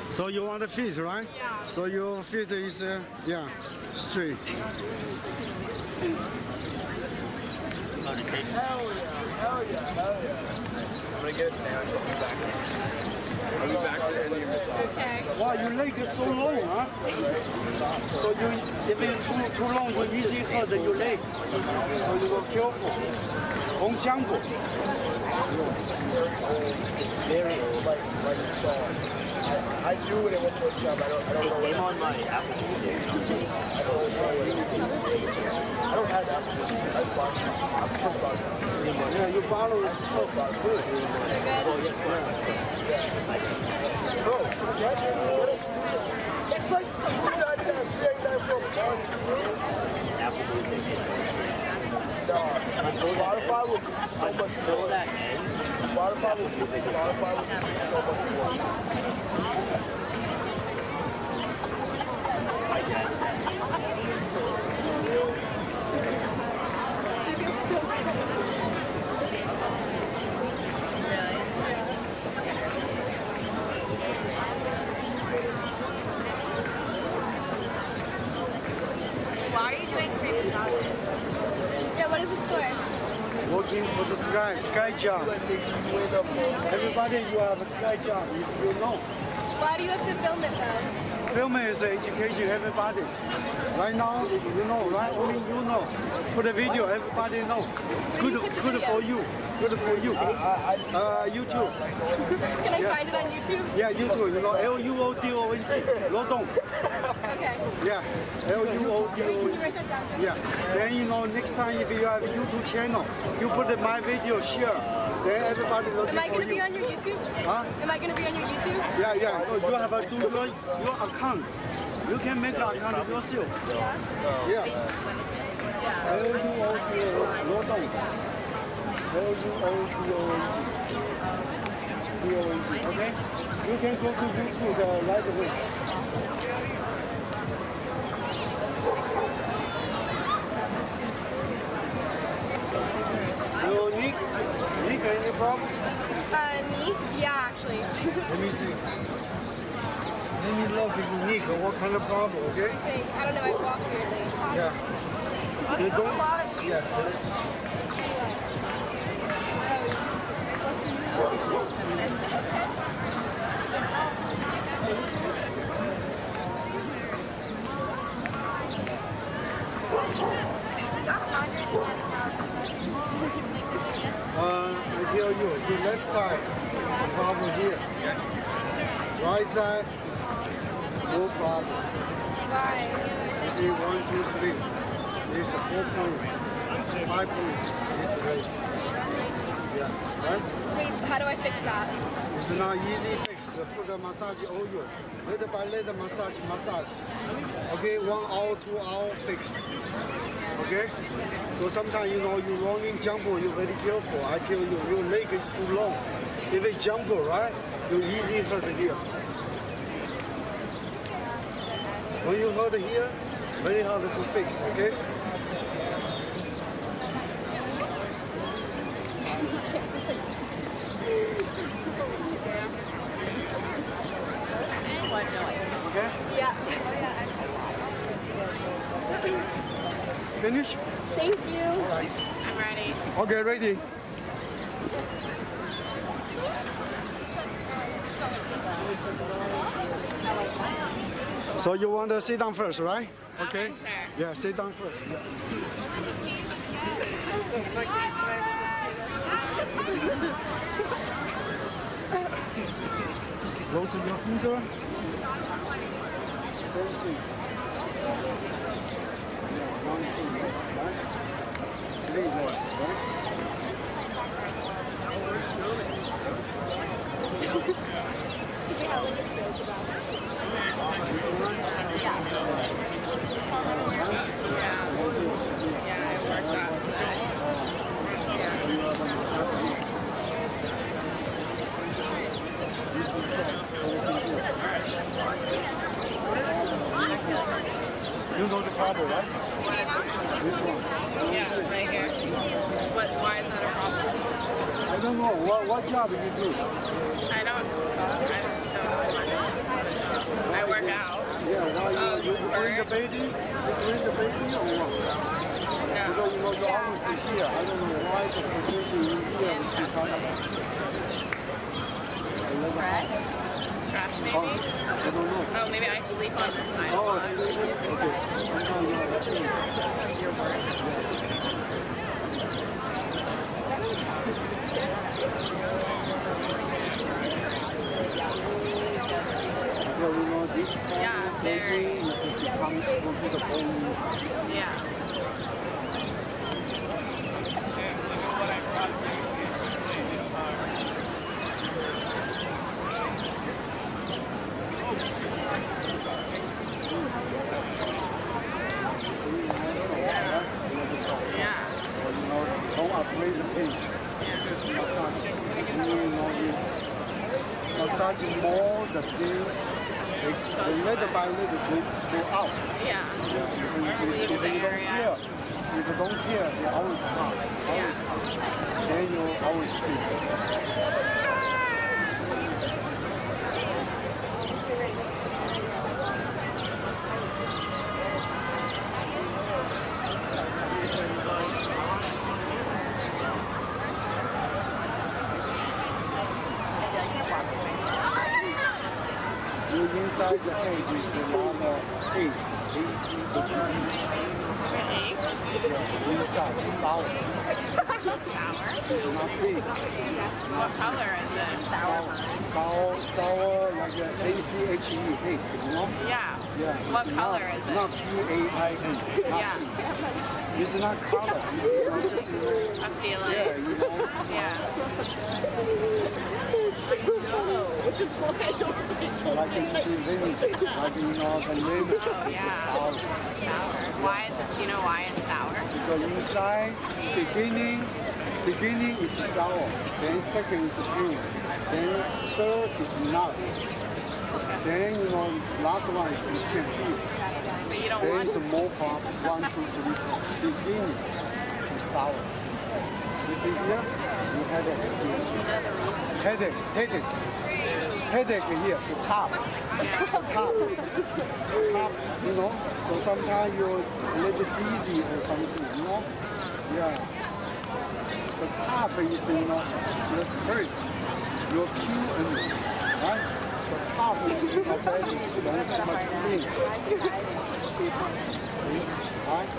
So you want the feet, right? Yeah. So your feet is, yeah, straight. Hell yeah, hell yeah, hell yeah. I'm gonna get a sandwich, I'll be back. I'll be back for the end of your massage. Okay. Wow, your leg is so long, huh? So you, if it's too long, you easily hurt your leg. So you go careful. Don't jump. Very old, like you saw. I do it at one point in time. I don't know what I'm on my Apple Music. I don't have Apple Music. I just watch it. I'm pissed about it. Yeah, your bottle is so good. You're good? Bro, it's like $2.99 for a month, bro. Apple Music. No, Spotify will be so much more. That end. Spotify will be so much more. Why are you doing free massages? Yeah, what is this for? Working for the sky job. Everybody, you have a sky job, if you know. Why do you have to film it though? Filming is education, everybody. Right now, you know, right? Only you know. Put a video, everybody know. Good for you. Good for you. YouTube. Can I find it on YouTube? Yeah, YouTube. You know, LUODONG. Lodong. Okay. Yeah, Can you LUODONG. write that down for me? Yeah. Then you know, next time if you have a YouTube channel, you put my video share. Then everybody looking Am I for going to be you. on your YouTube? Huh? Am I going to be on your YouTube? Yeah, yeah. No, you have to do your account. You can make an account yourself. Yeah. Yeah. Lodong. LUODONG. Okay? You can go to YouTube right away. You Nick, any problem? Me? Yeah, actually. Let me see. Let me look at Nick. What kind of problem, okay? I don't know, I walk weirdly. Yeah. You don't? Yeah. I tell you, your left side, problem here. Right side, no problem. Why? You see, 1, 2, 3. This is 4 point, 5 point. This is right. Yeah, right? Wait, how do I fix that? It's not easy fix. Put the massage oil. Little by little massage. Okay, 1 hour, 2 hour fixed. Okay? So sometimes, you know, you running jumper, you're very careful. I tell you, your leg is too long. If it's jumper, right, you easily hurt here. When you hurt here, very hard to fix, okay? Okay? Yeah. Finish? Thank you. All right. I'm ready. Okay, ready. So you want to sit down first, right? Okay. Sure. Yeah, sit down first. Yeah. Loosen your finger. Same thing. Yeah, 1, 2 next, right? 3 next, right? You know the problem, right? Which one? Yeah, right here. Why is that a problem? I don't know. What job do you do? I don't know. belly? Between the belly or what? Because you know your arms is here. I don't know why the position is here. Stress? Stress maybe? I don't know. Oh, maybe I sleep on this side. Oh, sleeping? Okay. Your words. Well, you know, this Yeah, very. is to come to the bones. Yeah. Yeah. So, you know, don't afraid the pain. Massage more the pain. They little by little go out. Yeah. If you don't care, they always come. Always come. Then you always feel. Inside the egg is another egg. Inside, sour. Sour? It's not big. What color is it? Sour, like ACHE, egg, you know? Yeah. Yeah. What color is it? Not PAIN. Yeah. It's not color. It's you know, just, you know. A feeling. Yeah, you know. Yeah. Like it's vintage, like you know, the lemon. Oh, yeah. Sour. Why is it? Do you know why it's sour? Because inside, beginning is sour, then second is green, then third is nut. Then you know, last one is you can feel. But you don't Then want it's more pop, 1, 2, 3, 4. Beginning is sour. You see here, you headache here, the top, you know. So sometimes you're a little dizzy or something, you know. Yeah. The top is, you know, your spirit, your pure energy, right? The top is your body, don't too much pain. Right?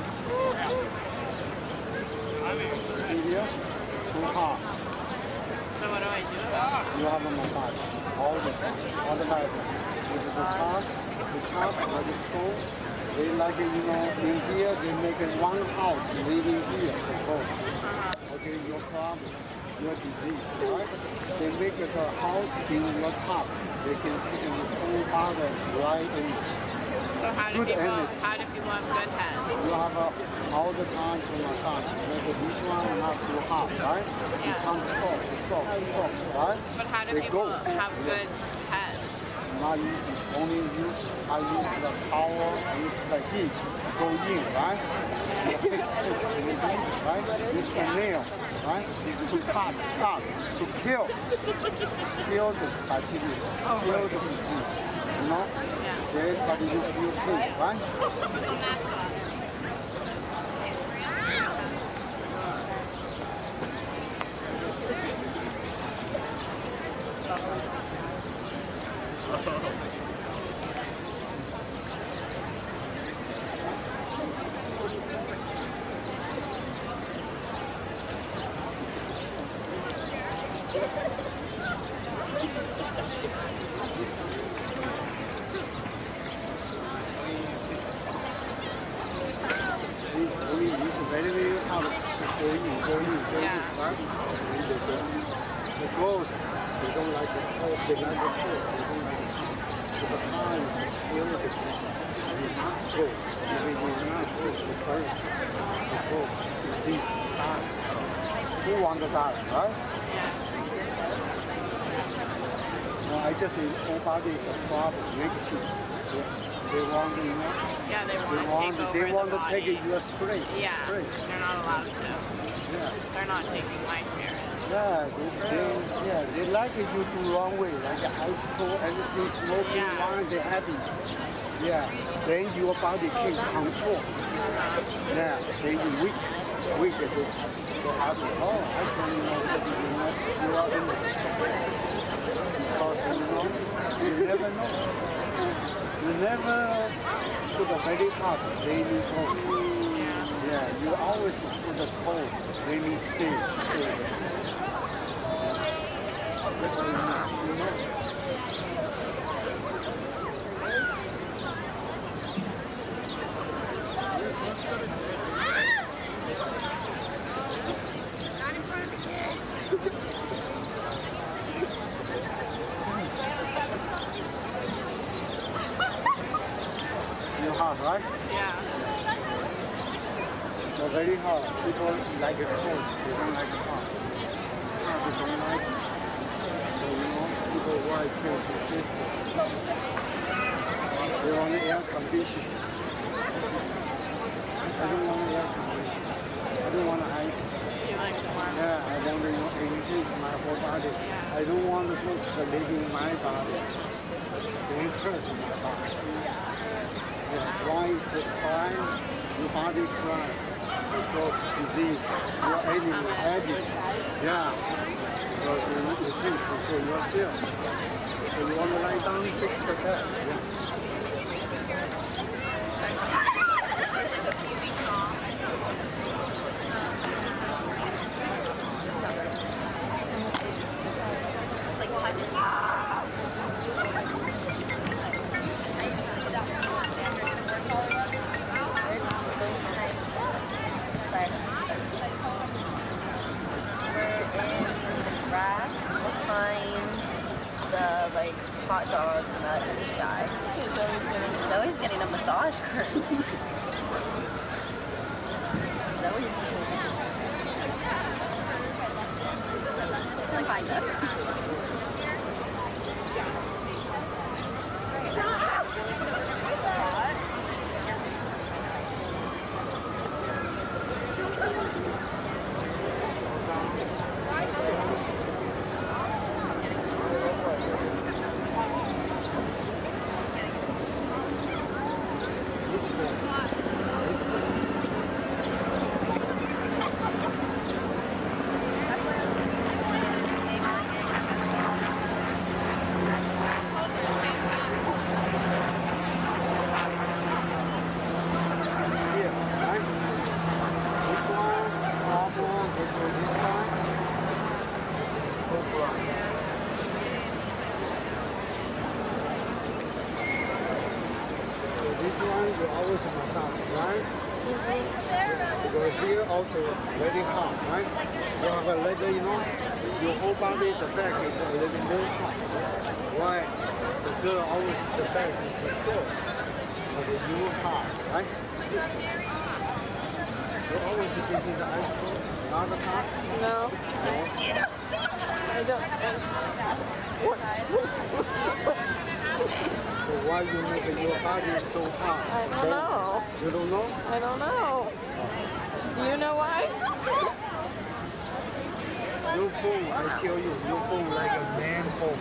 You see here? Too hot. So what do I do about it? You have a massage all the time. Otherwise, with the top, like the stone, they like, you know, in here, they make one house living here, of course. Okay, your problem, your disease, right? They make the house in your top. They can take the whole other right energy. So how do people have good heads? You have all the time to massage. Maybe this one not too hot, right? Yeah. It comes soft, right? But how do They people go. have good heads? Not easy. Only I use the power, use the heat, go in, right? Fix, you see, right? Use the nail, right? To cut, to kill the bacteria, kill the disease, you know? Yeah. Then, but you feel pain, right? See, only it's very hard to go in, Yeah. right? The girls, they don't like the cold, they like the cold. Sometimes feel the pain. You must go. If you will not go, the pain, because disease, die. Who want to die, right? No, I just say whole body the problem, negative. They want, you know. Yeah, they want to take over They want the to body. take your spray. Yeah, Spray. they're not allowed to. Yeah. They're not taking my spirit. Yeah, they like you do wrong way, like high school, everything smoking, Yeah. wine, they happy. Yeah, then your body can control. Yeah, then you weak to have it. Oh, I can you are in it. Because you never know. You never put a very hard daily goal. Yeah, you always put a goal. Then you stay. That's all you know. You're hard, right? Yeah. So very hard. People like it cold. They don't like it hot. They don't like it. So people why kids are safety. They want air conditioning. I don't want air conditioning. I don't want ice. You like the warm? Yeah, I want to increase my whole body. I don't want to go to the living my body. They hurt my body. Yeah, why is it crying? Your body crying. Because disease, your enemy heavy. Yeah. Because you can't control yourself. So you want to lie down, fix the bed. Yeah. Behind the hot dog nut guy. Zoe's getting a massage currently. Zoe's behind us. Always massage, right? Because here also very hot, right? You have a leg, your whole body, the back is a little more hot. Why? The girl always, the back is soft, but you hot, right? You always drinking the ice cream, not the hot? No. No? I don't. So why you make your body so hot? I don't know. You don't know? I don't know. Do you know why? Your bone, I tell you, your bone like a man bone.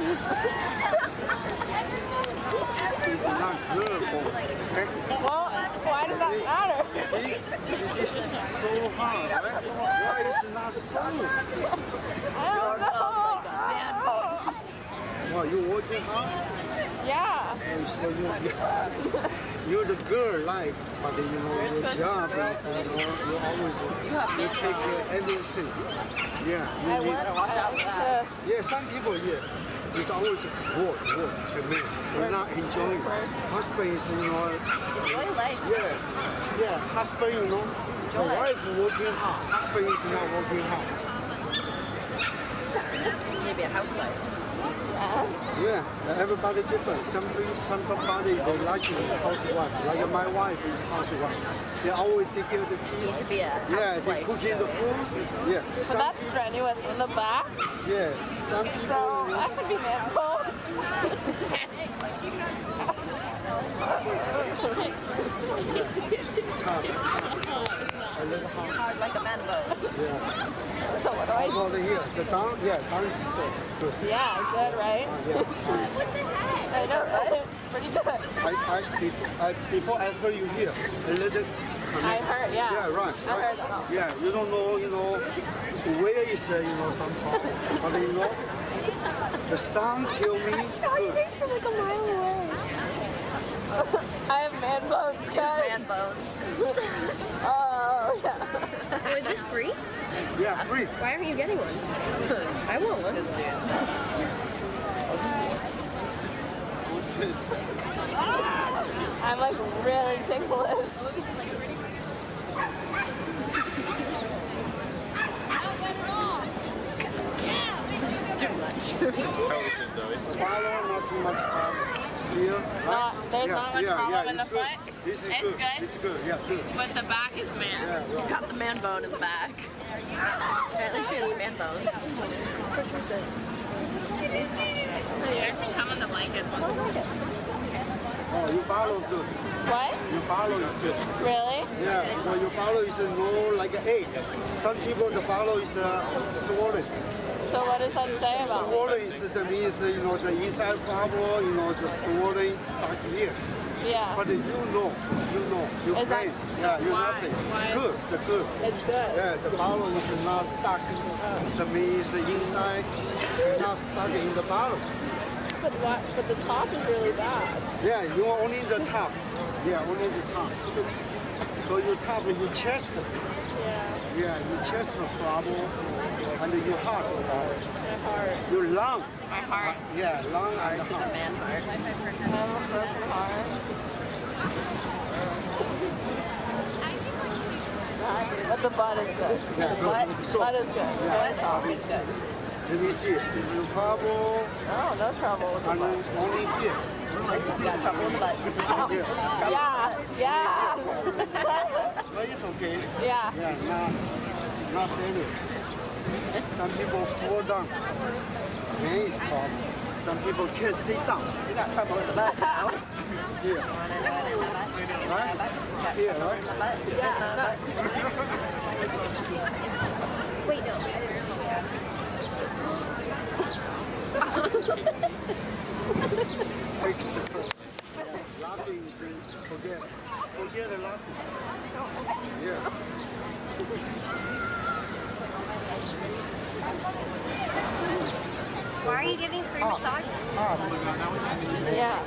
It's not good bone. Okay? Well, why does that matter? See, this is so hard, right? Why is it not soft? I don't know. Well, you working hard? Yeah. And so you're the girl life, but your job is, you always, you take care of everything. Yeah, you I need, want to. yeah, some people, yeah, it's always work, the man. You're not enjoying. Husband is, Enjoy life. yeah, husband, the wife working hard, husband is not working hard. Maybe a housewife. Yeah, everybody different. Somebody they like is housewife. Like my wife is housewife. They always take care of the kids. To be a Yeah, they housewife, cooking the food. Yeah. So that's strenuous in the back. Yeah. Some people. So that could be manful. Tough. a little hard. Hard like a man bone. Yeah. So what do I do? Over here, the down, yeah, down is so good. Yeah, good, right? Yeah. I know, right? Pretty good. Before I heard you here, a little. I heard, yeah. Yeah, right. I heard that also. Yeah, you don't know, where is, some problem. But the sound tell me I saw you good. guys from like a mile away. I have man bones, guys. Man bones. Oh, yeah. Oh, is this free? Yeah, free. Why aren't you getting one? I want one. I'm like really ticklish. Follow, not too much problem. Here. There's not much problem in the it's good. foot. This is It's good. good. It's good, yeah, good. But the back is man. Yeah, You right. got the man bone in the back. Apparently she has man bones. For sure. You guys can come on the blankets. Oh, your follow good. What? Your follow is good. Really? Yeah, because your follow is no like an egg. Some people the follow is swollen. So what does that say about me? Swollen is that means the inside problem, the swollen stuck here. Yeah. But you know, your Is that- brain, yeah, you're why? nothing. Why? Good, the good. It's good. Yeah, the bottle is not stuck. That means the inside is not stuck in the bottle. But what? But the top is really bad. Yeah, you are only the top. Yeah, only the top. So your top is your chest. Yeah. Yeah, your chest problem and your heart. My heart. Your lung. My heart. Yeah, lung and It's a man heart. I have a broken heart. But the butt is good. Yeah, The good. butt, So- butt is good. Yeah. Very soft. It's good. Let me see. Your problem Oh, no trouble with the and butt. only here. You got trouble with the butt. Here. Yeah. But it's okay. Yeah. Yeah, not serious. Some people fall down. Man is problem. Some people can't sit down. You got trouble with the butt now. Here. Right? Here, right? Yeah. Wait, no. Fix it. Laughing is forget the laughing. Yeah. Why are you giving free massages? Yeah.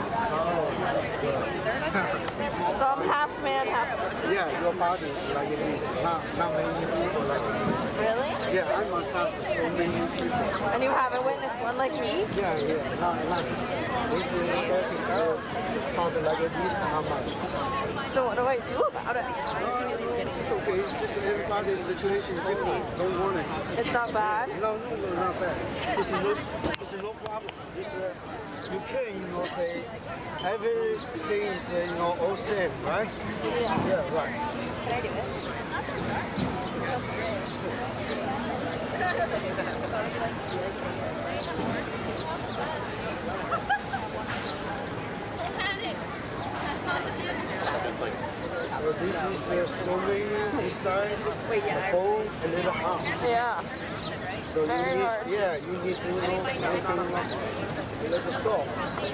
So I'm half man, half. Yeah, your body is like this. Not many people like this. Really? Yeah, I massage so many people. And you haven't witnessed one like me? Yeah, not. This is called like this, not much. So what do I do about it? It's okay. Just everybody's situation is different. Don't worry. It's not bad. No, not bad. It's no problem. It's you can, say everything is, all same, right? Yeah. Yeah, right. Can I do it? So this is so many this side, the bone, a little arm. Yeah. So you Very need, hard. yeah, you need to, make it a little soft. And,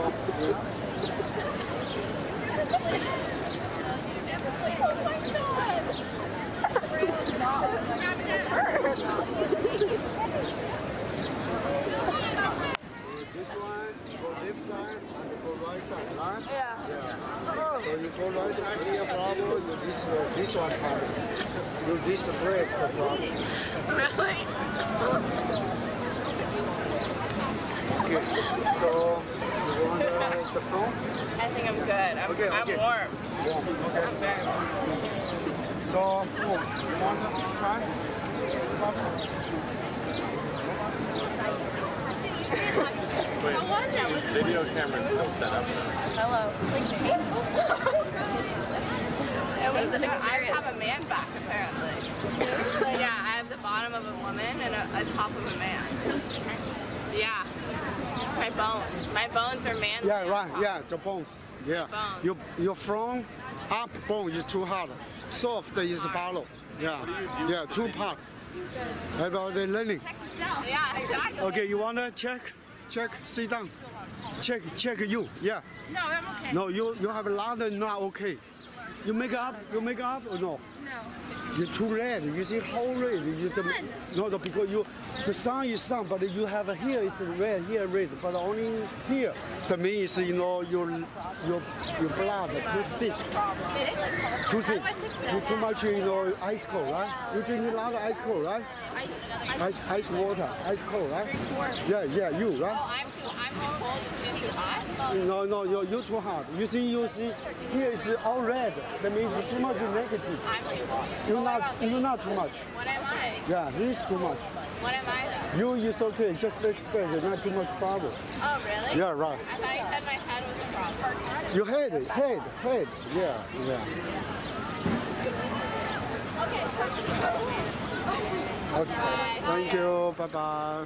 this one, go left side, and go right side, right? Yeah. So you go right side here, problem, you this one problem. You this breast the problem. Really? Okay, so you want the phone? I think I'm good. I'm Okay. warm. Warm, okay. I'm very warm. So, you want to try? How was that? Was it Video camera's still set up. Hello. It was an experience. I have a man back apparently. Yeah, I have the bottom of a woman and a top of a man. Yeah. My bones are man. Yeah, right. Yeah, the bone. Yeah. Bones. Your front up bone is too hard. soft is follow. Yeah, yeah, 2 part. About the learning. Yeah, exactly. Okay, you wanna check? Check, sit down. Check you, yeah. No, I'm okay. No, you have a lot of not okay. You make up or no? No. You're too red. You see how red? No, because the sun is sun, but you have here is red, here red, but only here. That means your blood too thick. Too thick. You too much ice cold, right? You drink a lot of ice cold, right? Ice water, ice cold, right? Drink warm. Yeah, you, right? Oh, I'm too cold. She's too hot. No, you're too hot. You see, here is all red. That means too much negative. I'm too cold. You're not too much. What am I? Yeah, he's too much. What am I? You is okay, just express it, not too much problem. Oh, really? Yeah, right. I thought you said my head was a problem. Your head, yeah. Okay, thank you, bye-bye.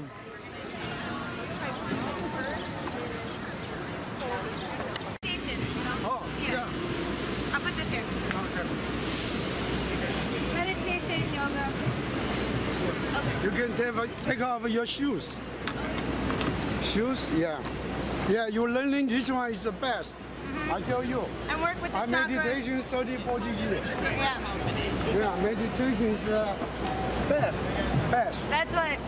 Meditation. Oh, yeah. I'll put this here. Okay. Meditation, yoga. You can take off your shoes. Shoes, yeah. Yeah, you're learning this one is the best. I tell you. And work with the I chakras. meditation 30, 40 years. Yeah. Yeah, meditation is best. That's what.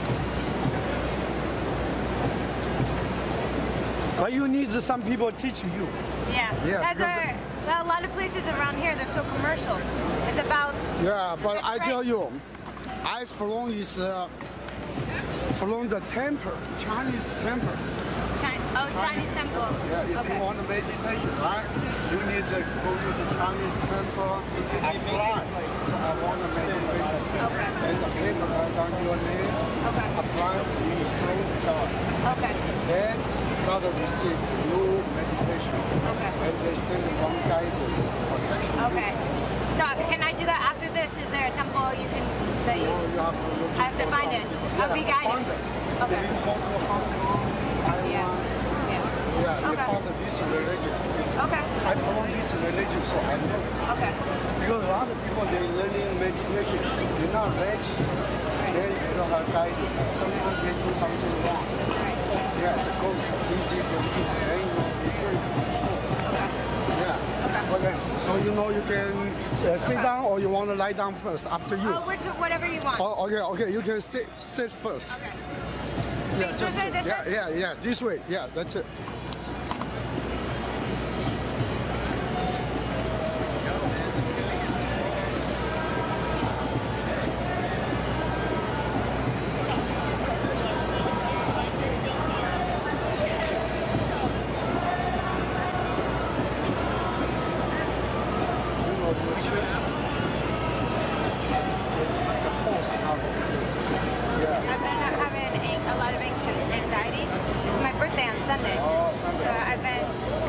But you need some people teach you. Yeah. Yeah, That's where. Well, a lot of places around here, they're so commercial. It's about. Yeah, but That's I right. tell you, I flown the temple, Chinese temple. Chinese temple. Yeah, if Okay. you want to meditation, right? You need to go to the Chinese temple, apply. So I want to meditation. Okay. And the paper write down your name, Okay. apply, you flow down. Okay. Then got to receive new meditation. Okay. And they send one guide protection. Okay. So can I do that after this? Is there a temple you can that you? You have to look I have to for find it. something. I'll be Yeah, guided. find it. Okay. Then you go to Hong Kong, Taiwan. Yeah. Yeah, they Okay. found this religious. Okay. I follow this religion, so I know. Okay. Because a lot of people, they're learning meditation, they're not registered. Then you don't have guidance. Sometimes they do something wrong. Yeah, the ghost easy to lead. Then you can control. Yeah. Okay. So you can sit down or you want to lie down first, up to you. Oh, whatever you want. Oh, okay. You can sit first. Okay. Yeah, This way, this way? yeah, this way. Yeah, that's it. I've been having a lot of anxiety. It's my birthday on Sunday. Oh, Sunday. So I've been.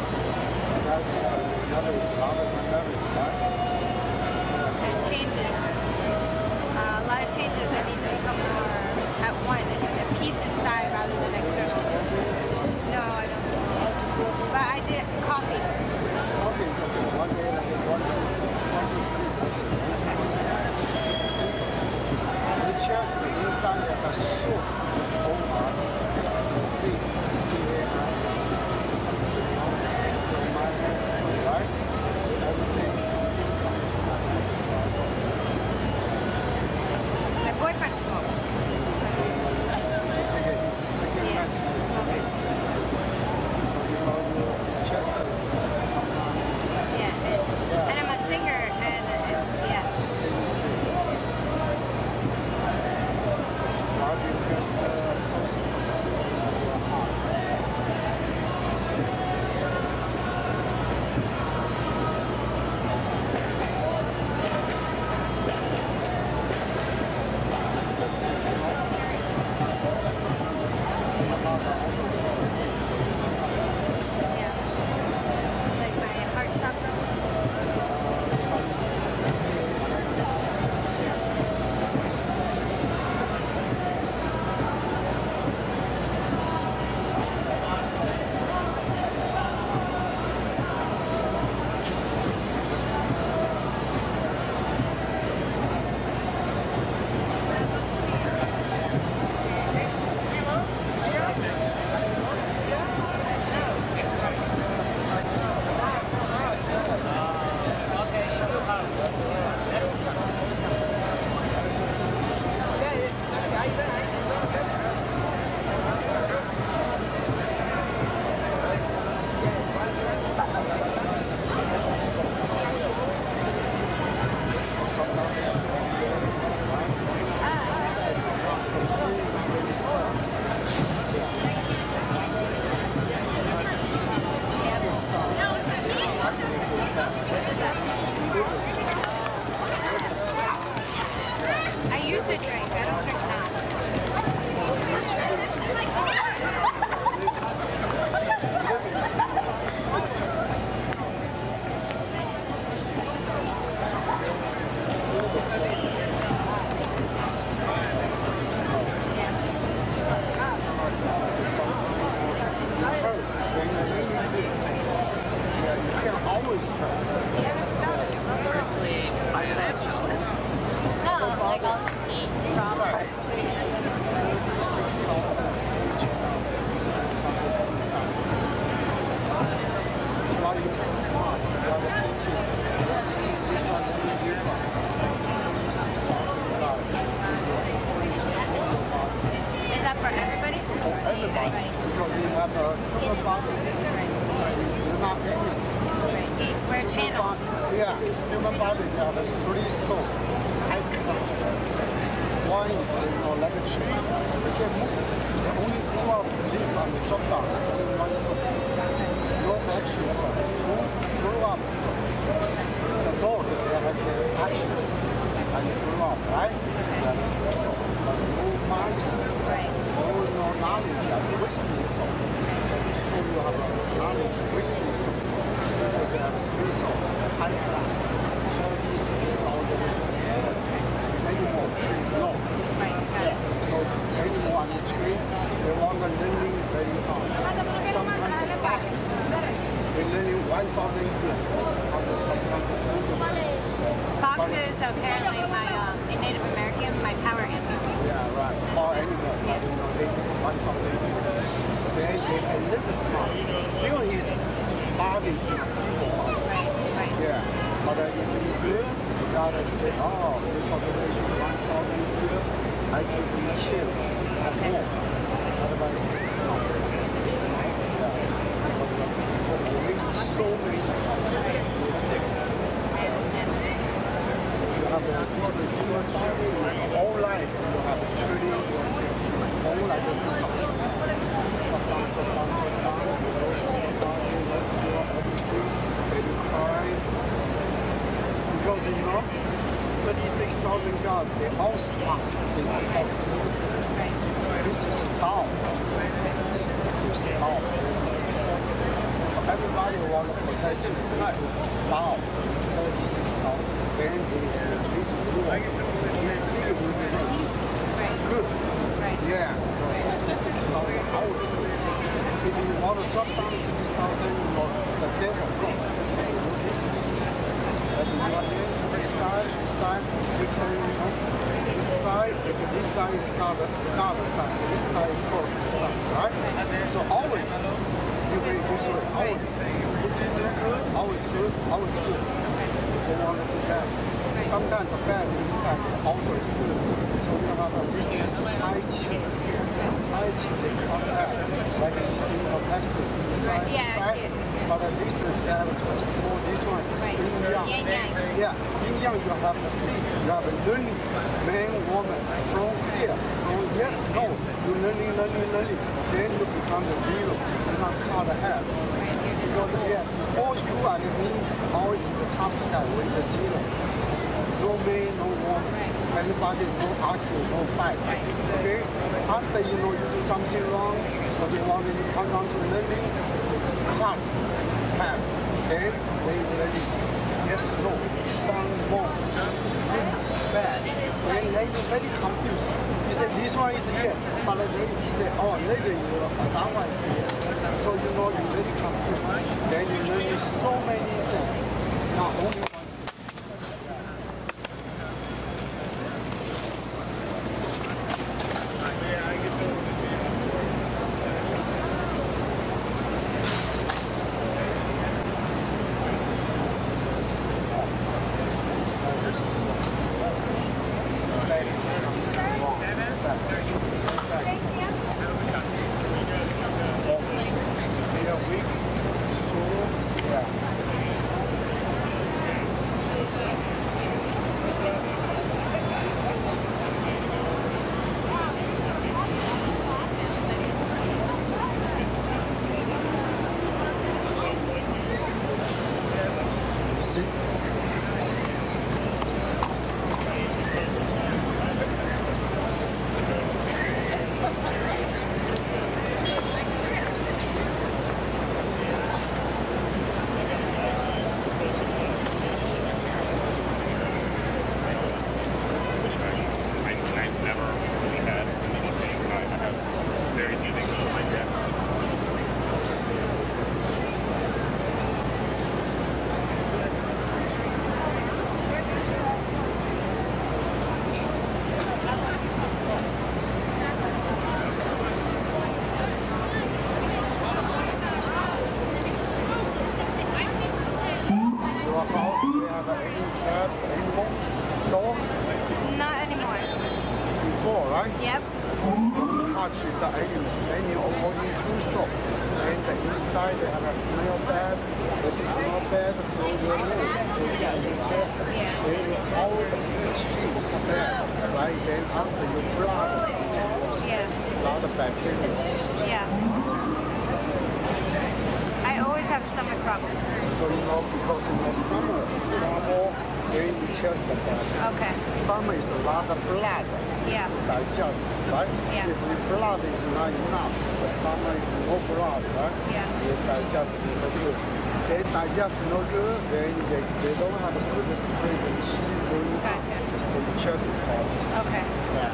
And changes. A lot of changes. I need to become more at one and at peace inside rather than external. No, I don't. But I did coffee. The chest inside the soul is over. So my head, right? Everything. My boyfriend smokes. Okay, this is second Yeah. match. Okay. Chest. Yeah. And I'm a singer and yeah. How do you just social? Yeah. Like my heart chakra. Honestly, I have children. No, like I'll just eat proper. Is that for everybody? Everybody. Because we have a human body. It's not any. We're a channel. Yeah, human body have three souls. High class. One is like a tree. We can move. They only go up, live and drop down. Only one soul. No action soul. It's grow up soul. The dog, they have the action and they grow up, right? They have two soul, but no mind soul. No knowledge and wisdom soul. So people who have knowledge and wisdom soul. So they have three souls. High class. So these souls, many more tree no. So animal on the tree, they want to learning very hard. Sometimes the fox, they learning 1,000 years. Foxes, apparently, in Native American, my power animal. Yeah, right. Or animal, they 1,000 years. Then they a little smart. Still his body is not evil. Yeah. But if you good, you gotta say, oh, the population 1,000 years, I can see chills at home. Otherwise, no. Yeah. So many. So you have a human body, all life, you have a training yourself. All like a piece of chop down, you don't see your body, you don't see your everything, and you cry. Because 36,000 gods, they all smart. They all talk. This is Tao. This is Tao. Everybody wants to protect you. This is Tao. 36,000. Then this rule. This big rule. Good. Yeah. 36,000 out. If you want to drop down 60,000, the devil goes. This is useless. But you are this side, you turn this side, because this side is God side, this side is God side, right? So always, you will do so, always. If you do good, always good, always good. You want to do bad. Sometimes the bad inside also is good. So you have a business, high cheat, they come back. Like you see a vaccine, this side. But this is small, this one is yin yang. Yeah, yin yang you have the feet, you have a learning, man, woman, from here, from yes, no, you learning. Then you become the zero, you not cut the head. Because before you and me, all in the top sky with the zero. No man, no woman, everybody, no argue, no fight. Okay? After you do something wrong, or you want to come down to learning, cut. Then they really, yes, no, some more, bad. Then you're very confused. You say this one is yes, but then you say, oh, later that one is yes. So you're very confused. Then you learn so many things, not only one thing. the animal. Animal holding two soap. And the inside they have a smell bad. If it's not bad, throw your nose. Then you hold each piece bad. Right? Then after you blood, blood bacteria. Yeah. I always have stomach problems. So because in your stomach, trouble, then you check the blood. Okay. Stomach is a lot of blood. Yeah. Digest, right? Yeah. If the blood is not enough, the stomach is no blood, right? Yeah. You digest no good. They digest no good, then they don't have a good straight and cheese going up. Gotcha. So the chest is hard. Okay. Yeah.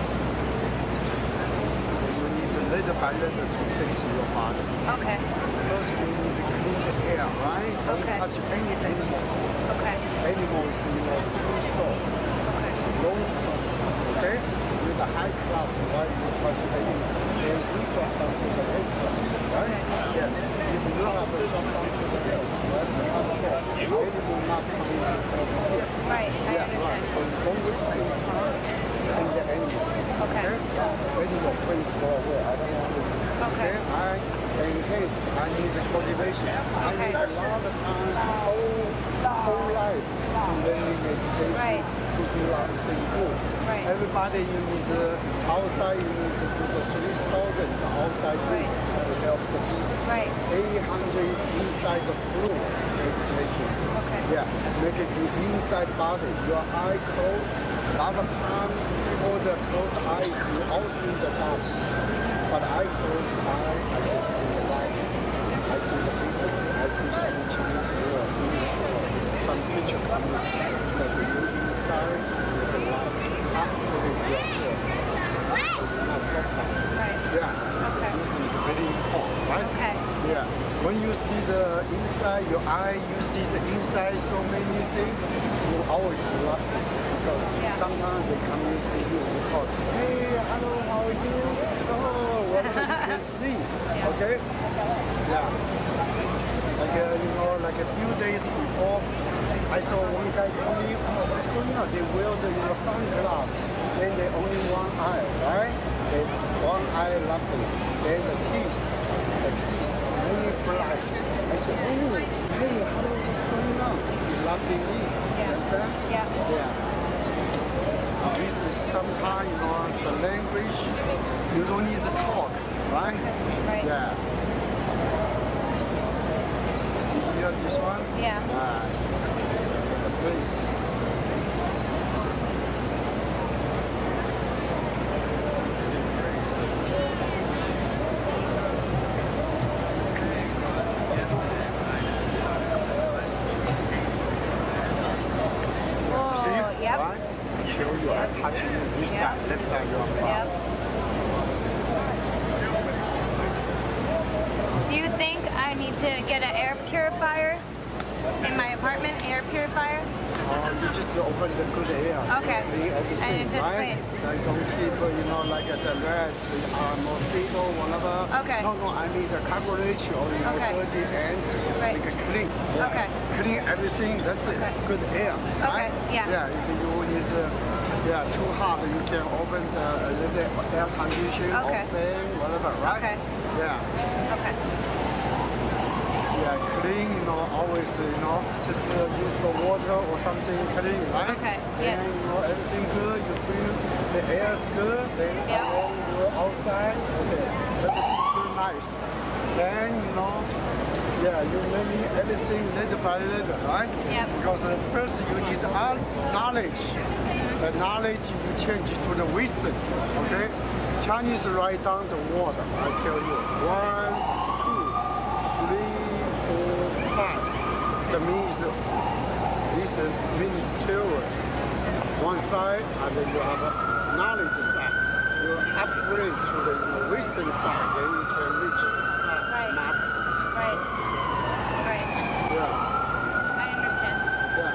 So you need a little by little to fix your body. Okay. First you need to clean the air, right? Don't Okay. touch any animal. Okay. Animals, too soft. Okay. It's low class, okay? With the high class, why you touch animal? Then we drop down to the low class, right? Yeah. If you have a drop down to the hills, right? Animal not coming over here. Right. I Yeah, understand. right. So you don't waste any time in the animal. Okay. Animal, please go away. I don't want to. Okay. In case I need the cultivation, I need a lot of time, whole life to learn meditation, Right. to do a lot of things good. Right. Everybody, you need outside, you need to do the 3,000 outside Right. to help the people. Right. 800 inside the floor meditation. Okay. Yeah, make it you inside body, your eye closed, a lot of time, all the closed eyes, you all see the body. But I close eye, I can see the light. I see the people, I see some Chinese world, English world. Some picture coming that the you inside, with the light, after the yourself. So you're not broken. Right. Yeah. Okay. This is very important, right? Okay. Yeah. When you see the inside, your eye, you see the inside, so many things, you always love it. Because sometimes they come in to you and call, hey, hello, how are you? Oh, whatever you can see. Okay? Yeah. Like, like a few days before, I saw one guy coming, oh, what's going on? They wear the sunglasses, then they only one eye, right? They, one eye laughing, then the teeth, very bright. I said, oh, hey, hello, what's going on? You laughing me. Understand? Yeah. Yeah. This is sometimes, the language, you don't need to talk, right? Right. Yeah. See here, this one? Yeah. Great. Yep. Right? Until you are touching this side, left side, you are Yep. Do you think I need to get an air purifier in my apartment? Air purifier? You just open the good air. Okay. Clean everything, And just right? clean. Like don't keep, like the rats, mosquito, whatever. Okay. No, I need the cockroach or Okay. dirty ants. Right. Make it clean. Yeah. Okay. Clean everything. That's it. Okay. Good air. Okay, Right? yeah. Yeah. If you need too hot, you can open the little air condition Okay. or fan, whatever. Right? Okay. Yeah. Okay. Yeah, clean, always, just use the water or something clean, right? Okay, yes. And, everything good, you feel the air is good, then along you outside, okay, everything good, nice. Then, you make everything little by little, right? Yep. Because first you need knowledge. The knowledge you change it to the wisdom, okay? Chinese write down the word, I tell you. 1, 2, 3, 4, 5. That means this means tails. One side, and then you have a knowledge side. You upgrade to the wisdom side, then you can reach the sky master. Right. Right. Yeah. I understand. Yeah.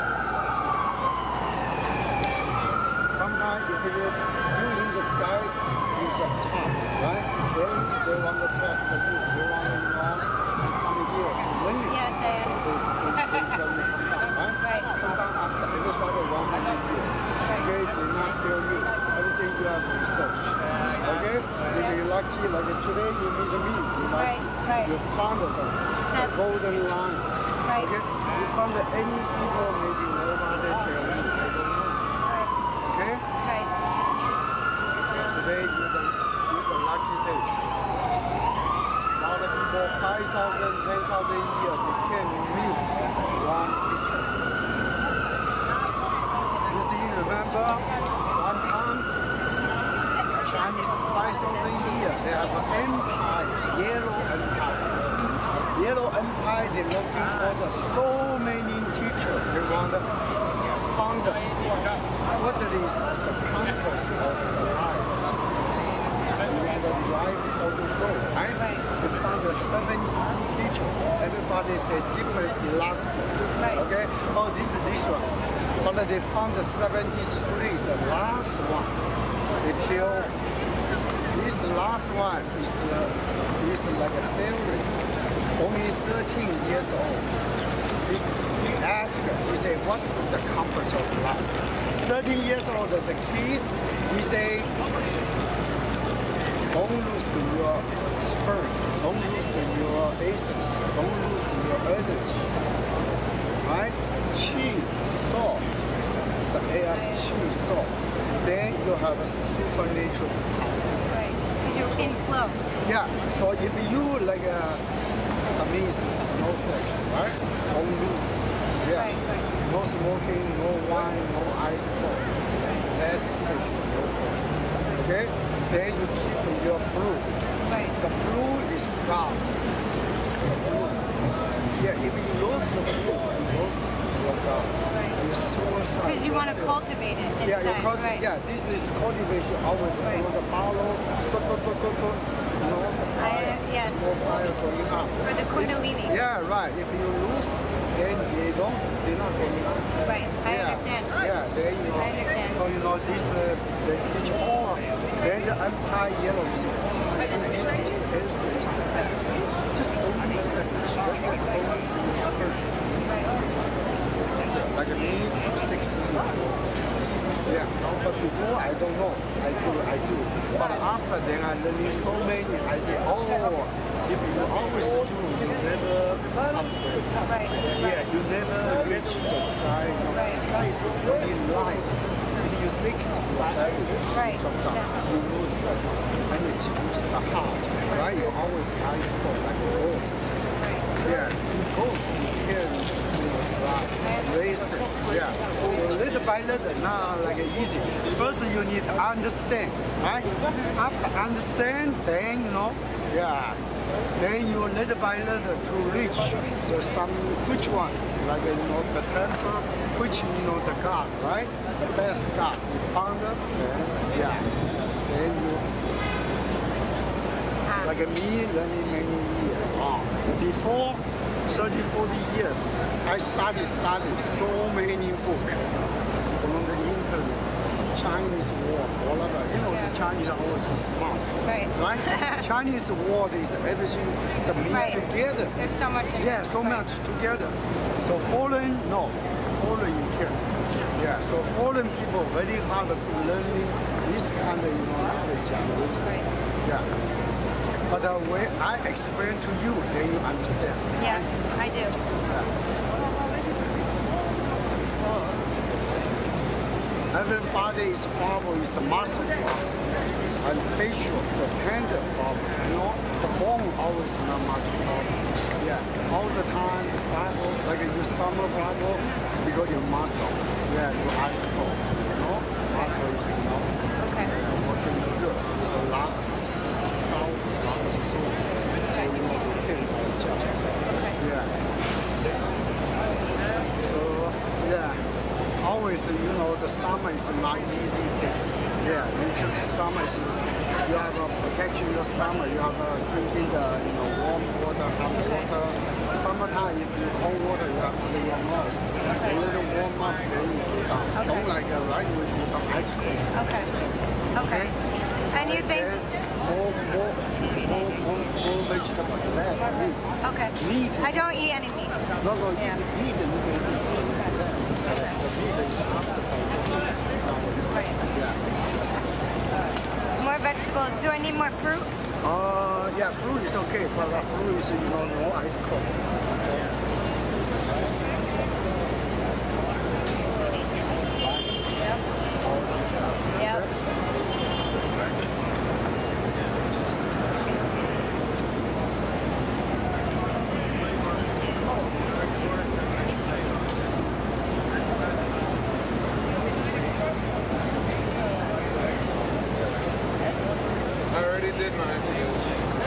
Sometimes if you in the sky, you the top, right? Then they want to test you. They want to come here to win you. Yes, I am. So they tell you come down, right? Right. Sometimes after everybody want to meet you. Okay, they not tell you. Everything you have research. Okay? If you You found the golden line. Right. Okay? You found any people, maybe nobody tell you, I don't know. Right. Okay? Right. Today is the lucky day. A lot of people, 5,000, 10,000 a year, they can't meet one teacher. You see, remember, one time, Chinese 5,000 a year, they have an empire, yellow empire. Yellow empire, they're looking for so many teachers. They want to find what is the compass of the life. You want to drive or to go, right? They found 7 teachers. Everybody say different philosophy. Right. Okay? Oh, this is this one. But they found 73, the last one. They tell this last one is like a favorite. Only 13 years old. He asked, he said, what's the compass of life? 13 years old, the kids, he said, don't lose your spirit, don't lose your essence, don't lose your energy. Right? Qi, soul. The air is qi, soul. Then you have a supernatural power. Right. Because you're in flow. Yeah, so if you like amazing, no sex, right? Don't lose. Yeah. Right, right. No smoking, no wine, no ice cold. Less sex, no sex. Okay? Then you keep your fruit. Right. The fruit is God. Yeah, if you lose the fruit, you lose your God. Right. You suicide. Because you want to cultivate it inside. Right. Yeah, this is cultivation. Always Right. the follow, you know, the fire, yes. more fire going up. For the kundalini. Yeah, right. If you lose, then they're not going up. Right. I Yeah. understand. Yeah, then you know. I understand. So you know this, they teach all. Then the empire yellow is and this is just don't use that. That's it. Don't use your spirit. That's it. Like me, 16 years old. Yeah, but before I don't know. I do. But after then I learned so many. I say, oh, if you always do, you never upgrade. Right. Yeah, you never reach the sky. You know, the sky is only light. If you six, Right. you lose the energy, lose the heart. Right? You always ice cold like a rose. Yeah, rose you can raise it. Yeah. Little by little, not like easy. First you need to understand, right? After understand, then you know, yeah. Then you little by little to reach the some which one, like you know the temple, which you know the God, right? The best God. You found it, then yeah. Then you like me learning many years. Before 30, 40 years, I studied so many books from the internet, Chinese war, all of it. You know, the Chinese are always smart. Right. Right? Chinese war is everything to meet Right. together. There's so much in Yeah, it. so Right. much together. So foreign, no. Foreign you can. Yeah, so foreign people very hard to learn this kind of, you know, knowledge. Right. Yeah. But when I explain to you, then you understand. Yeah, I do. Everybody is problem is muscle problem and facial, the tendon problem. You know, the bone always not much problem. Yeah, all the time the problem, like your stomach problem, because your muscle. Yeah, your eyes closed. You know, muscle is Okay. working good. So a lot of sound, a lot of soul. So you know, you can adjust. Yeah. So yeah, always you know the stomach is not easy fix. Yeah, you just stomach. You have a protection your stomach. You have drinking the warm water, hot water. Summertime if you cold water, you have to put in your mouth. A little warm up, then you put down. Don't like right when you put ice cream. Okay. Okay. And you think? More vegetables, less meat. Okay. Meat. I don't eat any meat. No, Yeah. meat you can eat. The meat is after Right. yeah. More More vegetables. Do I need more fruit? Yeah, fruit is okay, but the fruit is, no ice cold. Yep. I already did mine to you.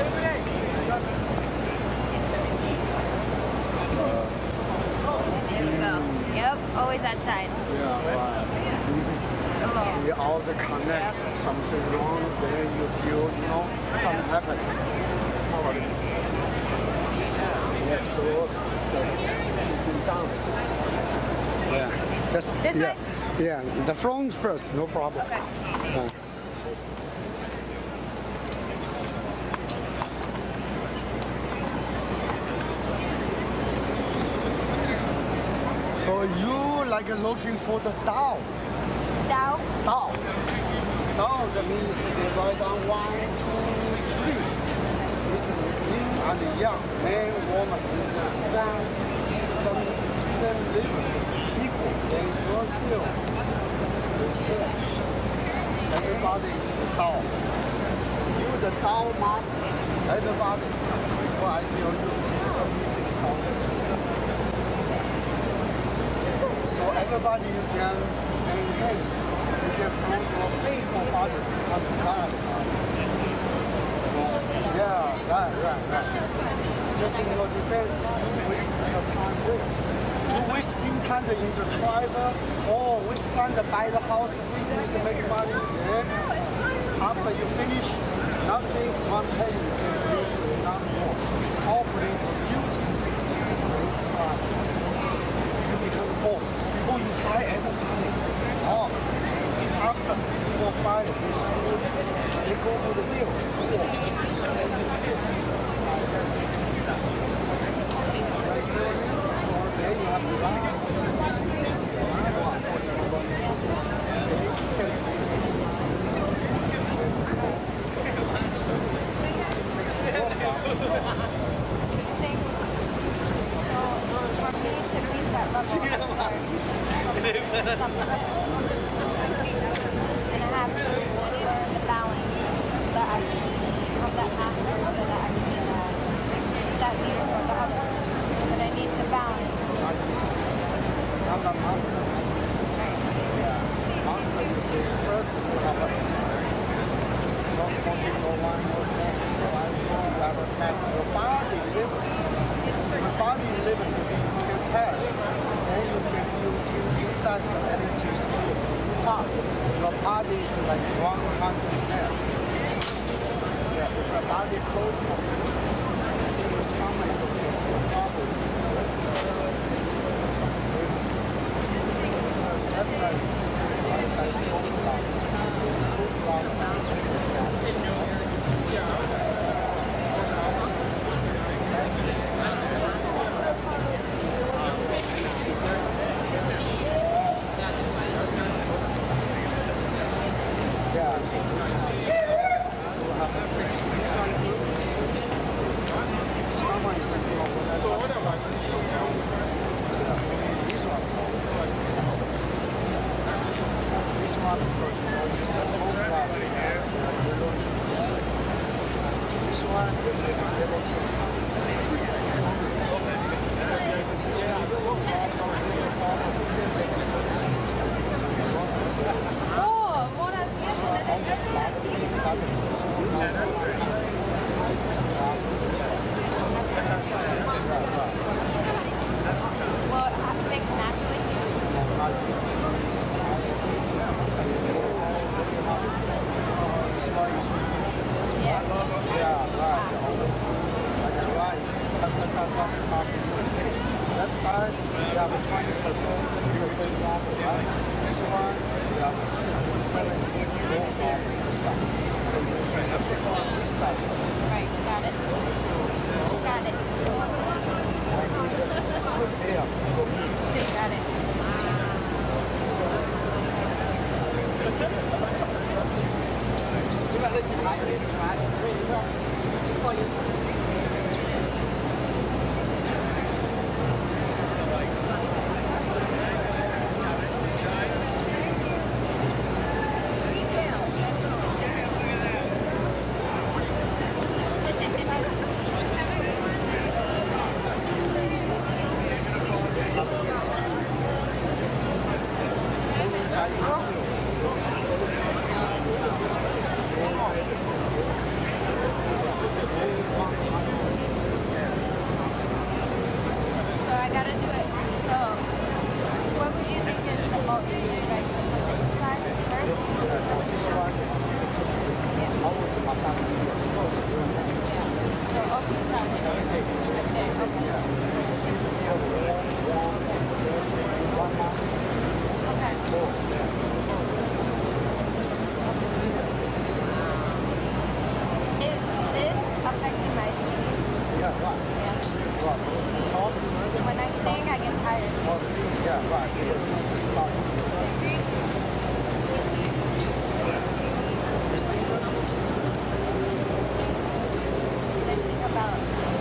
There we go. Yep, always that side. Yeah, right. See all the connect, something wrong, then you feel, something happened. Yeah, so keep down. Yeah, just This yeah, way? yeah. The front first, no problem. Okay. So you like looking for the Tao. Dow. Tao. Tao, that means they write down 1, 2, 3. This is yin and yang, man, woman, same living, equal, then no seal. Research. Everybody is Tao. You the Tao master. Everybody. What I tell you, it's 6,000. So everybody you can enhance, you can find your physical body on the card. Yeah, right. Just depends you waste your time with. You wasting time in the driver or waste time to buy the house, business to make money. Yeah? After you finish, nothing, one penny you can do, not more. Hopefully you become boss. Oh, you fire everybody. Oh, after you fire this food, they go to the bill. Then you have to buy. For me to reach that level, and I have to learn the balance so that I can have that master, so that I can be that leader for the others. But I need to balance. I'm the master. Yeah. Master is the first to have a no smoking, no wine, no sex, no alcohol, you have a pass. Your body living. Your body living. You can pass. Then you can feel inside the energy still. Your body is like 100 pass. Yeah, if your body cold, so your stomach is okay. Your body is Okay, sorry. Okay, okay. Is this affecting my singing? Yeah, right. Yeah. Right. Talk. When I sing, I get tired. Or sing. Yeah, right. This is smart. I sing about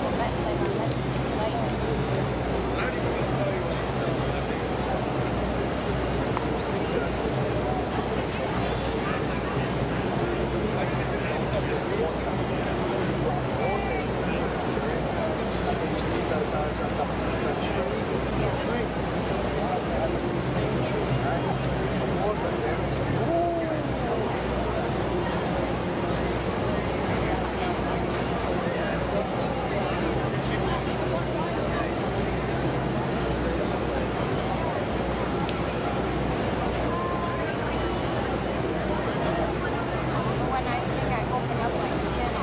when I sing, I open up like a channel.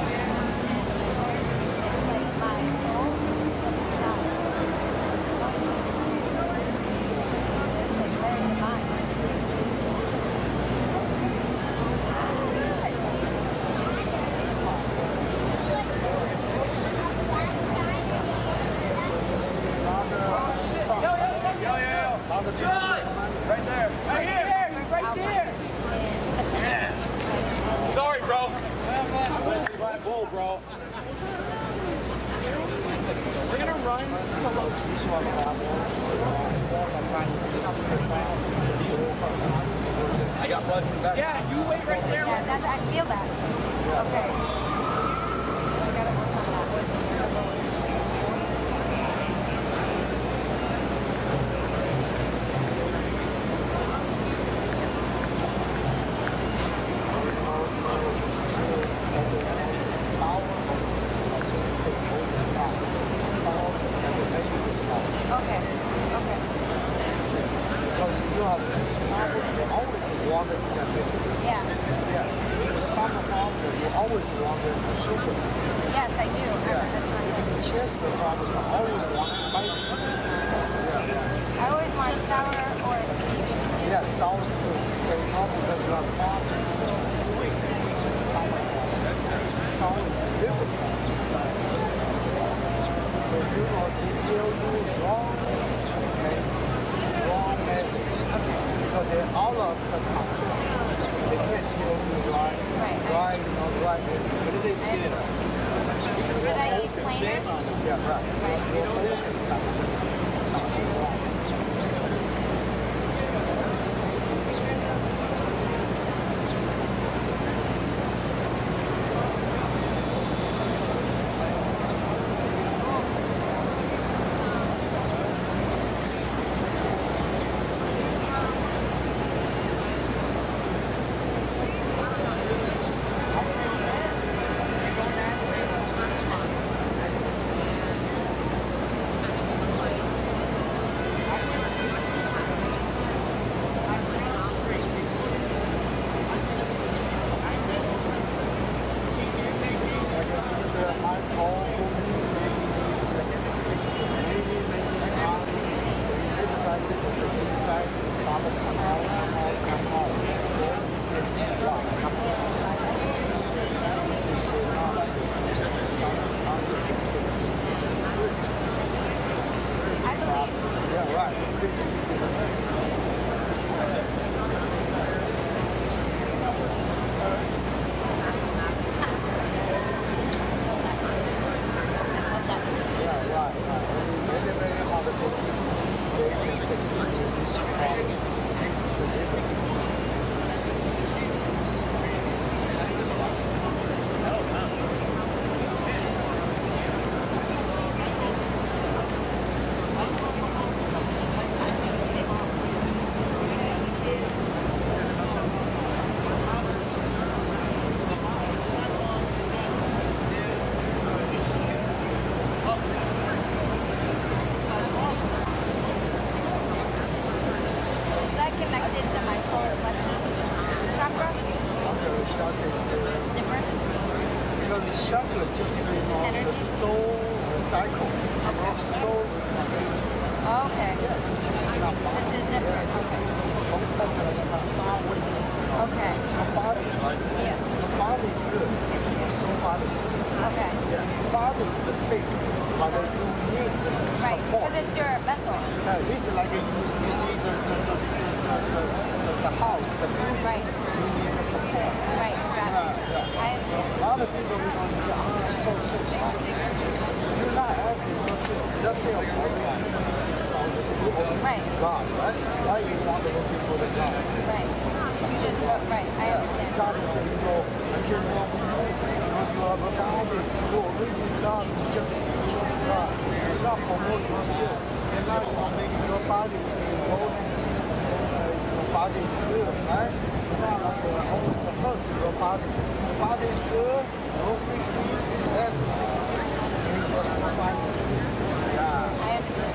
It's like my soul of the sound. It's like very divine. Right there. Right here. He's right there. Sorry, bro. Black bull, bro. We're gonna run solo. I got blood. Yeah, you wait right there. Yeah, that's, I feel that. Okay. I gotta work on that. Okay. Okay. Because you have this problem, you always want it to get Yeah. Yeah. With some problem, you always want it to sugar. Yes, I do. Yeah. That's not good. Chest problem, you always want spicy. Yeah. I always want sour or sweet. Yeah, sour sweet. So not because you have problem. Sweet is sour. Sour is difficult. So you know, if you do wrong message, because they're all of the control. They can't tell you right, right. What did they spit it on? Should I eat plainer? Yeah, right. Your focus is something wrong. the soul cycle. Soul. Okay. Yeah, this is not This is different. Okay. The body, right? Yeah. The body is good. The soul body is good. Okay. Yeah. The body is big, but you need Right. support. Because it's your vessel. This is like you see the house, the building. Right. You need the support. Right. Exactly. Yeah. I understand. A lot of people are going to say, so. You're not asking yourself, just say, oh, 26,000. Right. It's God, right? Why you want to looking for the God? Right. You just wrote, right. I understand. God is saying, I can't walk with you. You have a boundary. You already God, you just God. You're not promoting yourself. You're not making your body say, your body is good, right? You're not like always hurt your body. Your body is good, no 60s, less 60s. You're so fine. Yeah. I understand.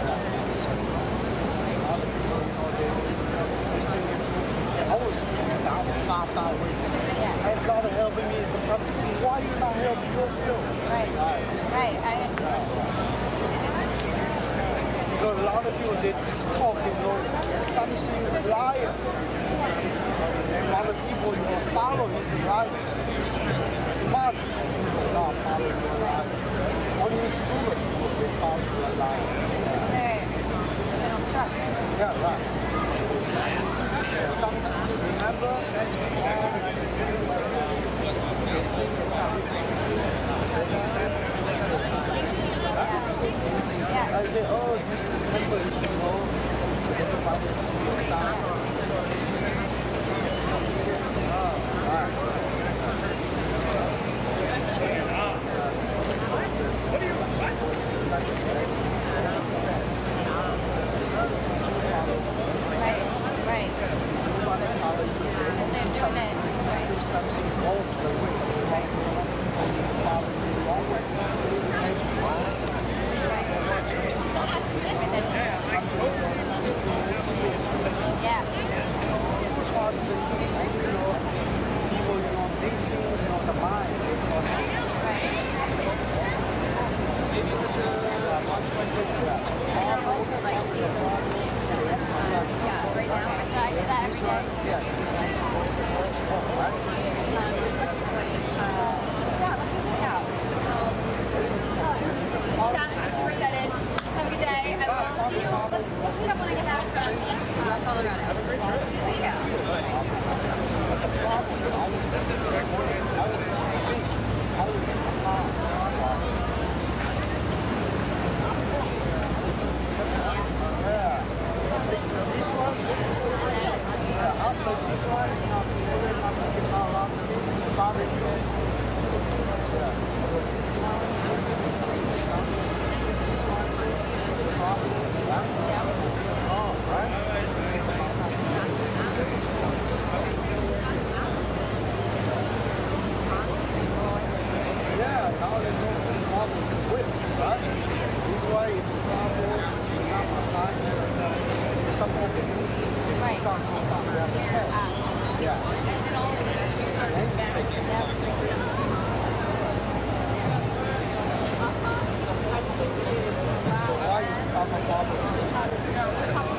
They say I was standing down far away. Yeah. And God helping me. Why you not helping yourself? Right. Right. I understand. Because a lot of people they talk, something liar. And a lot of people follow his liar. Smart people not follow the liar. Only stupid people they follow the liar. They don't trust. Yeah, right. Some remember as we all they sing the song. Yeah. I say, oh, this is temple, you should know. So everybody sing the song. Right. And they're doing it. Right. If something goes the way you want to, and you follow the wrong way, Yeah. people trust the people, they see, the mind, they trust it. Right. And also like yeah, right now. So I do that every day. Yeah, this is supposed to work, right? Super excited. Have a good day. I will see you. Let's meet up when I get back from Colorado. Thank you. Yeah, now they know the problem is whip, right? This way, if you travel, you not massage, some of it. Right. Yeah. And then also she started back. So why you stop a problem?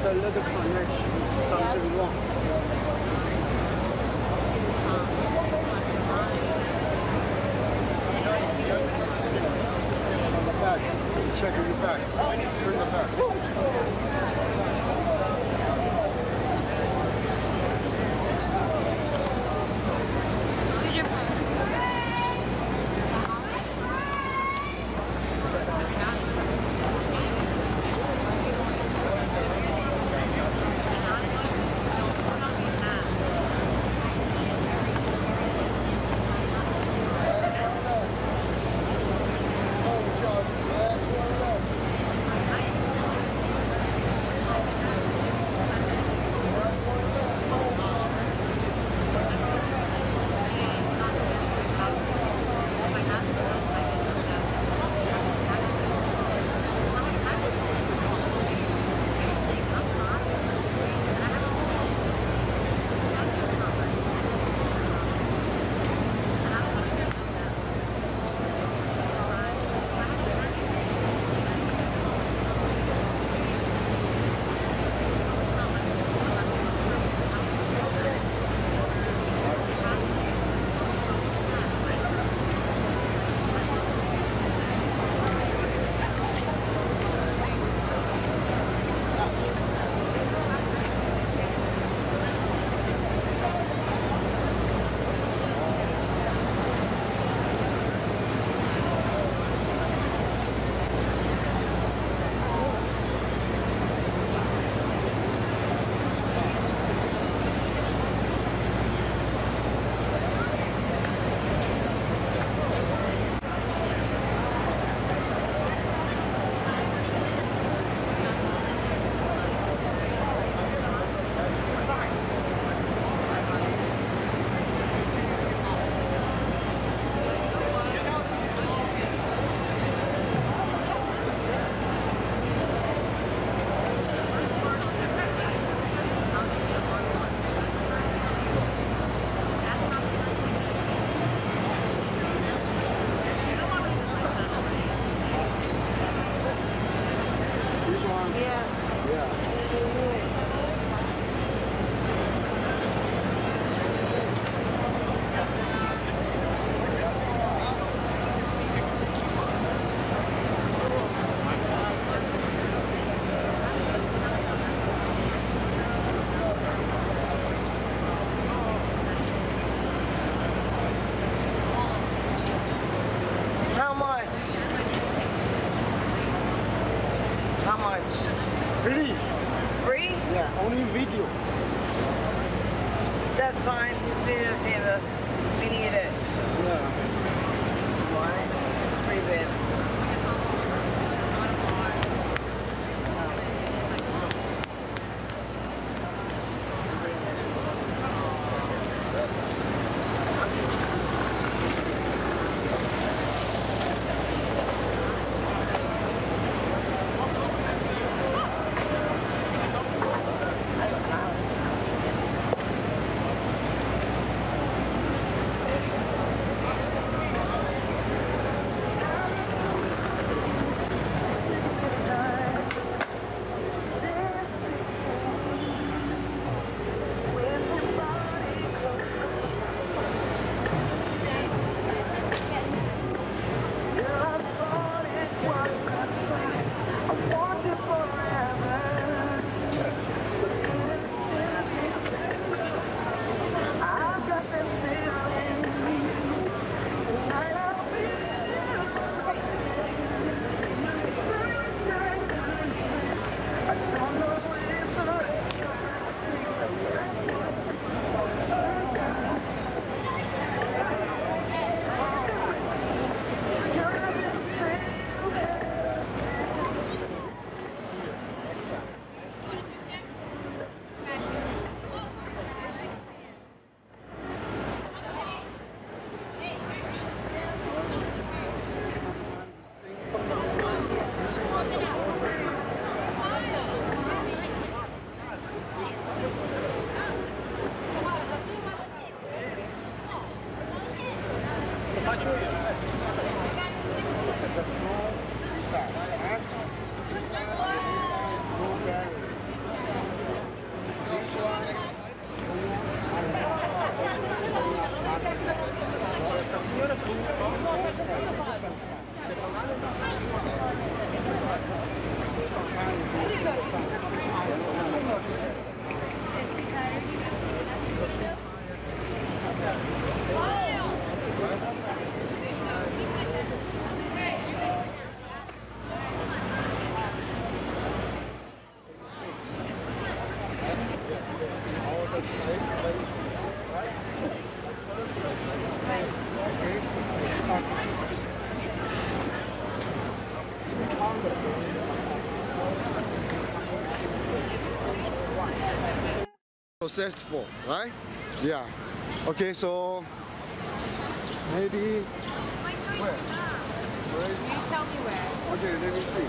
a little connection, something wrong. On the back, check in the back, turn the back. How much? Free. Free? Yeah, only video. That's fine. Videotape us. We need it. Yeah. Why? It's free, babe. Successful, right? Yeah. Okay, so maybe where? Where is? You tell me where. Okay, let me see.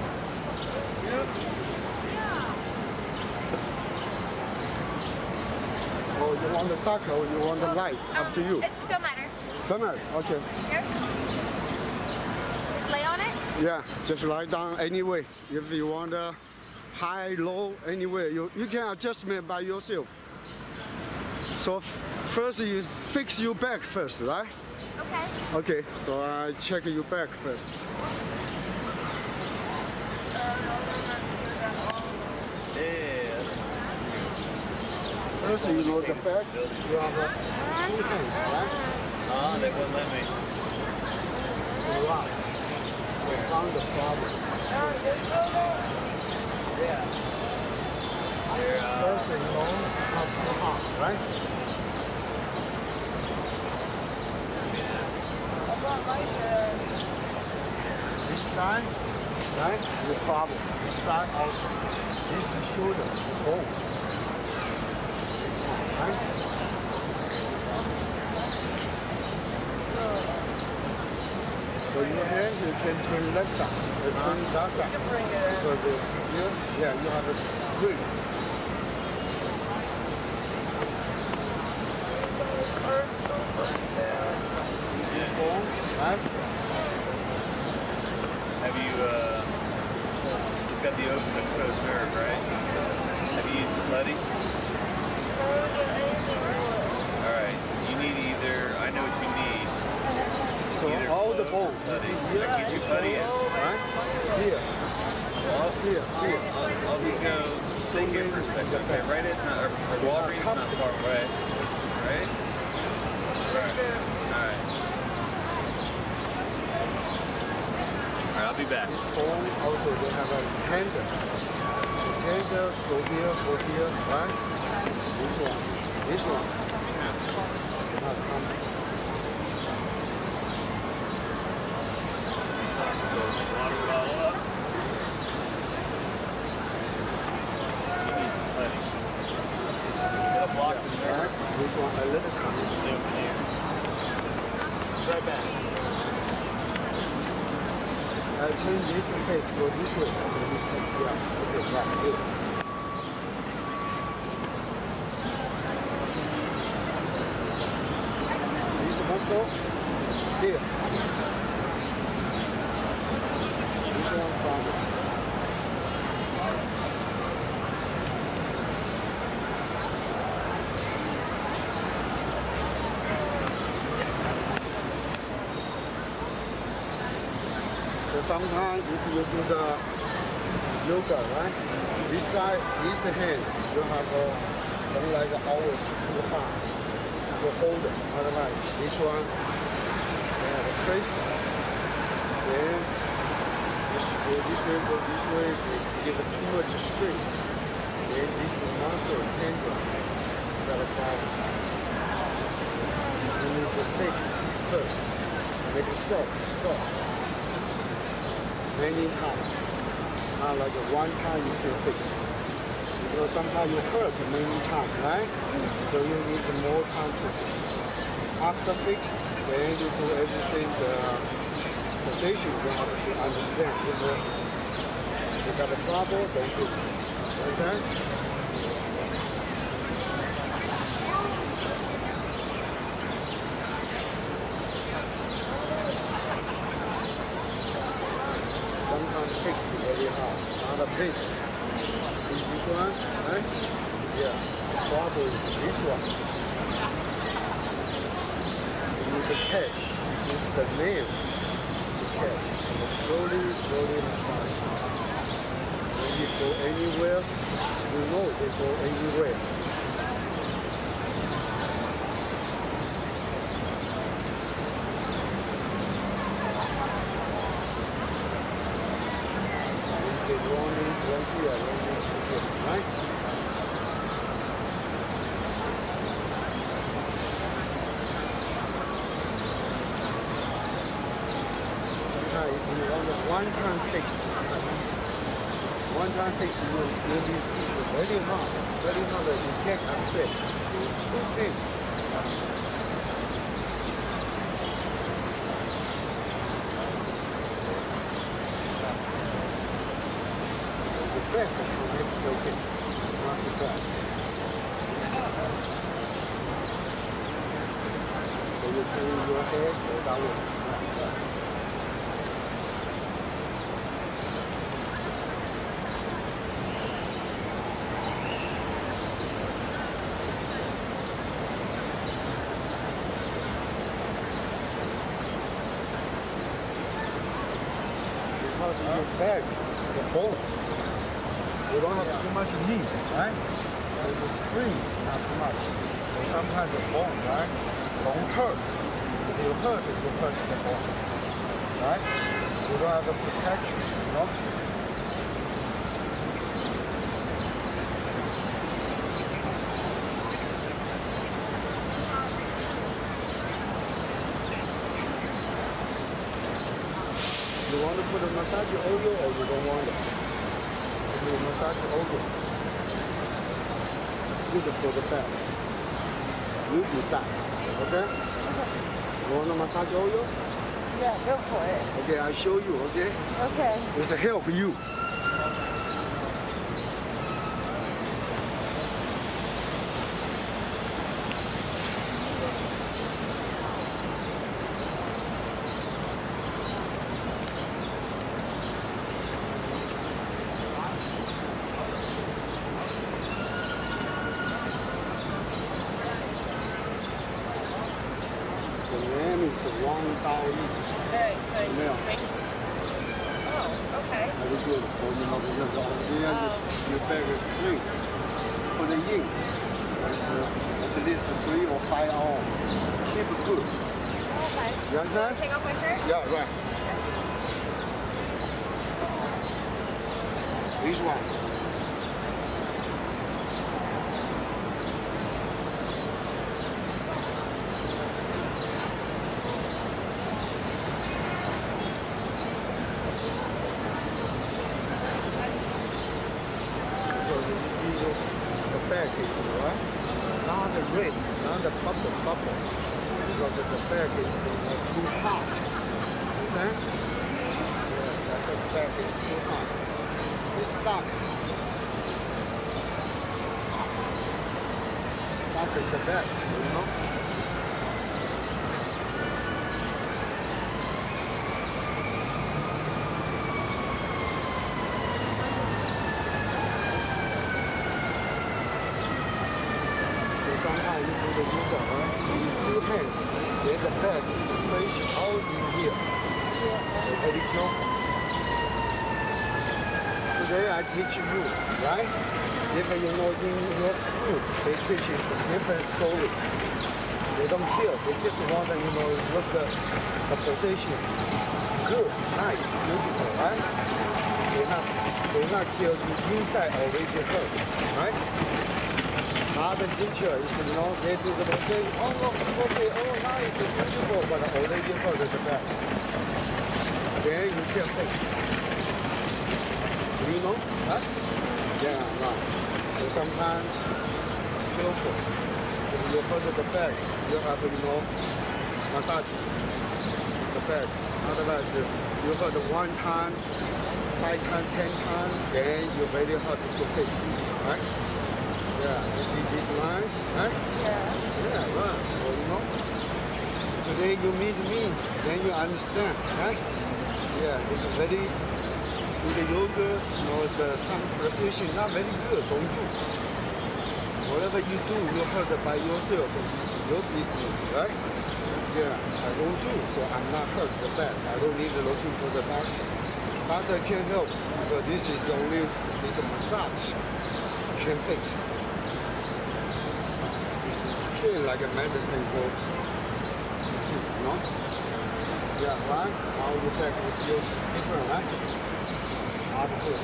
Oh, you want the dark or you want the light? Up to you. It don't matter. Don't matter. Okay. Here. Just lay on it. Yeah, just lie down anyway. If you want high, low, anywhere, you can adjust it by yourself. So first you fix your back first, right? Okay. Okay, so I check your back first. Yeah. First, you know the back, you have 2 hands, right? Oh, they wouldn't let me. Right. We found the problem. Yeah. First, you know how to hop, right? This side, right? No problem. This side also. This is the shoulder, bone. This one, right? So your hand, you can turn left side, turn that side. Because here, yeah, you have a grip. Bone, right? Have you, this has got the open exposed nerve, right? Have you used putty? Alright, you need either, I know what you need. So Either all the float or bones, putty. here, Like get your putty in. right? Here. Here, here. I'll go sit here for a second. Okay, right, it's not, or Walgreens is not far away. Right? Right. Alright. Alright, I'll be back. This bone also they have a tender. The tender go here, right? This one. Not coming. Water it all up. You need putty. Gotta block the nerve. Right? This one a little coming. Zoom here. Right back. I turn this face go this way. Let me see. Yeah. Okay, right here. This muscle here. This one problem. So sometimes if you do the yoga, right? This side, this hand, you have something like always too hard to hold it. Otherwise, this one, they have a pressure. Then this go this way, they give it too much strength. Then this muscle tender, got a problem. You need to fix first. Make it soft. Many times. Not like one time you can fix. Because sometimes you hurt many times, right? So you need more time to fix. After fix, then you do everything, the position you have to understand. If you got a trouble, then do it. Okay? Sometimes fix it very hard, not a big. See this one, right? Yeah, the trouble is this one. the catch. It's the nail. The catch. And slowly massage. When you go anywhere, you know they go anywhere. Right? Sometimes if you want a one-time fix, you'll be very hard that you can't accept. Two things. Back, it's okay. It's not too bad. So you turn your head, go downward. Because your back, the bone. You don't have too much knee, right? So the springs, not too much. So sometimes the bone, right? Don't hurt. If you hurt it, you hurt the bone, right? You don't have the protection, you know? You want to put a massage oil or you don't want it? Massage oil. Good for the back. You decide. Okay? You want a massage oil? Yeah, go for it. Okay, I'll show you, okay? Okay. It's to help you. It's 1刀1。 对，所以没有。 Oh, okay. I will do it for you. Your back is clean. Put it in. It's at least 3 or 5 hours. Keep it good. Okay. You understand? Take off my shirt? Yeah, right. This one. Because you see the back is right, not the red, not the bubble, because the back is too hot. Okay? Yeah, the back is too hot. It's stuck. Stuck at the back, you know? Sometimes you do the yoga, right? With 2 hands, then the back is placed all in here. So very careful. Today I teach you, right? If you know in your school, they teach you a different story. They don't care. They just want to, look at the position. Good, nice, beautiful, right? They not care you inside already hurt, right? Other teacher is, they do the thing, oh, look, okay, oh, nice, beautiful, but already hurt at the back. Then you can fix. You know? Huh? Yeah, right. So sometimes, careful. If you hurt at the back, you have to, massage the back. Otherwise, you hurt 1 time, 5 times, 10 times, then you're very hard to fix, right? Yeah, you see this line, right? Yeah, right. So, today you meet me, then you understand, right? Yeah, it's very, in the yoga, some position not very good, don't do. Whatever you do, you hurt by yourself, it's your business, right? Yeah, I don't do, so I'm not hurt the back. I don't need to looking for the doctor. Doctor can help, but this is only this a massage can fix. It's kind of like a medicine for teeth, you know? Yeah, right? Now your back will feel different, right? Up good.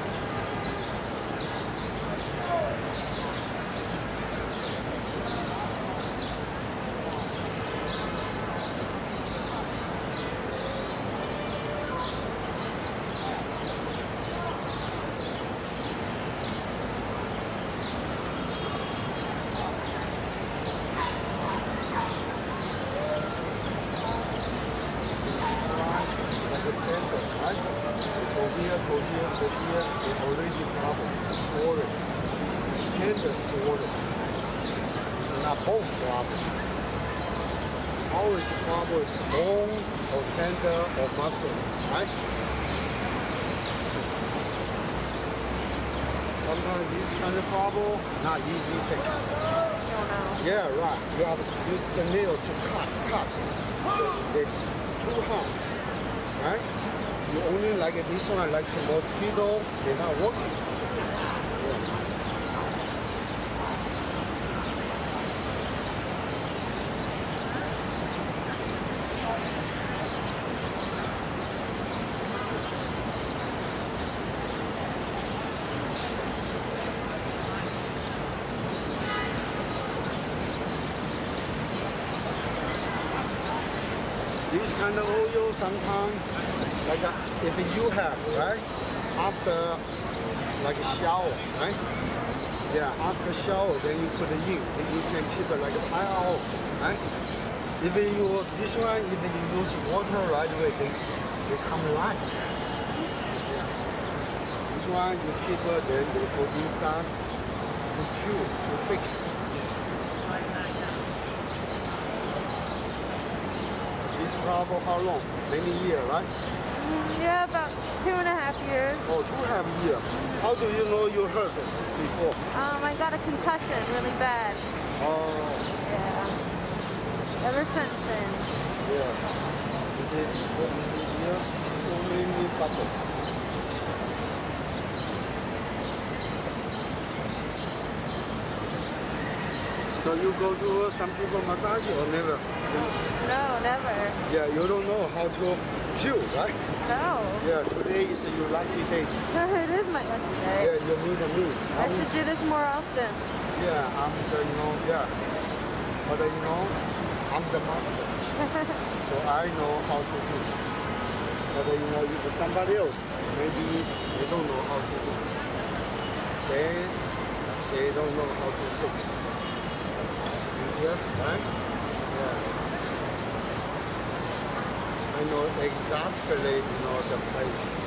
Bone problem. Always the problem is bone or tender or muscle, right? Sometimes this kind of problem not easy fix. Yeah, right. You have to use the nail to cut. Because they're too hard, right? You only like this one, like some mosquito, they're not working. Yeah. This kind of oil sometimes, like if you have, right, after like a shower, right? Yeah, after shower, then you put it in. Then you can keep it like 5 hours, right? If you, this one, if you use water right away, they come right. Yeah. This one, you keep it, then you put inside to cure, to fix. This problem how long? Many years, right? Yeah, about 2.5 years. Oh, 2.5 years. How do you know you hurt it before? I got a concussion really bad. Oh. Yeah. Ever since then. Yeah. Is it here? So many bubbles. So you go to some people massage or never? No, never. Yeah, you don't know how to cure, right? No. Yeah, today is your lucky day. It is my lucky day. Yeah, you meet me. I should do this more often. Yeah, I'm the, yeah. But I'm the master. So I know how to do. But if somebody else, maybe they don't know how to do. Then they don't know how to fix. See here, right? Yeah. I know exactly, the place.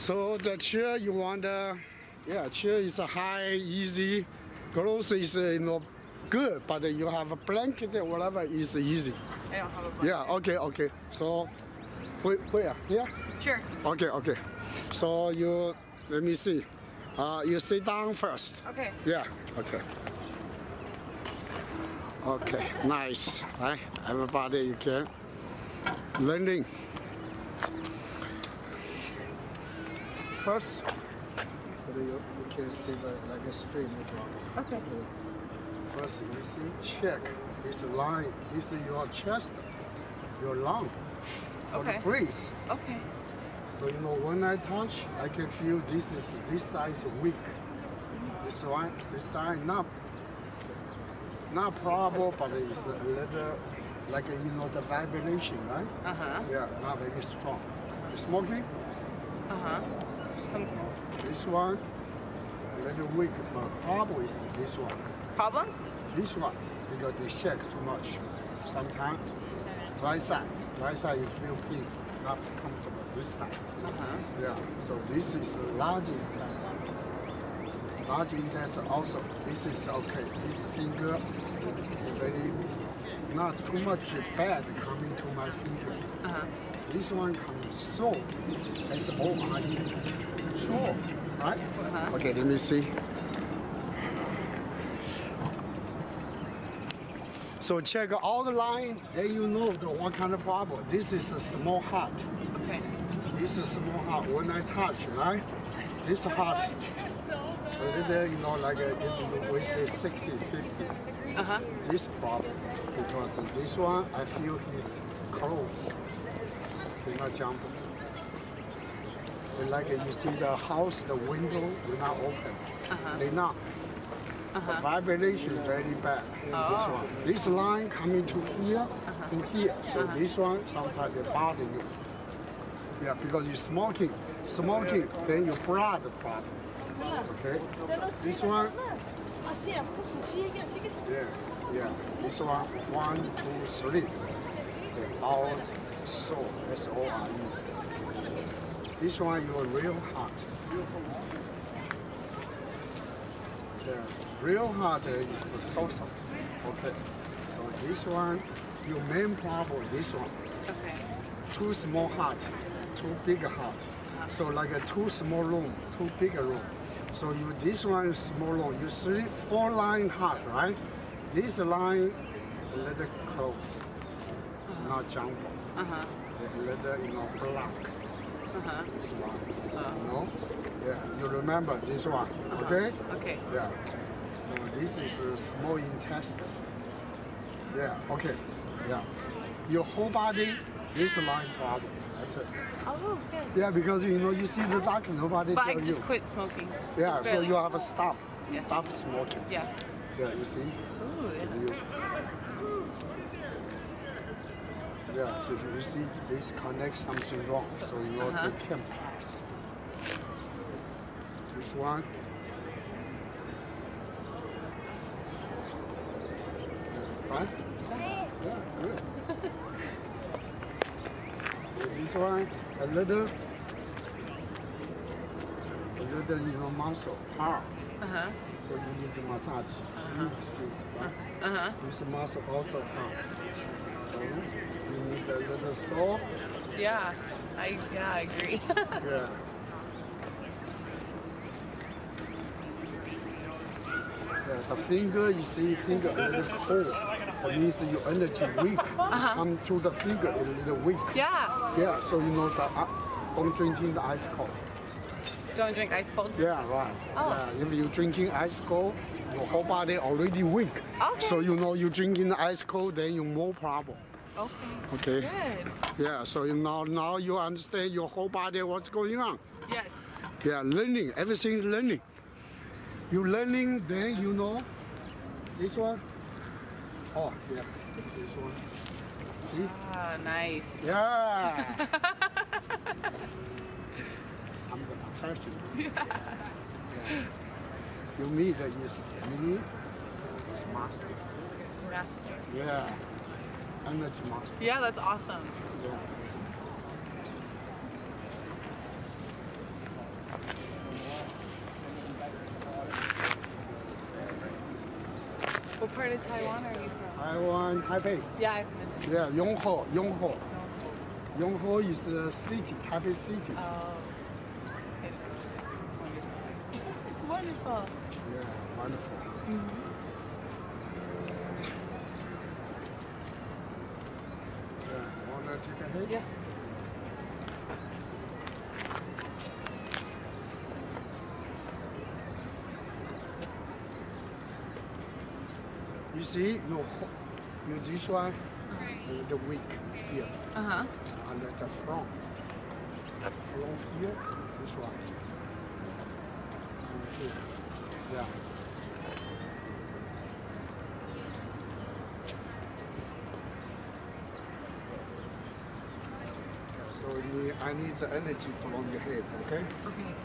So the chair you want, yeah, chair is high, easy. Clothes is good, but you have a blanket or whatever is easy. I don't have a blanket. Yeah, okay. So where? Here? Sure. Okay. So you let me see. You sit down first. Okay. Yeah. Okay. Nice. Right? Everybody, you can learning. First, you can see like a straight draw. Okay. First, you see, check this line. This is your chest, your lung, for the breeze. Okay. So when I touch, I can feel this side is weak. This side not problem, but it's a little like the vibration, right? Yeah, not very strong. Smoking? Sometimes. This one a little weak, but problem is this one. Problem? This one because they shake too much. Sometimes right side you feel pain, not comfortable. This side. Yeah. So this is a large intestine. Large intestine also. This is okay. This finger very not too much bad coming to my finger. This one comes so S-O-R-E. So, right? Okay, let me see. So check all the line, then you know what kind of problem. This is a small heart. Okay. This is small heart. When I touch, right? This heart, a little, like if we say 60, 50. This problem, because this one, I feel he's close. He's not jumping. Like you see the house, the window, they're not open. They're not. The vibration very bad. This one. This line coming to here, to here. So this one, sometimes it bother you. Yeah, because you're smoking, then your blood problem. Okay. This one. Yeah. This one, 1, 2, 3. Okay. Out, so S-O-R-E. This one, your real heart. The real heart is the social. Okay. So this one, your main problem, this one. Okay. Too small heart, too big heart. So like a too small room, too big room. So this one is small room. You see 4 line heart, right? This line a little close, not jump. A little, black. This one. No? Yeah, you remember this one, okay? Okay. Yeah. So this is a small intestine. Yeah, okay. Yeah. Your whole body, this line problem. That's it. Oh, good. Yeah, because you see the doctor, nobody But tell I you. just quit smoking. Yeah, Just so barely. you have to stop. Yeah. Stop smoking. Yeah. Yeah, you see? Ooh. Yeah, if you see this connect something wrong, so they can't practice. This one. Right? Yeah, good. This one, a little, muscle, arm. So you need to massage. Right? This muscle also hard. So you need a little soft. Yeah, I agree. Yeah. Yeah, the finger, you see, finger a little cold. That means your energy weak. Come to the finger a little weak. Yeah. Yeah, so don't drinking the ice cold. Don't drink ice cold? Yeah, right. Oh. Yeah, if you're drinking ice cold, your whole body already weak. Okay. So you're drinking the ice cold, then you more problem. Okay. Okay. Good. Yeah, so now you understand your whole body what's going on. Yes. Yeah, learning, everything is learning. You learning, then you know. This one. Oh, yeah, this one. See? Ah, nice. Yeah. I'm the professional. Yeah. You mean that is me, is master. Master. Yeah. Energy master. Yeah, that's awesome. Yeah. What part of Taiwan are you from? Taiwan, Taipei. Yeah, I've been to. Yeah, Yonghe, Yonghe. Yonghe is the city, Taipei city. Oh. It's wonderful. It's wonderful. Yeah, wonderful. Yeah, wanna take a hit? Yeah. You see, you this one, the weak here, Uh-huh. and the front. Front here, this one. And here. Yeah. So I need the energy from your head, okay? Okay.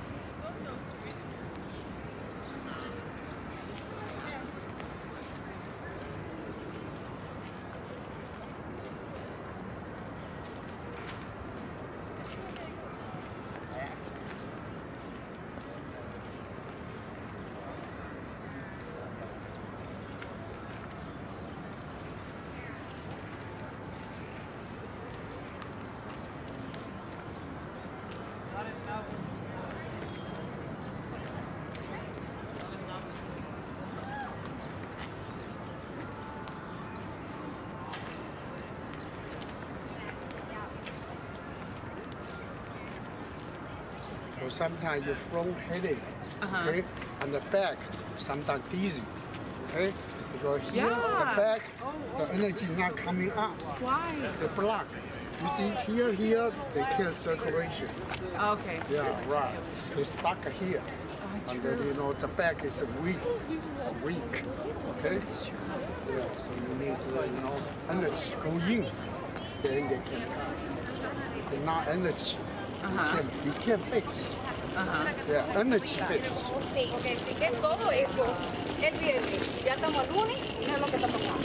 So sometimes your front headache, Uh-huh. okay, and the back sometimes dizzy, okay, because here Yeah. the back, the energy not coming up, Why? the block. You see here they kill circulation. Okay. Yeah, right. They stuck here, Oh, and then true. the back is weak, okay. Yeah, so you need energy go in, then they can pass. If not energy, you can't fix. Yeah, energy fix. Ok, expliqué todo eso el viernes. Ya estamos el lunes y no es lo que está pasando.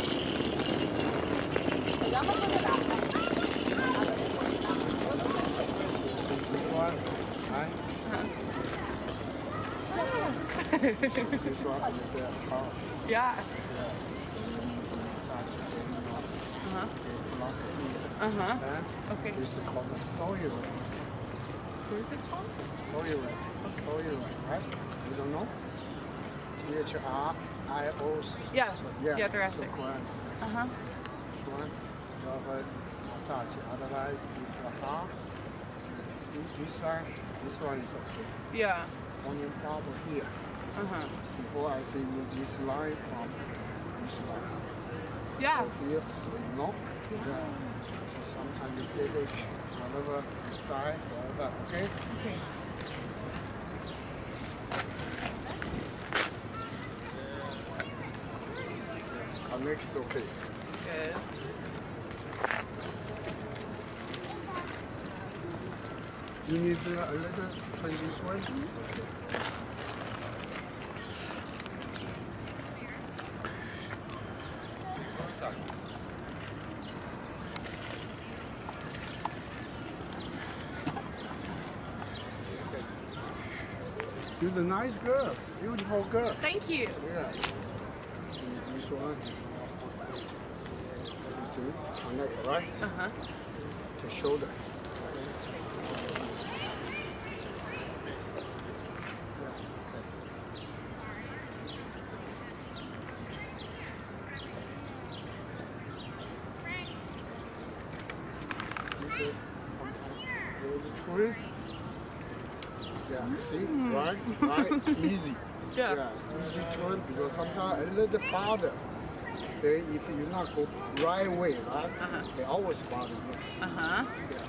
Vamos con el agua. This one, right? This one and the power. Yeah. Massage, Uh-huh. block here. Uh-huh. Understand? Okay. This is called the soil. What is it called? Soil, soil, right? You don't know? THRIO. Yeah. So, Yeah, thoracic. So grand. Uh-huh. This one, you have a massage. Otherwise, if you have, see this one is okay. Yeah. Only problem here. Uh-huh. Before I say you this line from this line. Yeah. Here, no? Yeah. So sometimes you headache, whatever, you side, whatever, okay? Okay. Connects okay. Good. You need a little turn this way? You're the nice girl, beautiful girl. Thank you. Yeah. See this one. You see, connect, right? Uh-huh. To shoulder. Yeah, you see, right, easy. Yeah. Easy turn because sometimes a little bother. Then if you not go right way, right, they always bother you. Uh-huh. Yeah.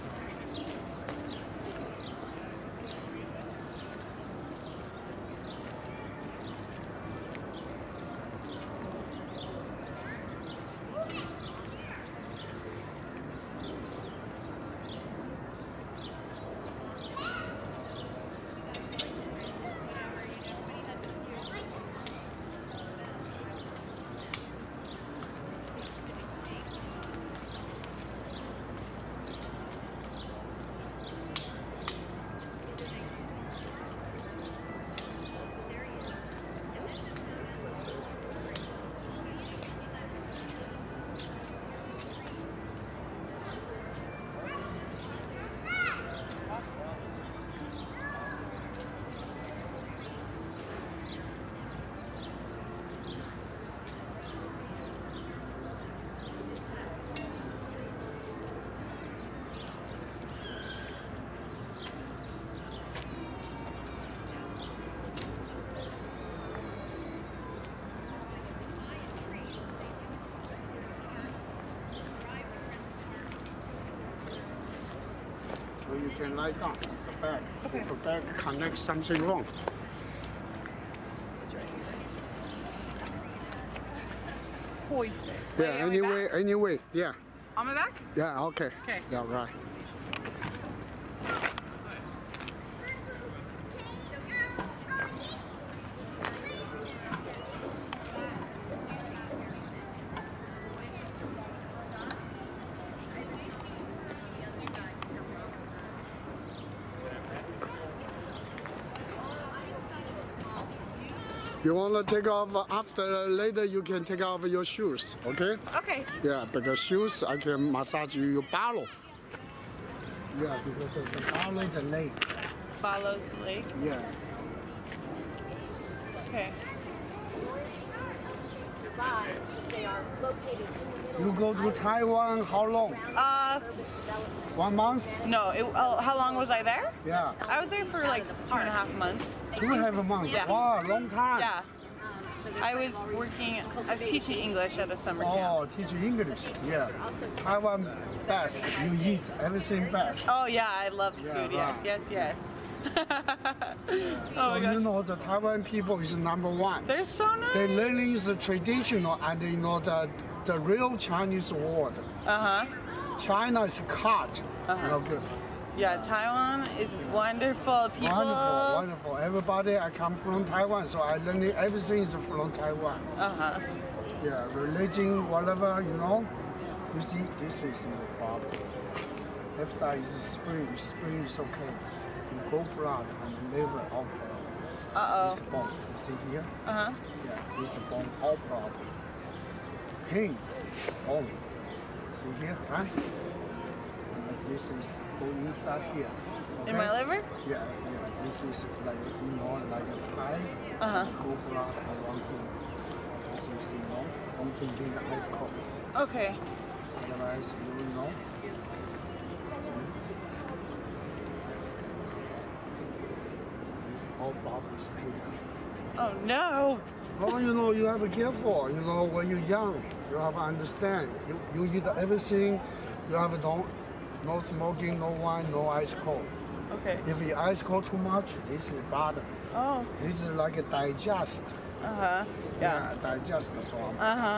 can lie down. The back. Okay. If the back connects something wrong. Hoi. Yeah, anyway, yeah. On my back? Yeah, okay. Okay. Yeah, right. You want to take off after later you can take off your shoes, okay? Okay. Yeah, because shoes I can massage your ballo. Yeah, because the ballo the leg. Follows the leg. Yeah. Okay. You go to Taiwan how long? 1 month? No. How long was I there? Yeah. I was there for like 2.5 months. 2.5 months. Yeah. Wow, long time. Yeah. I was teaching English at a summer camp. Oh, teach English. Yeah. Taiwan best. You eat everything best. Oh yeah, I love the Yeah, food. right. Yes. Oh So my gosh. you know the Taiwan people is #1. They're so nice. They learning is traditional and you know the real Chinese word. China is cut. No good. Yeah, Taiwan is wonderful. People. Wonderful. Everybody I come from Taiwan, so I learning everything is from Taiwan. Yeah, religion, whatever, you know. You see, this is no problem. Left side is spring is okay. You go blood and liver all problem. This bone, you see here? Yeah, this bone all problem. Pain, bone. See here, right? And this is go inside here. Okay? In my liver? Yeah. This is like you know like a pie. Go blood around here. This is you know, don't drink the ice cold. Okay. Otherwise you will know. All problems here. Oh no. Well, you know, you have to be careful. You know, when you're young, you have to understand. You eat everything. You have no smoking, no wine, no ice cold. Okay. If you ice cold too much, this is bad. Oh. This is like a digest. Yeah. Digest problem.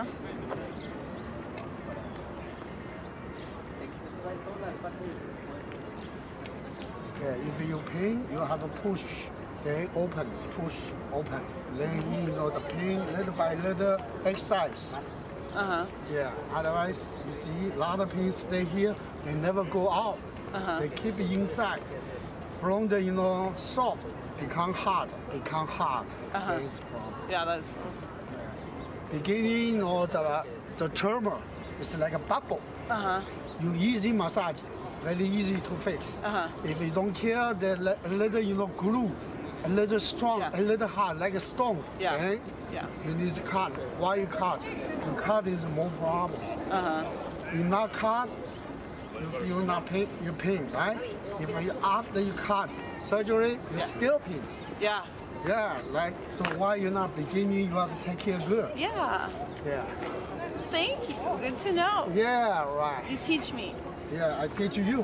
Yeah, if you pain, you have to push, then open, push, open. Then you know the pain little by little exercise. Yeah, otherwise you see a lot of pain stay here, they never go out. They keep inside. From the soft become hard. That is problem. Yeah, that's. Beginning or the tumor is like a bubble. You easy massage, very easy to fix. If you don't care, the little glue, a little strong, a little hard, like a stone. Yeah. You need to cut. Why you cut? You cut is more problem. You not cut, you feel not pain, you pain, right? If you after you cut surgery, you still pain. Yeah. Yeah, like so. Why you not beginning? You have to take care good. Yeah. Yeah. Thank you. Good to know. Yeah, right. You teach me. Yeah, I teach you.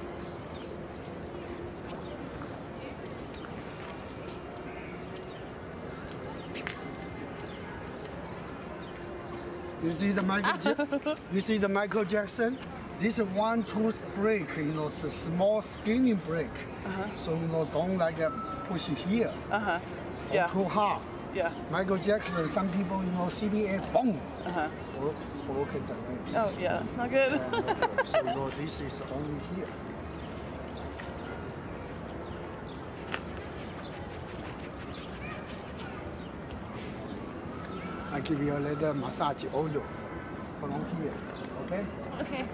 You see the you see the Michael Jackson? This is one tooth break, it's a small skinny break. So don't like push it here. Yeah. Too hard. Yeah. Michael Jackson, some people, CBA, boom. Broken the ribs. Oh yeah, that's not good. So this is only here. I give you a little massage oil from here, okay? Okay.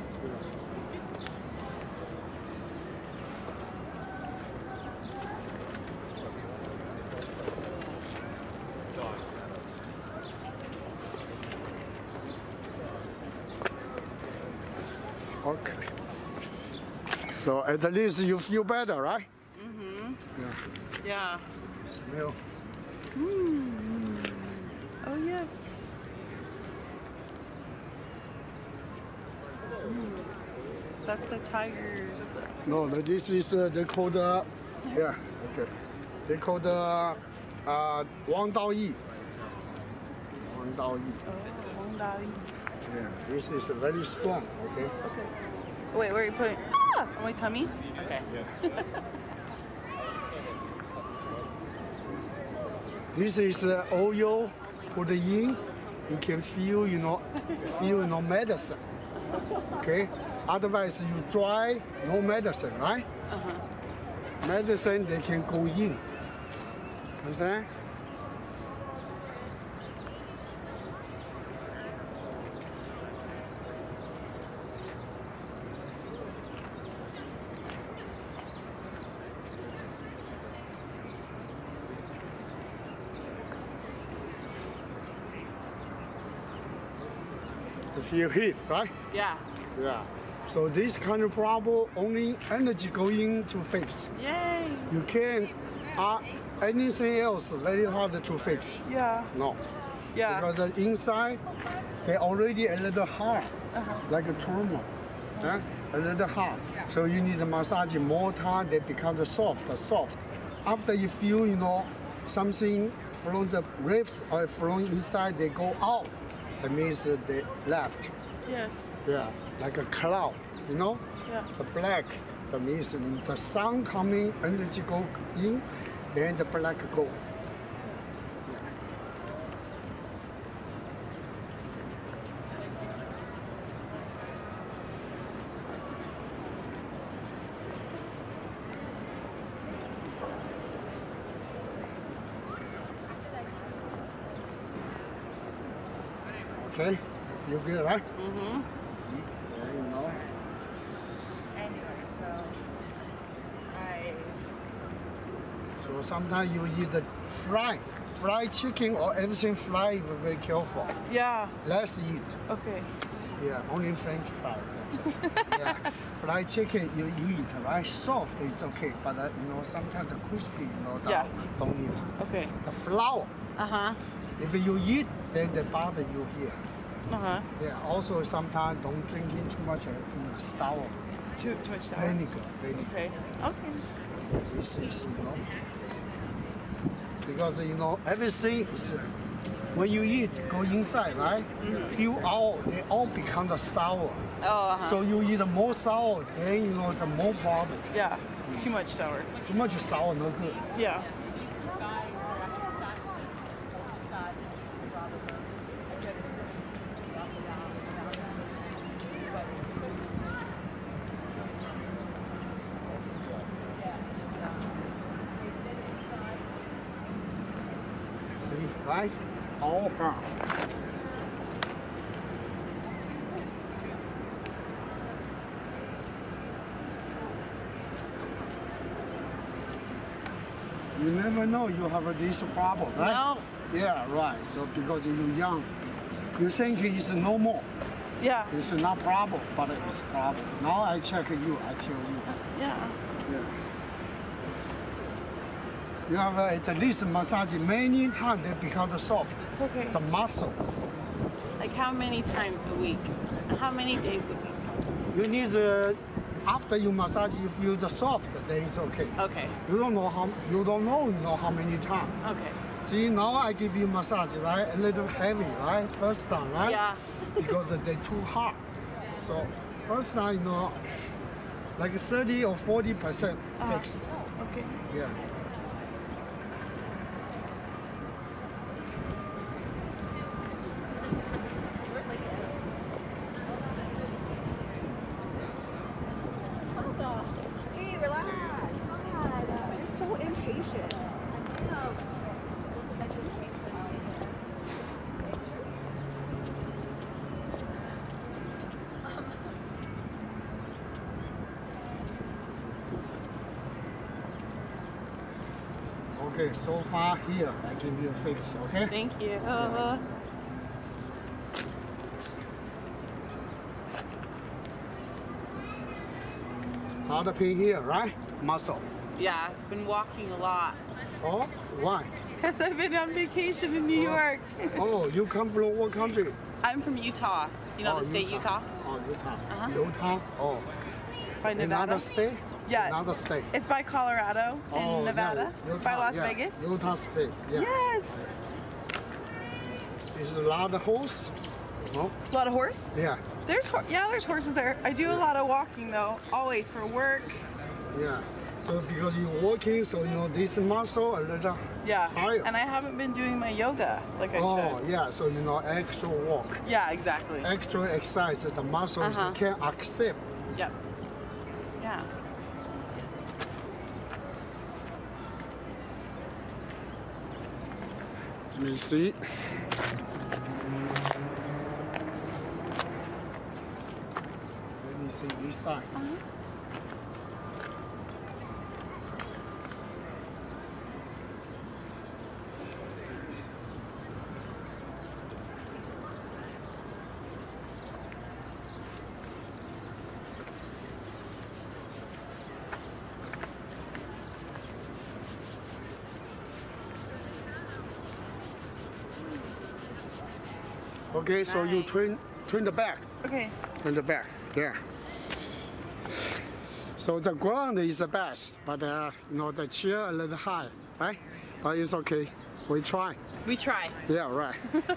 Okay. So at least you feel better, right? Yeah. Smell. Oh yes. That's the tiger's. No, this is they call the yeah. Okay. They call the Wang Dao Yi. Wang Dao Yi. Oh, Wang Dao Yi. Yeah, this is very strong. Okay. Okay. Wait, where are you putting? Ah, on my tummy? Okay. This is oil put in. You can feel, medicine. Okay. Otherwise, you dry, no medicine, right? Medicine they can go in. Understand? You feel heat, right? Yeah. Yeah. So this kind of problem, only energy going to fix. Yay. You can't anything else very hard to fix. Yeah. No. Yeah. Because the inside, they already a little hard, like a tumor. A little hard. So you need to massage more time, they become soft. After you feel, something from the ribs or from inside, they go out. That means they left. Yes. Yeah, like a cloud, Yeah. The black, that means the sun coming, energy go in, then the black go. Okay, feel good, right? Mm-hmm. Yeah, Anyway, So sometimes you eat the fried chicken or everything fried, very careful. Yeah. Less eat. Okay. Yeah, only French fry. That's it. Yeah, fried chicken you eat, right? Soft it's okay, but sometimes the crispy, don't eat. Okay. The flour. If you eat, then the bother you here. Yeah. Also sometimes don't drink in too much sour. Too much sour. Vinegar. Okay. Okay. This is because everything is when you eat go inside, right? Few hours they all become the sour. Oh. So you eat more sour, then the more problem. Yeah. Too much sour. Too much sour no good. Yeah. See, right? All hard. You never know you have this problem, right? No. Yeah, right. So because you're young, you think it's normal. Yeah. It's not problem, but it's problem. Now I check you, I tell you. Yeah. Yeah. You have at least massage many times they become soft. Okay. The muscle. Like how many times a week? How many days a week? You need after you massage, you feel the soft, then it's okay. Okay. You don't know how many times. Okay. See, now I give you massage, right? A little heavy, right? First time, right? Yeah. Because they're too hard. So first time, like 30 or 40% fix. Okay. Yeah. Hey, relax. You're so impatient. Okay, so far here, I give you a fix, okay? Thank you. Other pain here, right? Muscle. Yeah, I've been walking a lot. Oh, why? Because I've been on vacation in New York. Oh, you come from what country? I'm from Utah. You know the state Utah? Oh, Utah. Uh-huh. Utah? Oh. By Nevada? Another state? Yeah. Another state. It's by Colorado in Nevada. Yeah, Utah, by Las yeah. Vegas. Utah State. Yeah. Yes. Is a lot of horse? No? A lot of horse? Yeah. There's horses there. I do a lot of walking though, always for work. Yeah. So because you're walking, so you know this muscle a little higher. And I haven't been doing my yoga like I should. Yeah. So you know actual walk. Yeah, exactly. Actual exercise, the muscles can accept. Yep. Yeah. Let me see. Let me see this side. Okay, so you turn the back. Okay. Turn the back. Yeah. So the ground is the best, but you know the chair a little high, right? But it's okay. We try. We try. Yeah, right.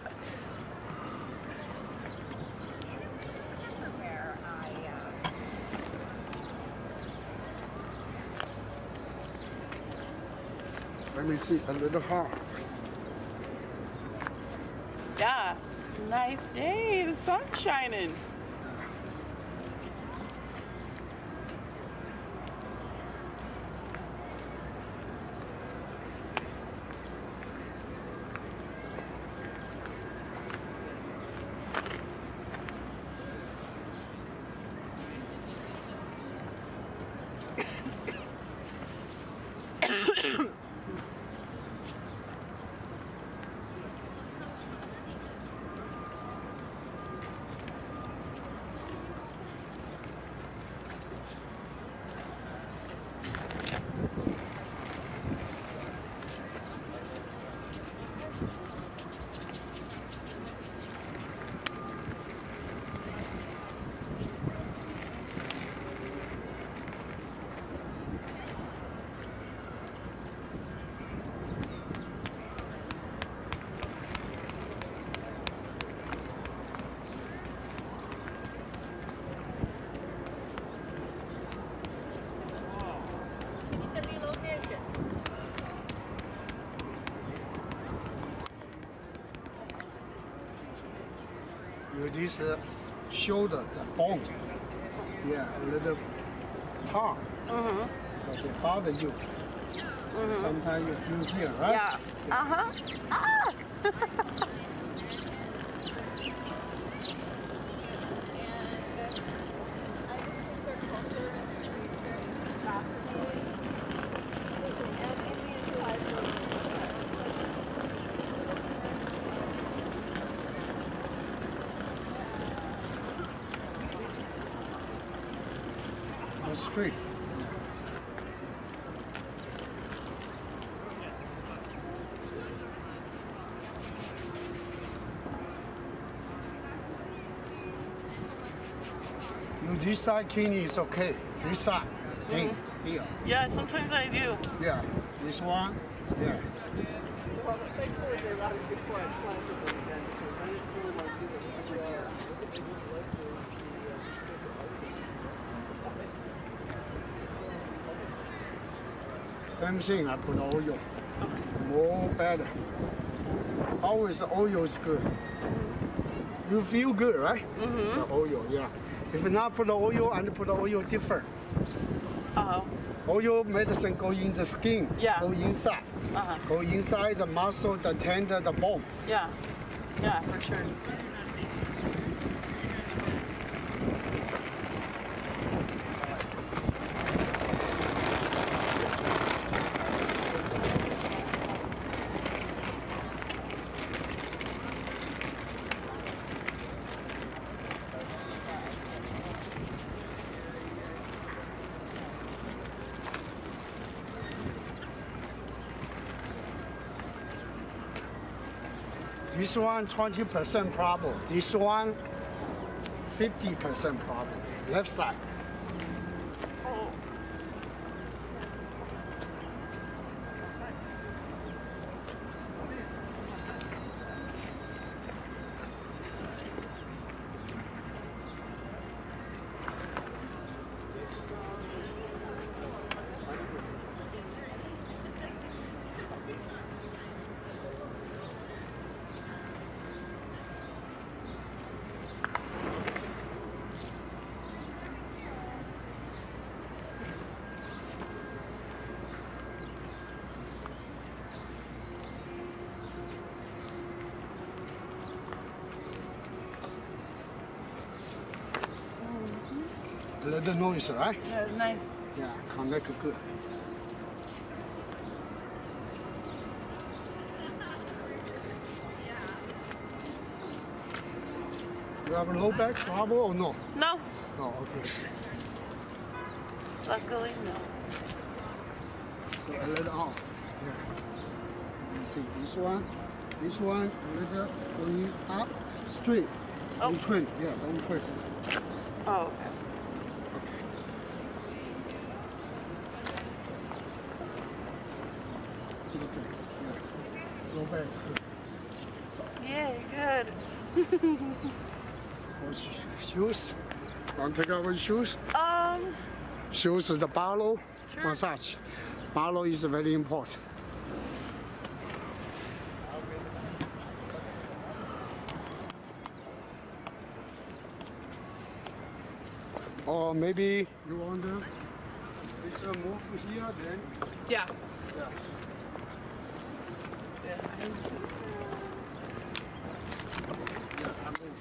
Let me see, a little hard. Yeah, it's a nice day. The sun's shining. You this shoulder, the bone. Yeah, a little hard. But they bother you. So sometimes you feel here, right? Yeah. Ah! Go straight. You this side kidney is okay. This side, hey, here. Yeah, sometimes I do. Yeah, this one, yeah. Well, thankfully they routed before I planted them again because I didn't really want to do this every year. Same thing, I put oil. More better. Always oil is good. You feel good, right? The oil, yeah. If not put the oil and put the oil different. Oil medicine go in the skin, go inside. Go inside the muscle, the tendon, the bone. Yeah, yeah, for sure. This one 20% problem. This one 50% problem. Left side. the noise, right? Yeah, it's nice. Yeah, connect good. You have a low back trouble or no? No, No, okay. luckily no. So a little off. Yeah. You see this one, a little going up, straight. Oh. Don't twin. Yeah, don't twin. Oh, okay. Okay. Okay. Yeah. Low back. Good. Yeah, good. For shoes. Want to take off your shoes? Shoes is the barlow massage. Barlow is very important. Or maybe you want to move here, then Yeah. yeah. Yeah. Yeah, I move.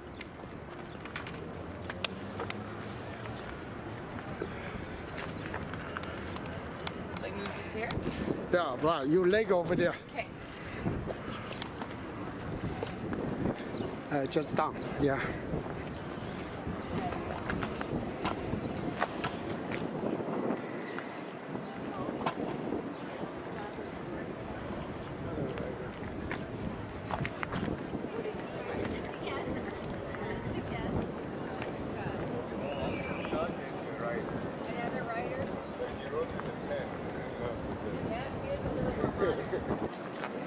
Like move this here? Yeah, right. Your leg over there. Okay. Just down. Yeah. Another writer? Yeah, here's a little more.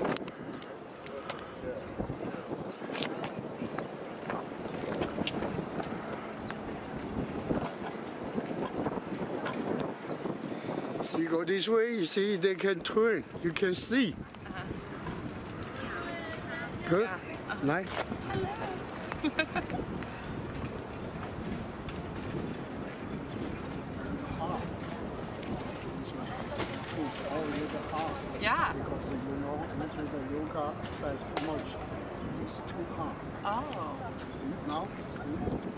See, go this way. You see, they can turn. You can see. Good. Nice. It's all a little hard Yeah. because you know, after the yoga exercise too much, it's too hard. Oh. See now? See?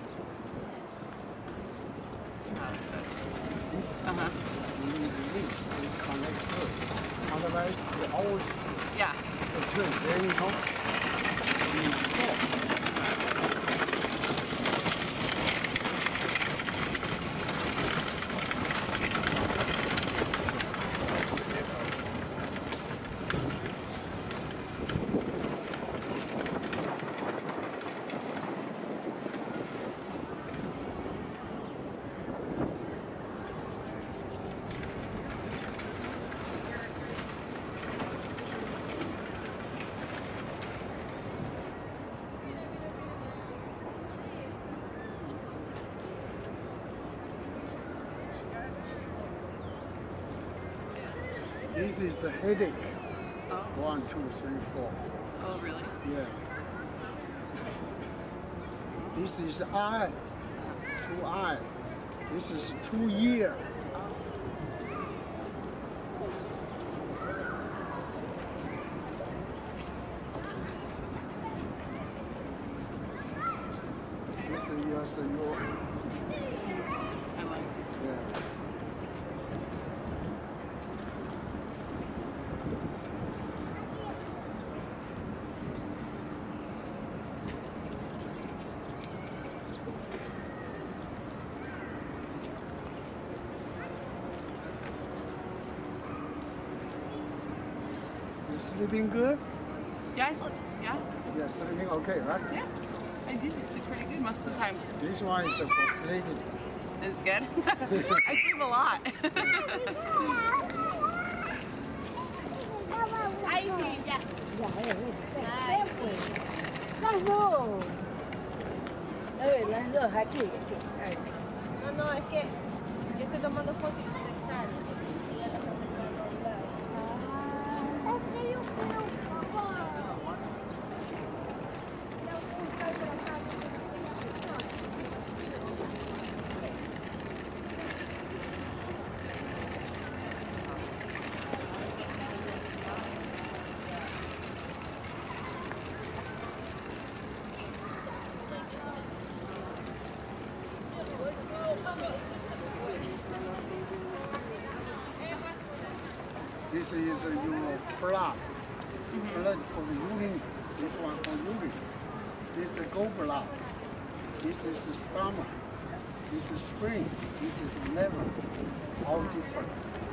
That's good. See? Uh-huh. You need to release and connect good. Otherwise, you always Yeah. turn. Then you know, you need to stop. This is a headache. Oh. 1, 2, 3, 4. Oh, really? Yeah. This is eye. 2 eye. This is 2 ear. This is just your. I like it. Yeah. You sleeping good? Yeah, I sleep. Yeah. Yeah, sleeping okay, right? Yeah. I do. I sleep pretty good most of the time. This one is for sleeping. It's good. I sleep a lot. Ahí sí, ya. No, no, es que yo estoy tomando fotos de sal. Y ella la está sacando a un lado. Es que yo quiero un favor. is your blood. Blood for the urine. This one for urine. This is gallbladder. This is the stomach. This is spleen. This is liver. All different.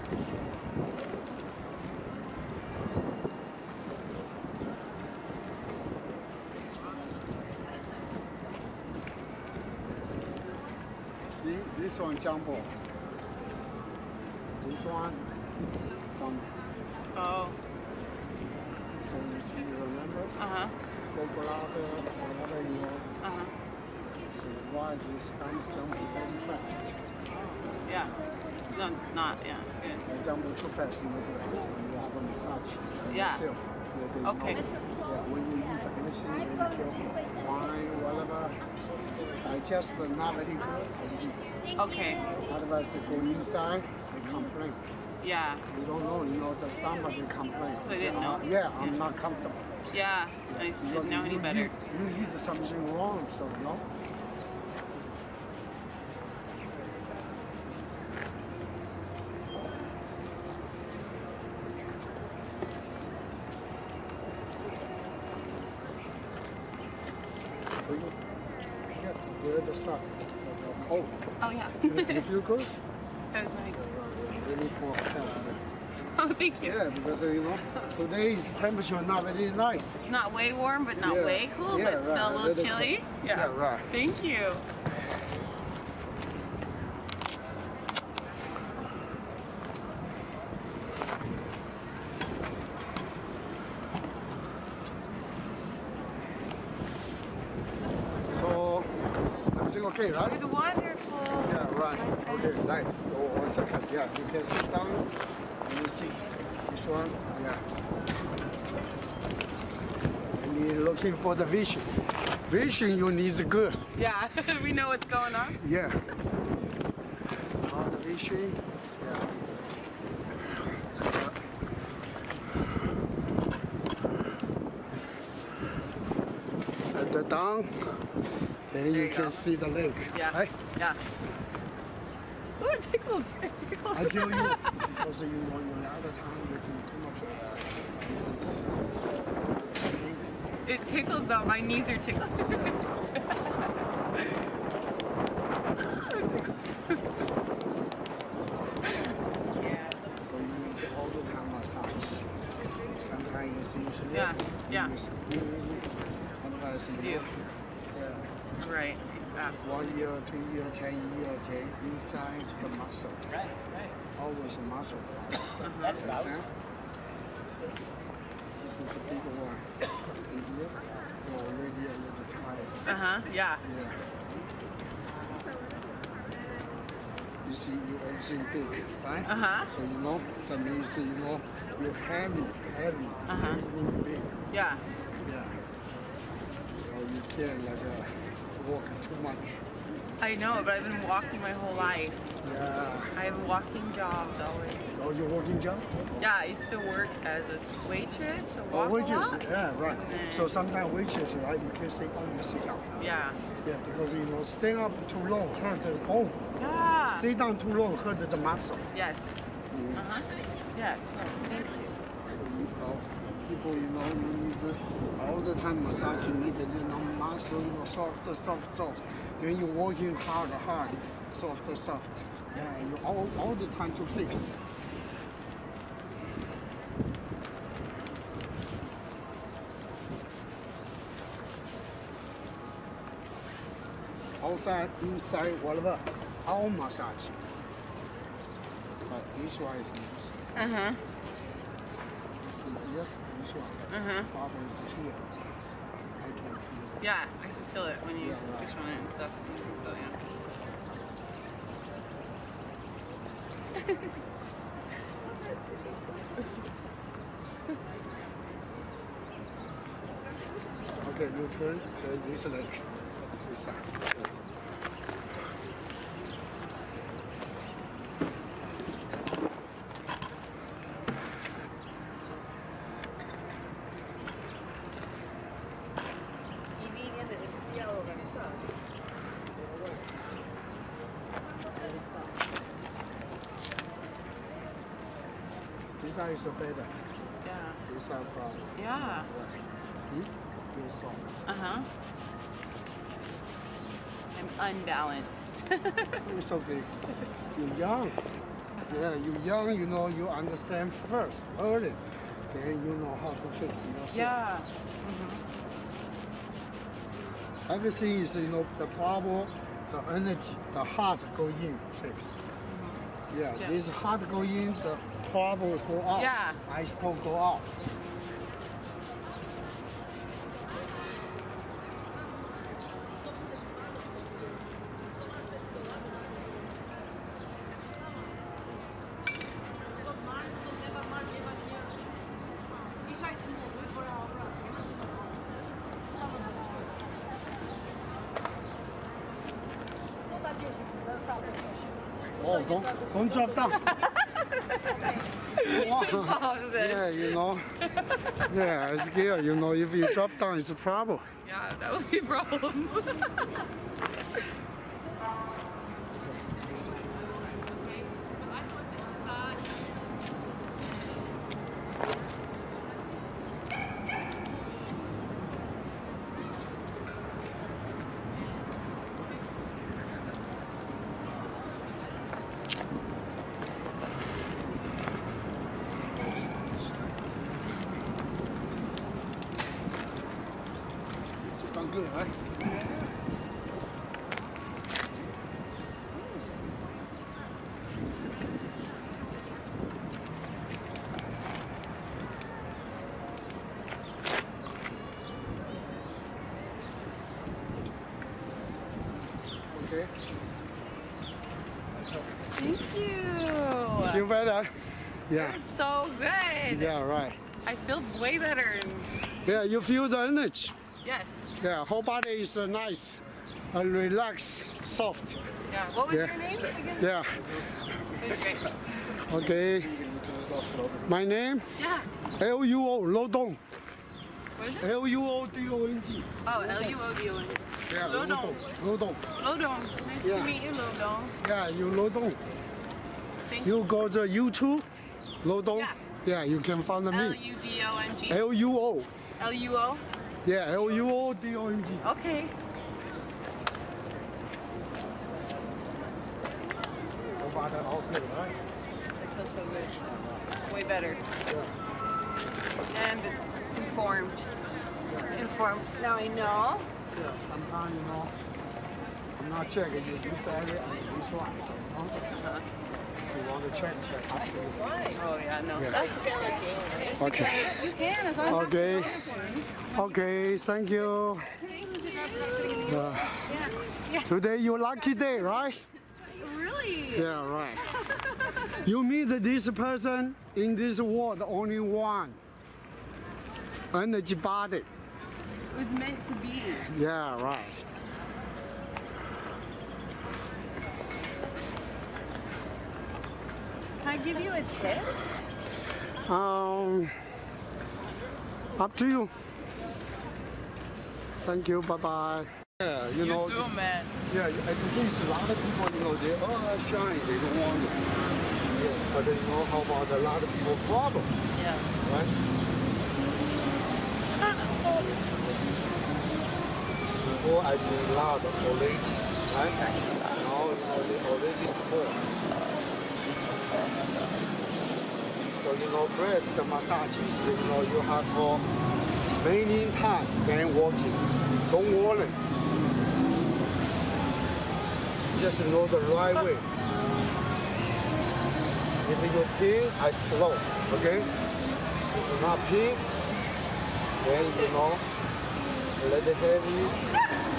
See, this one jumbo. This one stomach. Oh. So you see, you remember? Uh-huh. Gallbladder, whatever you know. Uh-huh. So why the stomach jumping very fast? Yeah. It's not, yeah. Good. I jump too fast in the brain. So you have a massage Yeah. yourself. Okay. Yeah, when you eat anything, very careful. Wine, whatever. Digest not very good. Okay. Otherwise, they go inside, they complain. Yeah. You don't know, you know, the stomach, they complain. So they didn't know. Yeah, I'm not comfortable. Yeah. I just didn't know any better. You eat something wrong, so you know. So yeah, where's the sun? That's a cold. Oh, yeah. You feel good? That was nice. Ready for health. Oh, thank you. Yeah, because you know, today's temperature not very nice. Not way warm, but not Yeah. way cool, Yeah, but right. still a little Little chilly. cold. Yeah, right. Thank you. So everything okay, It right? was wonderful. Yeah, right. Okay, right. Oh, 1 second. Yeah, you can sit down. Let me see. This one. Yeah. And you're looking for the vision. Vision you need is good. Yeah, we know what's going on. Yeah. All the vision. Yeah. At the down, then you you can go. see the lake. Yeah. Right? Yeah. Ooh, it tickles. It tickles. I tell you, because you know, a lot of time you do too much. This is. It tickles though. My knees are tickling. It tickles. So you need all the time massage. Sometimes you see here. Yeah, yeah. You squeeze, otherwise you You. know. Yeah. Right. Absolutely. 1 year, 2 year, 10 year, okay, inside the muscle. Always a muscle. Okay? This is a big one. See here? You're already a little tired. Uh-huh. Yeah. Yeah. You see, you everything big, right? Uh-huh. So you know, that means you know you're heavy, everything big. Yeah. Yeah. So you can't like walk too much. I know, but I've been walking my whole life. Yeah. I have walking jobs always. Oh, you're working job? Yeah, I used to work as a waitress, a Oh, walk a waitress. lot. Yeah, right. And then- So sometimes waitress, right? You can sit down, you sit down. Yeah. Yeah, because you know, staying up too long hurt the bone. Yeah. Stay down too long hurt the muscle. Yes. Uh-huh. Yes, yes, thank you. People, you know, you need all the time massage. You need muscle, you know, soft. Then you're working hard, soft. Yeah, you all the time to fix. Outside, inside, whatever, all massage. But this one is nice. Uh-huh. See here, this one. Uh-huh. Problem is here. I can feel it. Yeah, I can feel it when you Yeah, right. push on it and stuff. Oh, yeah. Okay, you turn this leg, this side. Y viene demasiado organizado. This side is better. Yeah. This side problem. Yeah. This soft. Uh-huh. I'm unbalanced. It's okay. You're young. Yeah, you're young, you know, you understand first, early. Then you know how to fix yourself. Yeah. Everything is, you know, the problem, the energy, the heart go in, fix. Yeah, this heart go in, the problem go out. Yeah. Eyes go out. Oh, don't drop down. Yeah, you know. Yeah, it's good. You know, if you drop down, it's a problem. Yeah, that would be a problem. Done good, right? Okay. Thank you. You better? Yeah. That's so good. Yeah, right. I feel way better. Yeah, you feel the energy. Yes. Yeah, whole body is nice, relaxed, soft. Yeah. What was your name again? Yeah. It was great. Okay. My name? Yeah. Luo, Lodong. What is it? Luodong. Oh, Luodong. Yeah, Lodong. Lodong. Lodong. Nice Yeah. to meet you, Lodong. Yeah, you Lodong. Thank You go to YouTube, Lodong. Yeah. Yeah, you can find me. Ludong. Luo. Luo. Yeah, Luodong. Okay. Whole body all good, right? That feels so good. Way better. And informed. Informed. Now I know. Yeah, sometimes, you know, I'm not checking you this area and this one, so, you know, if you want to check up to you. Oh yeah, no. Yeah. That's good. Okay. You can as long as Okay. Okay, thank you. Today your lucky day, right? Really? Yeah, right. You meet this person in this world, only one. Energy body. It was meant to be. Yeah, right. Can I give you a tip? Up to you. Thank you. Bye bye. Yeah, you know. too, man. Yeah, at least a lot of people, you know, they shine, they don't want it. Yeah, but you know, how about a lot of people problem, Yeah. right? Before I do a lot already, right? Now, you know, they already sport. So, you know, breast massages, you know, you have for many time than walking. Don't worry. Just know the right way. If you pee, I slow, okay? If you not pee, then you know, let it heavy.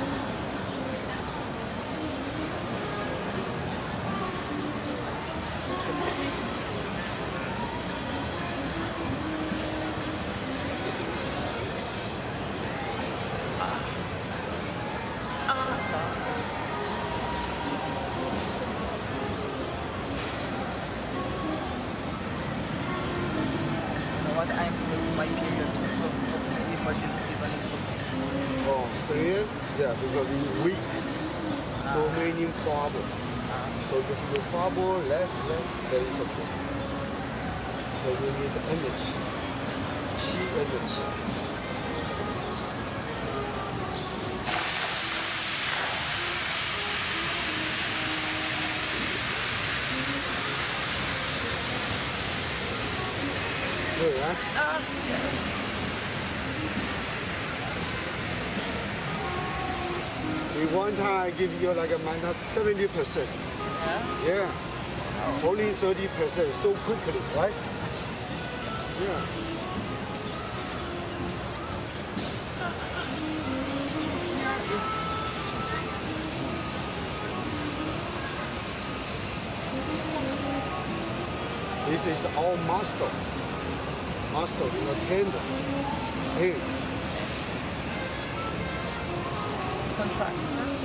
What I'm with my period too, so maybe for this one is so. Oh, period? Yeah, because you're weak. So many problems. So if you problem less, then it's okay. So you need energy. Chi energy. Good, huh? See, one time I give you like a minus 70%. Yeah. Only 30%, so quickly, right? Yeah. This is all muscle, tendon. Hey. Contract.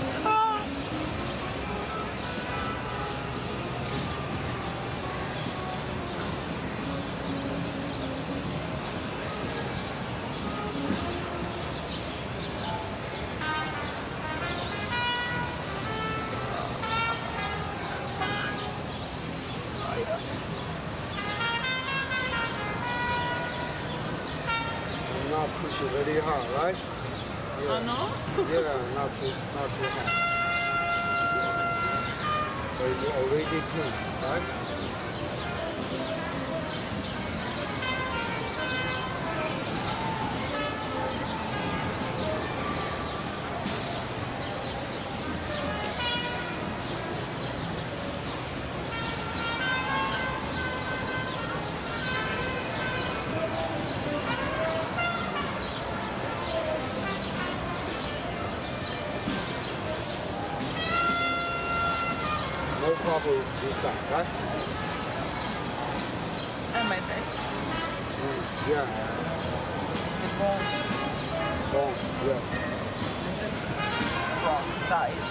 Not push it very hard, right? Yeah. Oh no? Yeah, not too hard. But you already clean, right? No problem with this side, right? And my back. Yeah. The bones. Long, yeah. This is wrong side.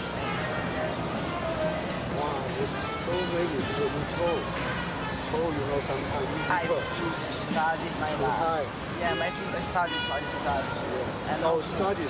Wow, there's so many little toe. Toe, you know, sometimes easy I work. studied my Too life. high. Yeah, my two I studied. Yeah. And Oh, study.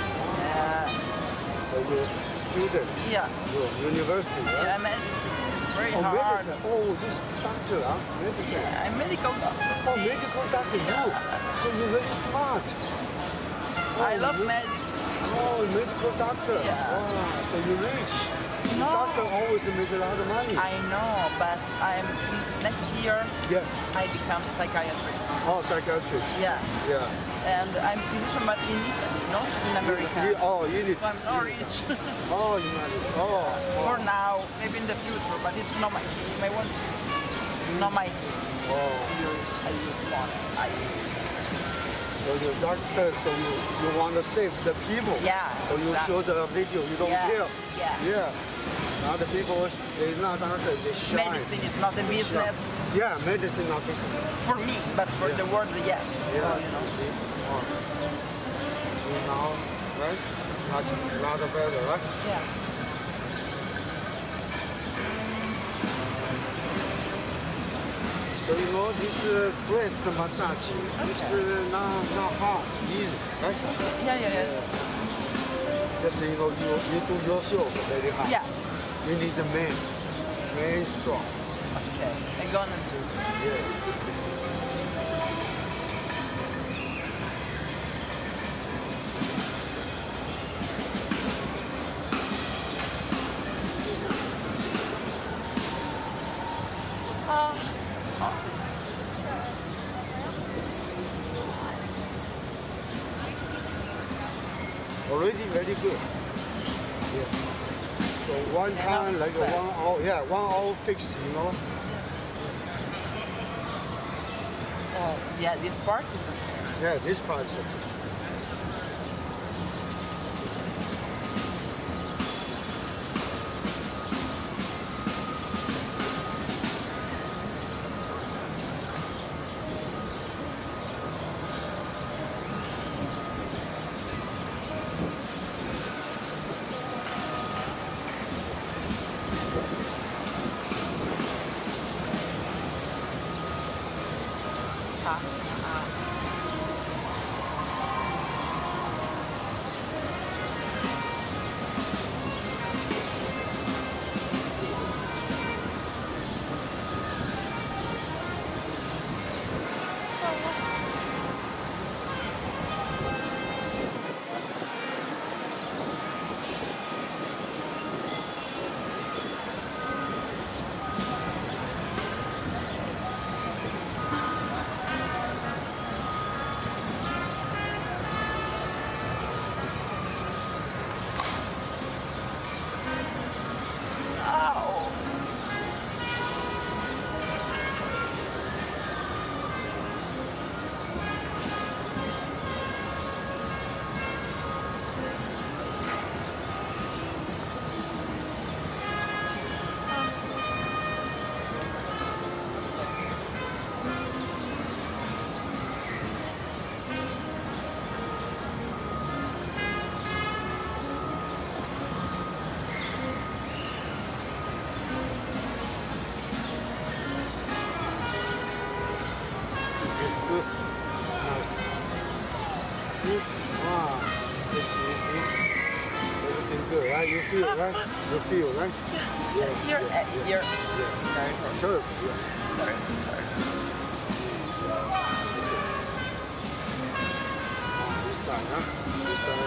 So you're a student, yeah. you're university, right? Yeah, medicine. It's very Oh, hard. medicine. Oh, this doctor, huh? Medicine. Yeah, I'm medical doctor. Oh, medical doctor, you. So you're very smart. I love medicine. Oh, medical doctor. Yeah. Wow, so you're rich. No. Doctor always make a lot of money. I know, but next year Yeah. I become psychiatrist. Oh, psychiatry. Yeah. Yeah. And I'm physician, but in Italy, not in America. You need. So I'm not rich. Oh, you need. Oh. For now, maybe in the future, but it's not my dream. I want to. It's not my dream. Oh. To be rich. I want. So you're doctor, so you want to save the people. Yeah. So you exactly. show the video, you don't Yeah. care. Yeah. Yeah. Other people, they're not doctor, they shine. Medicine is not a business Yeah, medicine not business. for me, but for the world, yes. So, Yeah, you know. see? Oh. See now, right? Not better, right? Yeah. So you know this breast massage is not hard, easy, right? Yeah. Just you know you do yourself very hard. Yeah. You need a man strong. Okay. I'm gonna do. Yeah. Already very good. Yeah. So one time like 1 hour, yeah, 1 hour fix, you know. Oh, yeah, this part is okay. Yeah, this part is okay. See? Wow. See? Everything good, right? You feel, right? You feel, right? You're sorry. Sure. Sorry. This side, huh? This side.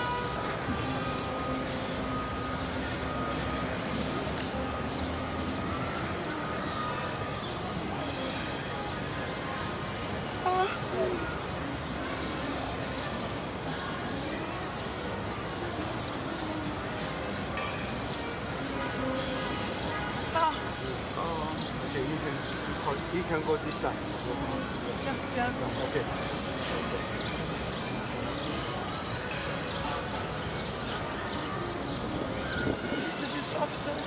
Okay, you can go this side. Yeah. Okay. It's a bit softer.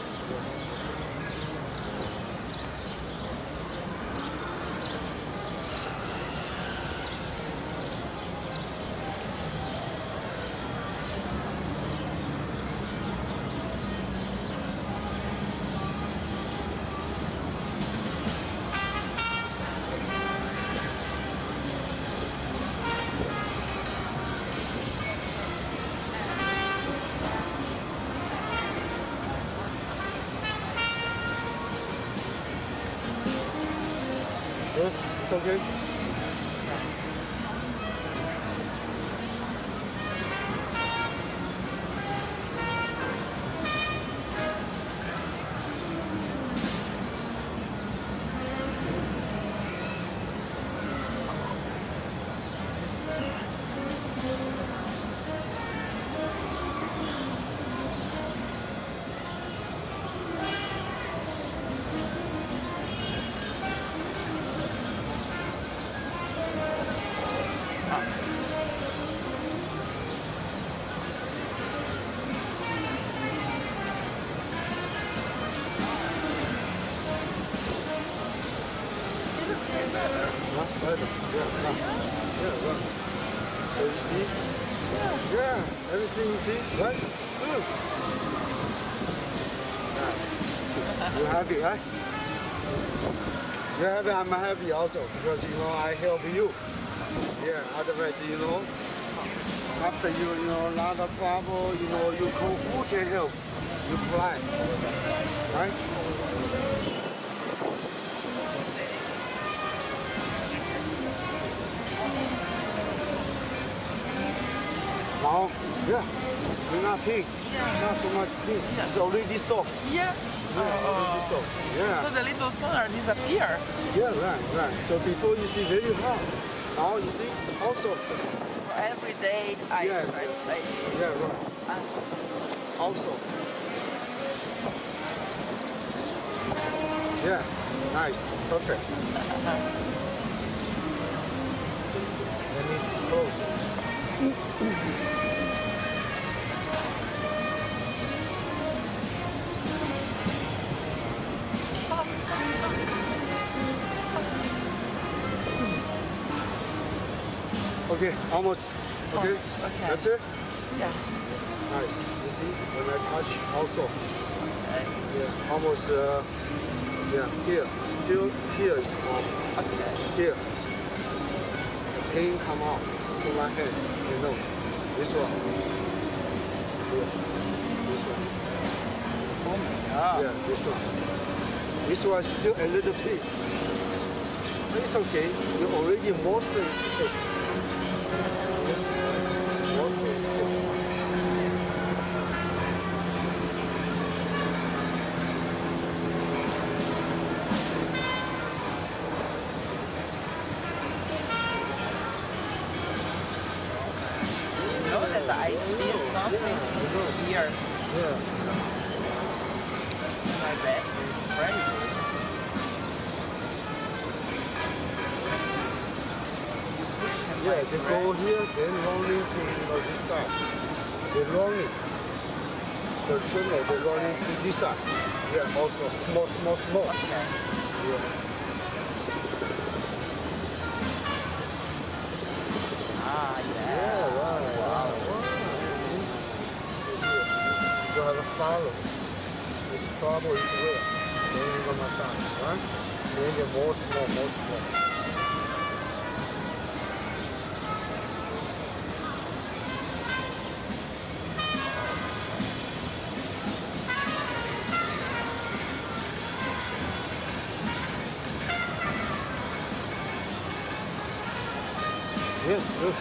It's okay. Yeah. So you see? Yeah. Everything you see, right? Good. Yes. You happy, right? You're happy, I'm happy also because I help you. Yeah, otherwise, after a lot of trouble, you call who can help? You fly. Right? Now, yeah, you're not pink. Not so much pink. It's already soft. Yeah. Already soft. Yeah. So the little sooner disappear. Yeah, right. So before you see very hard. Now you see all soft. For every day I try. Yeah, right. All soft. Yeah, nice, perfect. Let me close. Okay, almost. Okay, that's it? Yeah. Nice. You see, when I touch, all soft. Okay. Yeah, almost, here. Still, here is warm. Okay. Here. The pain come out to my hands, This one. Here. This one. Oh my God. Yeah, this one. This one still a little bit. But it's okay. You already mostly is fixed. Mostly is fixed. I feel something here. Yeah. My back is crazy. Yeah, they go here, then rolling to this side. They rolling. The tunnel, they rolling to this side. Yeah, also small. Okay. Yeah. Yeah, right. Wow. See? You have a follow. This problem is where? Then you go massage, right? Then you more small. Yes, yes.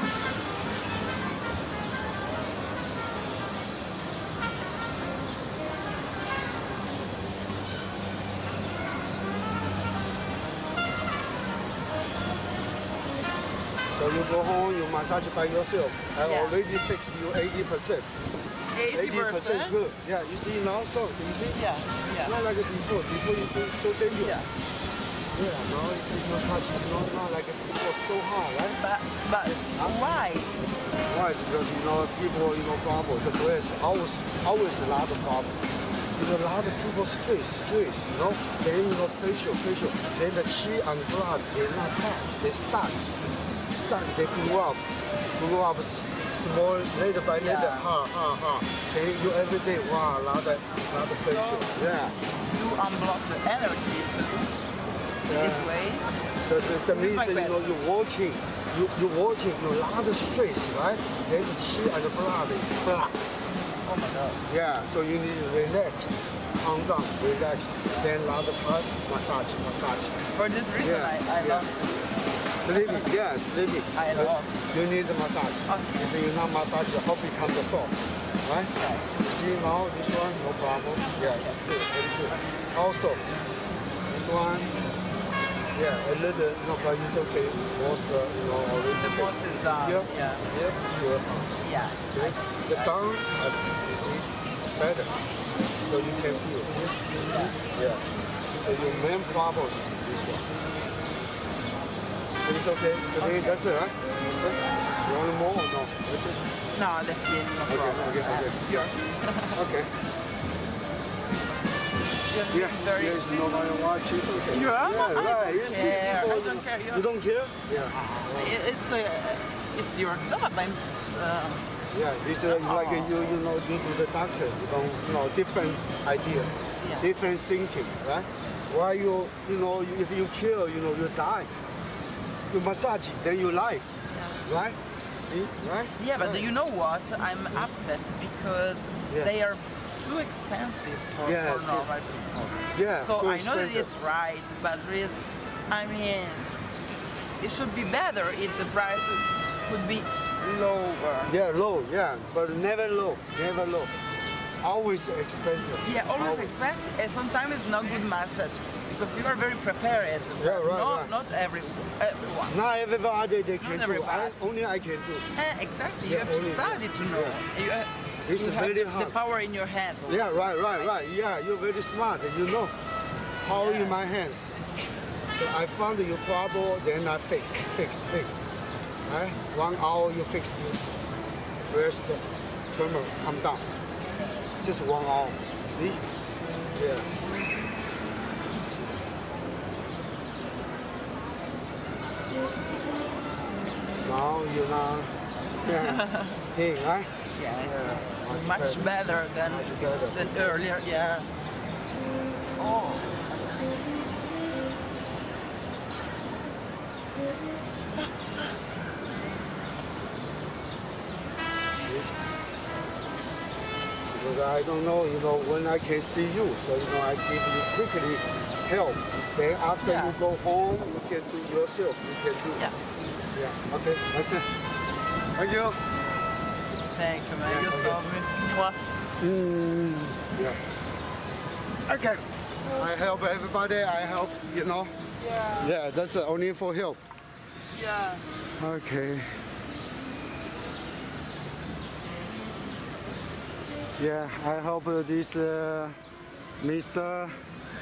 So you go home, you massage by yourself. I already fixed you 80%. 80% good. Yeah, you see now soft, you see? Yeah, yeah. Not like before. Before you see so dangerous. Yeah. Yeah, now it's not touch, not like before so hard, right? But why? Why? Because people, problem. The breast always a lot of problem. A lot of people stress, then pressure, then the chi and blood they not pass, they stuck, they grow up small, later by later, then you every day, wow, a lot of pressure, You unblock the energy this way. That means you're walking, a lot of stress, right? Then the chi and the blood is blocked. Oh my God. Yeah, so you need to relax, calm down, relax. Then a lot of time, massage. For this reason, I love sleeping. Yeah, sleeping. I love. You need the massage. Okay. If you not massage, your hope becomes soft, right? See now, this one, no problem. Yeah, it's good, very good. Also, this one, yeah, a little, but it's okay. Most, already. The most is done. Yeah, it's good. Yeah. The tongue, you see, better. So you can feel. You see? Yeah. So your main problem is this one. It's okay. Today, that's it, right? That's it. You want more or no? That's it. No, that's it. No problem. Okay. Here. Okay. Yeah, it's no matter what, it's okay. Yeah, right. I don't care. You don't care? Yeah. It's your job. Yeah, it's like you do the doctor. You don't, different idea, different thinking, right? Why if you kill, you die. You massage, then you life, right? See, right? Yeah, but you know what? I'm upset because they are too expensive for normal people. Yeah. So I know that it's right, but it should be better if the price could be lower. Yeah, low, but never low. Always expensive. Yeah, always expensive, and sometimes it's not good massage because you are very prepared. Yeah, right. Not everyone. Not everybody they can do. Only I can do. Exactly. You have to study to know. It's you very have hard. The power in your hands. Also. Yeah, right. Yeah, you're very smart. You know power in my hands. So I found your problem, then I fix. Right? 1 hour you fix it. Rest, tumor come down. Just 1 hour. See? Yeah. Now you're not pain, right? Yeah, it's much better than earlier. Yeah. Oh. Because I don't know, when I can see you, so I give you quickly help. Then after you go home, you can do yourself. You can do. Yeah. Okay, that's it. Thank you. Thank you, man. You saw me. Yeah. Okay. I help everybody. I help, Yeah. Yeah, that's only for help. Yeah. Okay. Yeah, I help this Mr.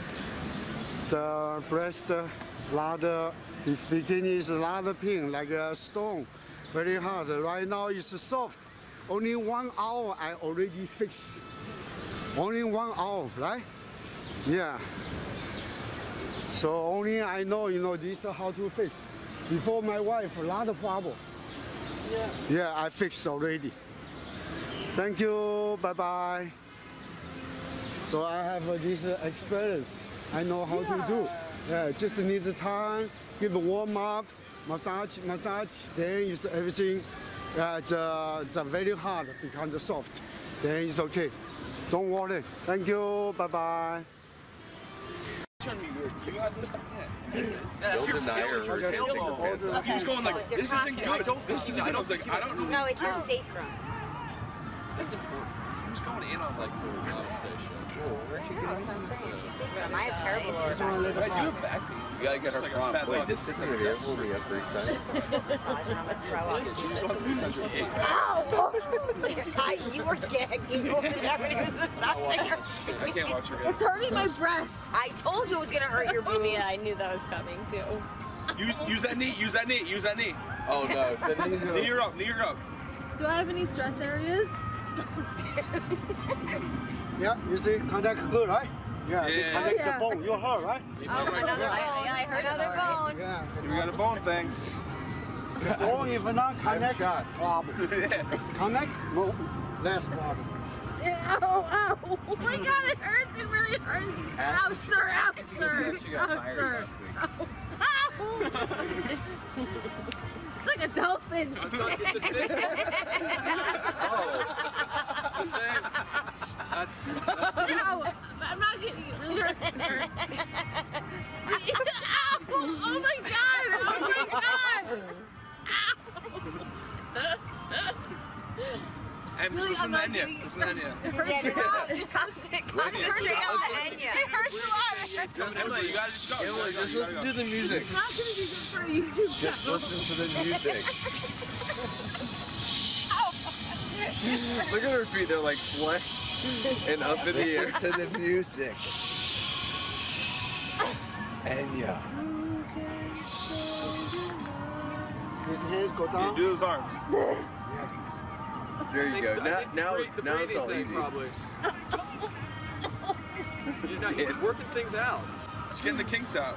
The breast ladder. The beginning is a lot of pain, like a stone, very hard. Right now it's soft. Only 1 hour I already fixed. Only 1 hour, right? Yeah. So only I know, this how to fix. Before my wife, a lot of problem. Yeah, I fixed already. Thank you, bye-bye. So I have this experience. I know how to do. Yeah, just need the time, give a warm up, massage, then it's everything, the very hard becomes soft. Then it's okay. Don't worry. Thank you, bye-bye. trying to be weird. You guys just Don't deny her. He was going like, this isn't good. This isn't good. I was like, I don't know. No, it's your sacrum. That's important. He was going in on like the station. Where'd you get it? I have terrible I do have back pain. You gotta get her from. Wait, this isn't here. We'll be up east side. She just wants to be measured. You were gagging over there. I can't watch her. It's hurting my breast. I told you it was gonna hurt your boobs. Yeah, I knew that was coming too. Use that knee. Use that knee. Use that knee. Oh no. Knee her up. Knee her up. Do I have any stress areas? Yeah, you see, contact good, right? Yeah, you connect the bone. You heard, right? I heard another bone. Yeah. We got a bone thing. The bone, if not connect, problem. Connect, no, less problem. Ow, ow. Oh my god, it hurts. It really hurts. Ow, sir. Ow, sir. Ow, sir. Ow. It's like a dolphin. That's Ow. I'm not getting it. Really hurts, sir. Ow. Oh my god. Oh my god. And Really, listen I'm to not Enya. getting it. Listen to Enya. It hurts a lot. Concentrate on Enya. It hurts a lot. Emily, you gotta just go. Emily, just listen to the music. It's not going to be good for a YouTube Just channel. listen to the music. Look at her feet, they're like flexed and up in the air to the music. Enya. His hands go down. Do those arms. There you go. Now it's all easy. Probably. He's working things out. He's getting the kinks out.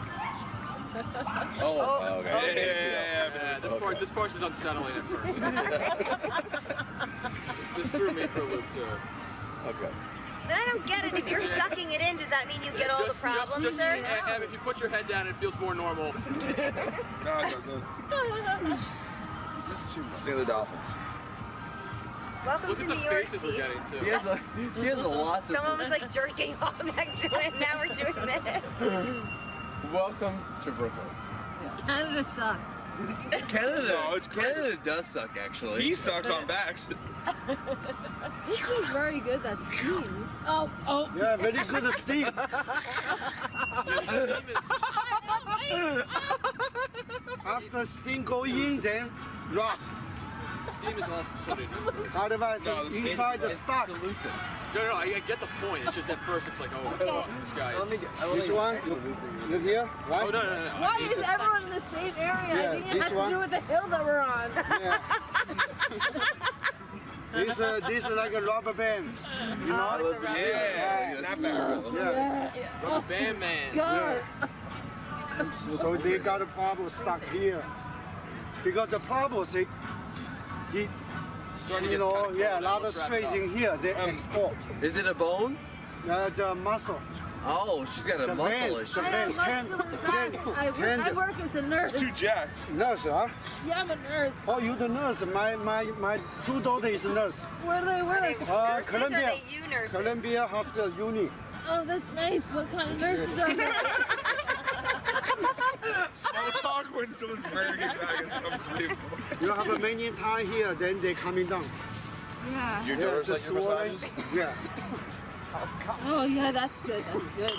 Oh, okay. Yeah. This part is unsettling at first. This threw me for a loop too. Okay. But I don't get it. If you're sucking it in, does that mean you get all the problems, sir? And if you put your head down, it feels more normal. No, it doesn't. This is too much. See the dolphins. Welcome Look to at New the York, faces we're Steve. getting too. He has a lot to. Someone was like jerking off next to it, and now we're doing this. Welcome to Brooklyn. Canada sucks. Canada. No, it's great. Canada does suck, actually. He sucks on backs. This is very good, that steam. Oh. Yeah, very good steam. After steam go in, then rough. Steam is all put in. Otherwise, inside the stock. No, I get the point. It's just at first it's like, oh, fuck, this guy is... This one, you here, right? Oh, no. Why is everyone in the same area? Yeah, I think it this has one. to do with the hill that we're on. Yeah. This is like a rubber band. You know? Yeah, snapback. Yeah. Rubber band man. God. So they got a problem stuck here. Because the problem is, he you know, a lot of straight in here, they export. Is it a bone? The muscle. Oh, she's got a muscle issue. I have muscular back. I work as a nurse. Too jacked. Nurse, huh? Yeah, I'm a nurse. Oh, you the nurse. My two daughters is nurse. Where do they work? Columbia. Are they you nurses? Columbia Hospital Uni. Oh, that's nice. What kind of nurses are there? Small talk when someone's murdering a guy is unbelievable. You have many time here, then they coming down. Yeah. Your daughters like your massages? Yeah. Oh, yeah, that's good. That's good.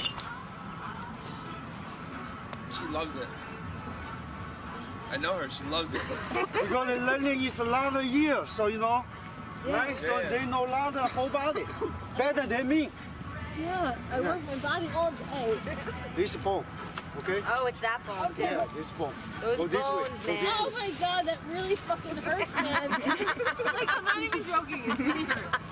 She loves it. I know her. She loves it. Because the learning is a lot of years, so you know, Yeah. right? So they know a lot of the whole body, better than me. Yeah, I work my body all day. This bone, okay? Oh, it's that bone too. Yeah, this bone. Those Go this way. bones, Go this man. Oh my god, that really fucking hurts, man. Like, I'm not even joking. It really hurts.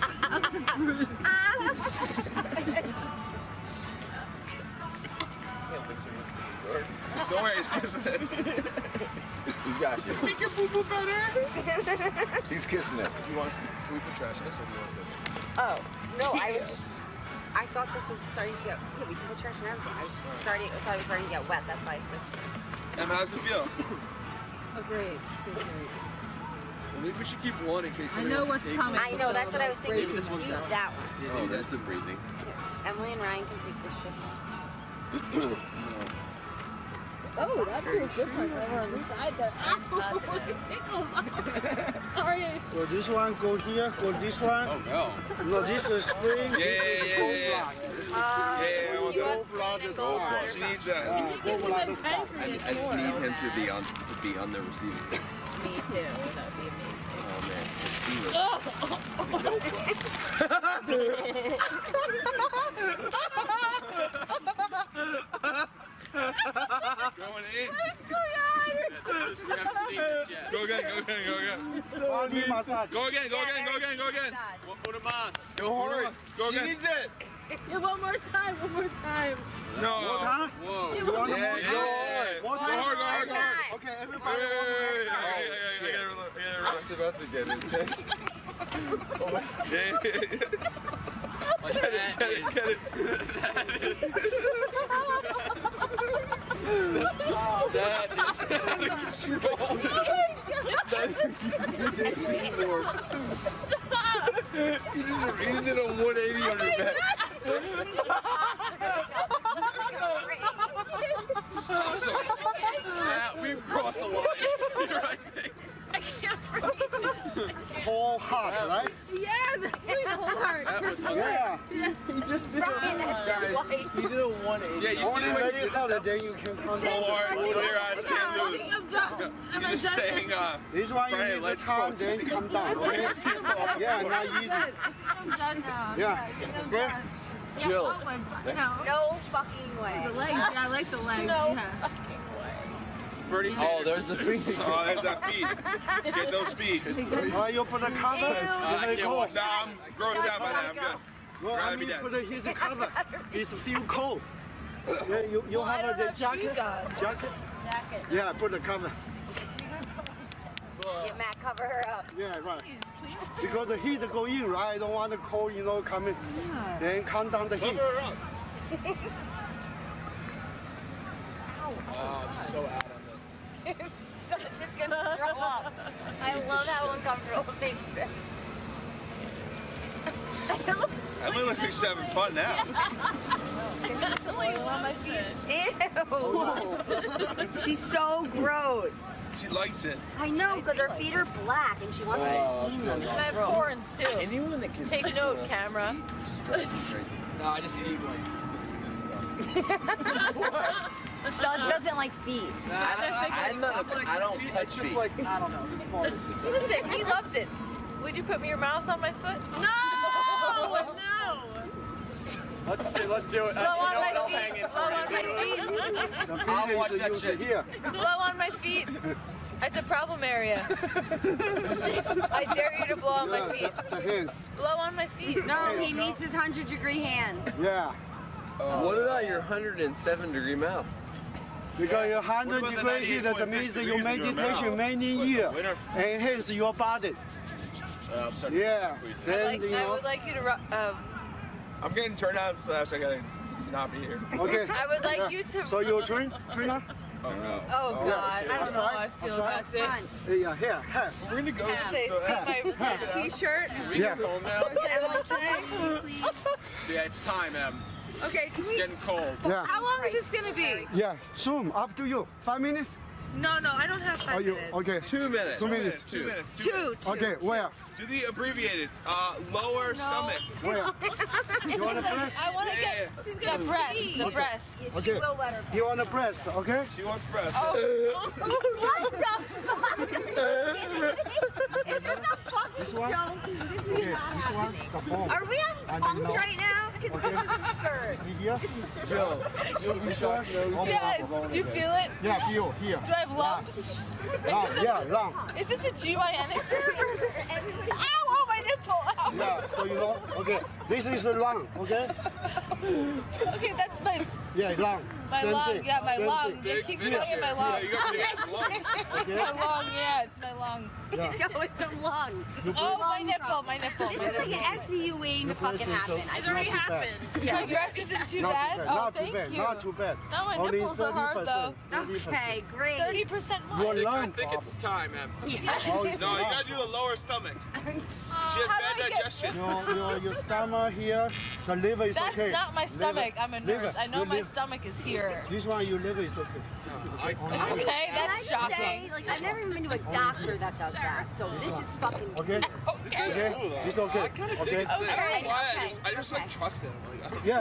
Don't worry, he's kissing it. He's got you. Make your boo boo better. He's kissing it. Can we put trash in this or do you want this? Oh, no, I thought this was starting to get, yeah, we can put trash in everything. I thought it was starting to get wet, that's why I switched it. Emma, how's it feel? Oh, great. Feels great. Maybe we should keep one in case I know what's coming. I know, that's what I was thinking. Maybe this one's Use out. that one. Oh, that's a breathing. Emily and Ryan can take this shit. Oh, that feels different over on the side there. It tickles. Sorry. So this one go here, go this one. Oh no. No, this is spring. Yeah. She needs that. I just need him to be on the receiving. Me too. That would be amazing. Oh man. Going in. We haven't seen this yet. Go again. Body massage. Go again. Put a mask. Go hard. Go again. She needs it. Yeah, one more time. No. More time? Whoa. You want Yeah. Go hard. Okay, everybody. I was about to get intense. Get it. That is strong. He's in a 180 on your back. I'm sorry. We've crossed the line. You're right. Whole heart, right? Yeah, that's really hard. That was Yeah. You just did a He did a 180. Yeah, you see only the way very hard, then you can come down. your eyes can't lose. I'm done. You're just saying, This one you Friday, need to let's calm, go. then come down. Okay? Yeah, not easy. I'm done now. Yeah. Okay. Jill. Oh my God. No. No fucking way. The legs, yeah, I like the legs. Yeah. Bernie Oh, Sanders. there's the feet. Oh, there's that feet. Get those feet. Oh, you put the cover. I can't watch. Nah, I'm grossed out by that. I'm good. No, I Rather be mean, dead. put the, here's the cover. It's feel cold. Yeah, you I have don't the have jacket. shoes on. Jacket? Jacket. Yeah, put the cover. Get Matt, cover her up. Yeah, right. Because the heat go in, right? I don't want the cold, come in. Then calm down the heat. Cover her up. I'm so out on this. So it's just gonna throw up. I love how uncomfortable it makes it. Emily looks like she's having fun now. On my feet. Ew! She's so gross. She likes it. I know, because her feet are black and she wants to clean them. I have corns too. Anyone that can Take note, camera. No, I just eat like Suds doesn't like feet. I don't touch feet. Like, I don't know. Listen, he loves it. Would you put your mouth on my foot? No! Let's do it. Blow on my feet. Blow on my feet. The I'll feet watch is that used shit. here. Blow on my feet. It's a problem area. I dare you to blow on my feet. The hands. Blow on my feet. No, he needs his 100-degree hands. Yeah. What about your 107-degree mouth? Because your 100 What about the degree heat, that 98.6 means your degrees in your meditation mouth? many years. Winter. Enhance your body. Yeah. Then, I would like you to. I'm getting turned out, / I gotta not be here. Okay. I would like you to. So you train now? Oh no. Oh God, I don't know how I feel about this. Yeah, here, half. We're gonna go. They see my T-shirt. Yeah. Home now. Yeah, it's time, Em. Okay, can we? It's getting cold. Yeah. How long is this gonna be? Yeah. Zoom, up to you. 5 minutes? No, I don't have 5 Are you minutes. okay? 2 minutes. 2 minutes. 2 minutes. Two. Okay, where? Do the abbreviated. Lower stomach. Where? You want the breast? I want to get. She's gonna breast. The breast. Okay. You want the breast, okay? She wants breast. What the fuck? Is this a fucking This one? joke? Okay, this one, the bone. Are we on punks right now? Because this is absurd. See here? Joe. This one? Guys, do you feel it? Yeah, feel here. Do I have lumps? Long, yeah, long. Is this a GYN experience? Ow! Oh, my nipple! Ow! Yeah, so you know, okay. This is long, okay? Okay, that's my. Yeah, long. My lung, yeah, my lung. They keep looking at my lung. Yeah, you got big ass lungs. It's my lung, yeah, it's my lung. No, it's a lung. Oh, my nipple. This is like an SVU waiting to fucking happen. It's already happened. My dress isn't too bad. Oh, not thank too bad. you. Not too bad. Now my Only nipples are hard though. 30%. Okay, great. 30% Your more. I think it's time, man. Oh, No, you gotta do the lower stomach. She has bad digestion. Your stomach here, the liver is That's okay. not my stomach. I'm a nurse. I know your my liver. stomach is here. This one, your liver is okay. Okay, Can that's I just say, shocking. like, I've never even been to a doctor that does that, so this is fucking. Okay? Okay? It's okay. I kind of dig Okay? his thing. I don't know why. Okay, I just like trust him. Like, Yeah,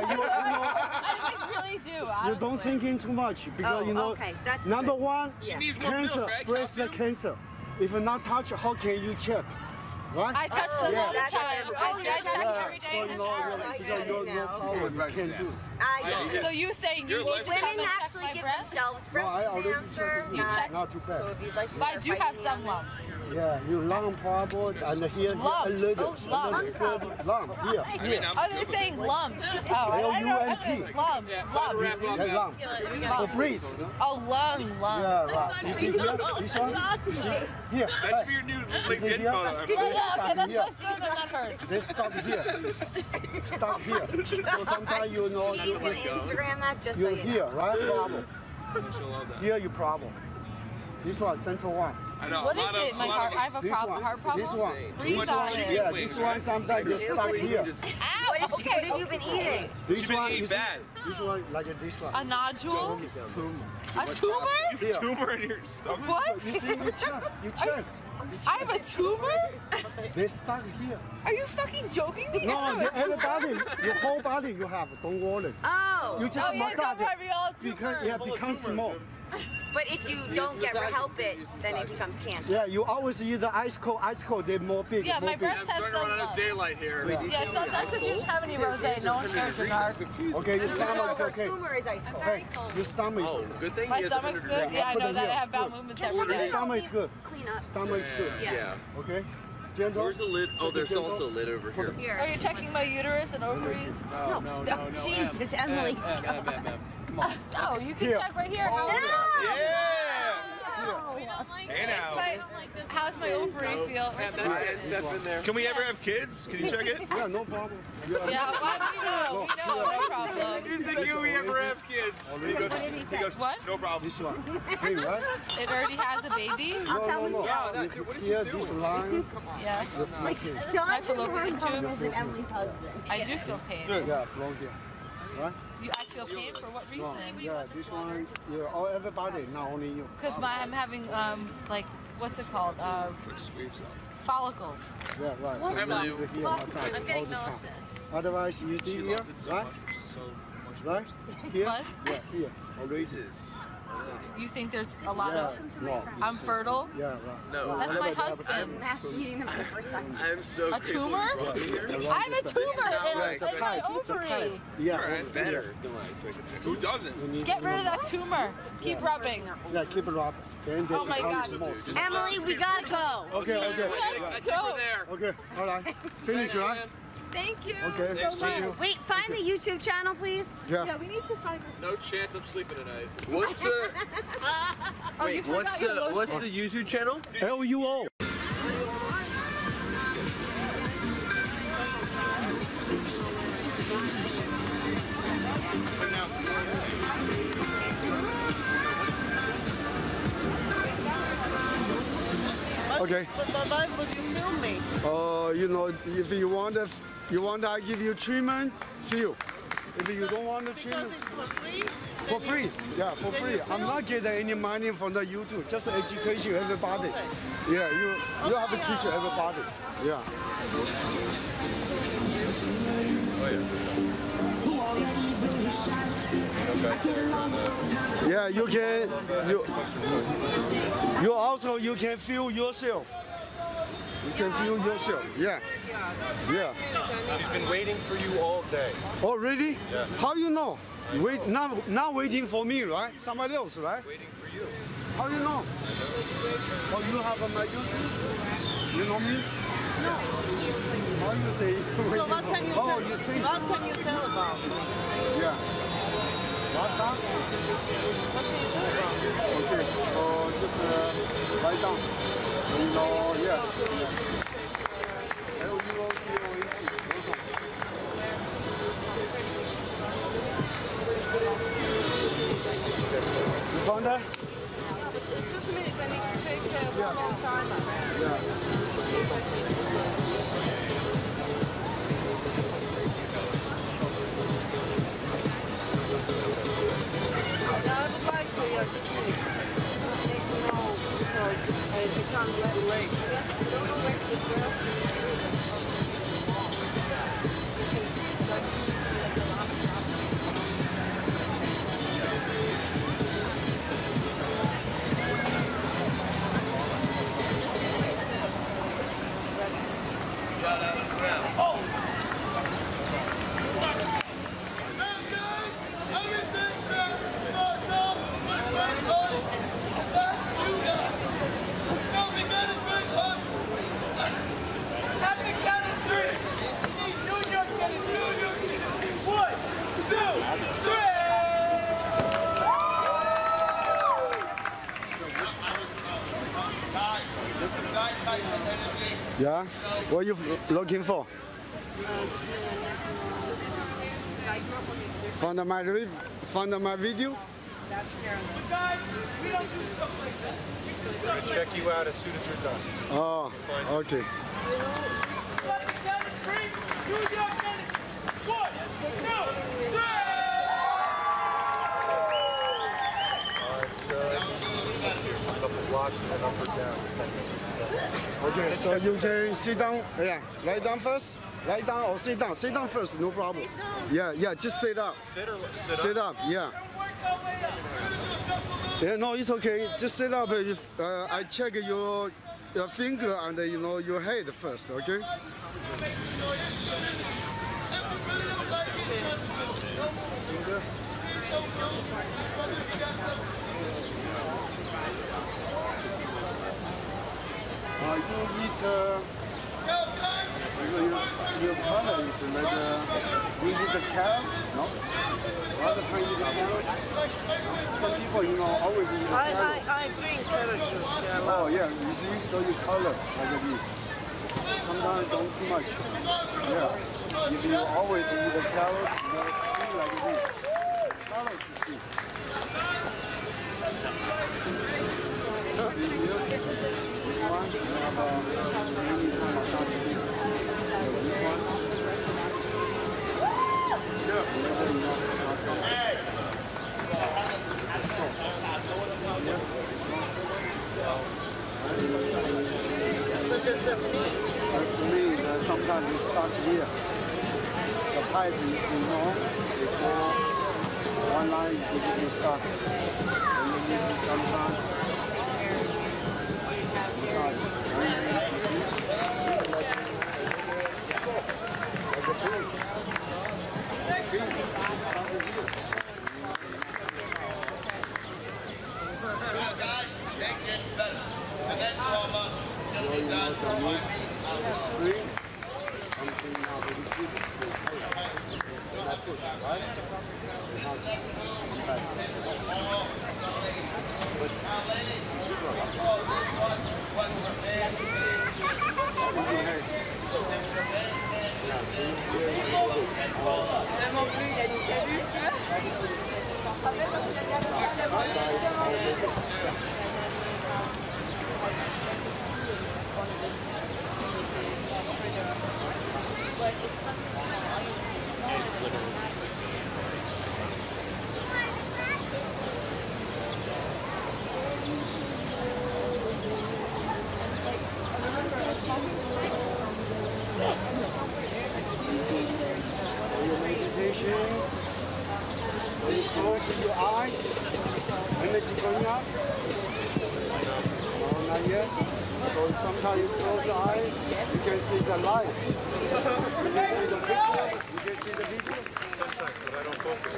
I really do. you don't Honestly. think in too much because okay, that's number good. one, She needs more cancer, milk, right? breast Calcium? cancer. If not touch, how can you check? Right? I touch them all the That's time. good. I check Yeah, every day so in the you know, shower. because your power you can do. I get it. So you saying you Your need life- to come Women and check actually my give breast? themselves No, breast I already exams, sir. checked it. You check- Not too bad. So if you'd like to But I start do have fighting some me on lumps. Yeah, you lung problem and here Lumps. a little, Oh, lumps. lump here, I mean, here. I'm Oh, they're saying lumps. Oh, I know. L-U-M-P. Lump. trying to wrap Lump. up Yeah, now. lung. For breathe. Oh, lung. Yeah, right. You see here? This one? You see? Here. That's for your new LinkedIn here? photo. Yeah, okay, that's Yeah. my stomach that hurts. They stop here. Stop here. So sometimes you know She's gonna Instagram that just so you're you here, know. right? Problem. She'll love that. Here you problem. This one, central one. I know. What a lot is it? of- My a lot heart. of- I have a This problem. one. Heart problem. This one. Breathe much on chicken it. Yeah, wings, this right? one sometimes you stuck here. Ow. What have you been eating? This She's been one eating is bad. this one like this one. A nodule? A tumor? Here. Tumor in your stomach. What? You see, you check. You check. I have a tumor? They stuck here. Are you fucking joking me? No, everybody, your whole body you have. Don't worry. Oh, You just Oh, yeah, massage don't it. worry, all tumor. Because it becomes small. but if you don't get help it, then it becomes cancer. Yeah, you always use the ice cold, they're more big. Yeah, more my big. breast I'm has starting to some run out of lumps. daylight here. Yeah, so that's because you don't have any rosé. No one's cares your dark. Okay, your No, stomach is her okay. tumor is ice cold. Hey, your stomach is Oh, okay. good thing My he has stomach's 100 good. Yeah, I Put know it that. I here. have bowel Good. movements Can every somebody day. help Stomach me is good. clean up? Stomach is good. Yes. Okay? Gentle. Where's the lid? Oh, there's Gentle. also a lid over here. Here. Are you checking my uterus and ovaries? No, Jesus, Emily. Come on. No, you can Here. check right here. How Yeah! we don't like Hey it. now. How's my ovary feel? in there. Can we ever have kids? Can you check it? Yeah, no problem. Yeah, why do we know? We know, no problem. He's thinking we ever have kids. He goes, What? no problem. This one. Clean, right? It already has a baby? I'll tell no, Michelle. no. dude, what is Here, he this doing? line. Yeah. So My I'm more fallopian tube? uncomfortable than Emily's husband. I do feel pain. Yeah, flow here. Right? I feel pain for what No, reason? yeah, this one, yeah, all everybody, not only you. Because I'm having, like, what's it called? Quick sweeps up. Follicles. Yeah, right. So Emily. you here massage I'm getting all the time. nauseous. Otherwise, you She see here, loves it so right? much. So much. Right? Here? What? Yeah, here. Already. You think there's a lot Yeah, of... no. I'm fertile? Yeah, right. No. That's my Everybody have a husband. I'm after meeting them for the first time. I'm so A grateful tumor? to be here. I have a tumor Right. in my ovary. Yeah, Alright, better than what I expected. Who doesn't? Get rid of that tumor. Keep rubbing. Yeah, keep it up. Then Oh my God. small. Emily, we gotta go. Okay, okay. I think we're there. Okay, all right. Finish, right? Thank you Okay, so thank you. much. Wait, find the YouTube channel, please. Yeah. Yeah, we need to find this. No chance I'm sleeping tonight. What's the Oh, you forgot your lotion. the YouTube channel? LUO. Okay. But why would you film me? You know, if you want, I give you treatment, feel. If you don't want the treatment, Because it's for free? for free. Yeah, for free. I'm not getting any money from the YouTube. Just education everybody. Yeah, you have to teach everybody. Yeah. Yeah, you can. You also you can feel yourself. You can feel yourself. Yeah. Yeah. She's been waiting for you all day. Oh, really? Yeah. How you know? Wait, not waiting for me, right? Somebody else, right? Waiting for you. How you know? Oh, you have a YouTube? You know me? No. How you say? So what can you Oh, tell? you think? What can you tell about me? Yeah. Last time? Okay, so just lie down. You know, yeah. You found that? Just a minute, I need to take one more time. Yeah. Now, I would like to just need to know because it becomes too late. Yeah? What are you looking for? Found my video? Guys, we don't do stuff like that. We're going to check you out as soon as you're done. Oh, okay. Okay, so you can sit down. Yeah, lie down first. Lie down or sit down. Sit down first, no problem. Yeah, just sit up. Sit up, yeah. Yeah, no, it's okay. Just sit up. If I check your finger and your head first, okay? You eat your color is like you eat the carrots, no? Other time you eat the carrots. Some people, always eat the carrots. I drink carrot juice. Yeah, oh yeah, you see, so you color like this. Sometimes don't too much. Yeah. If you always eat the carrots, it's feel like this. Carrots is good. For me, sometimes we start here. The pipe is before one line you start. And you need sometimes. Spring, something now very good. And I push, right? Now, come back. Meditation. When you close your eye, energy going up. No, not yet. So sometimes you close the eye, you can see the light. You can see the picture. You can see the video. Sometimes, but I don't focus.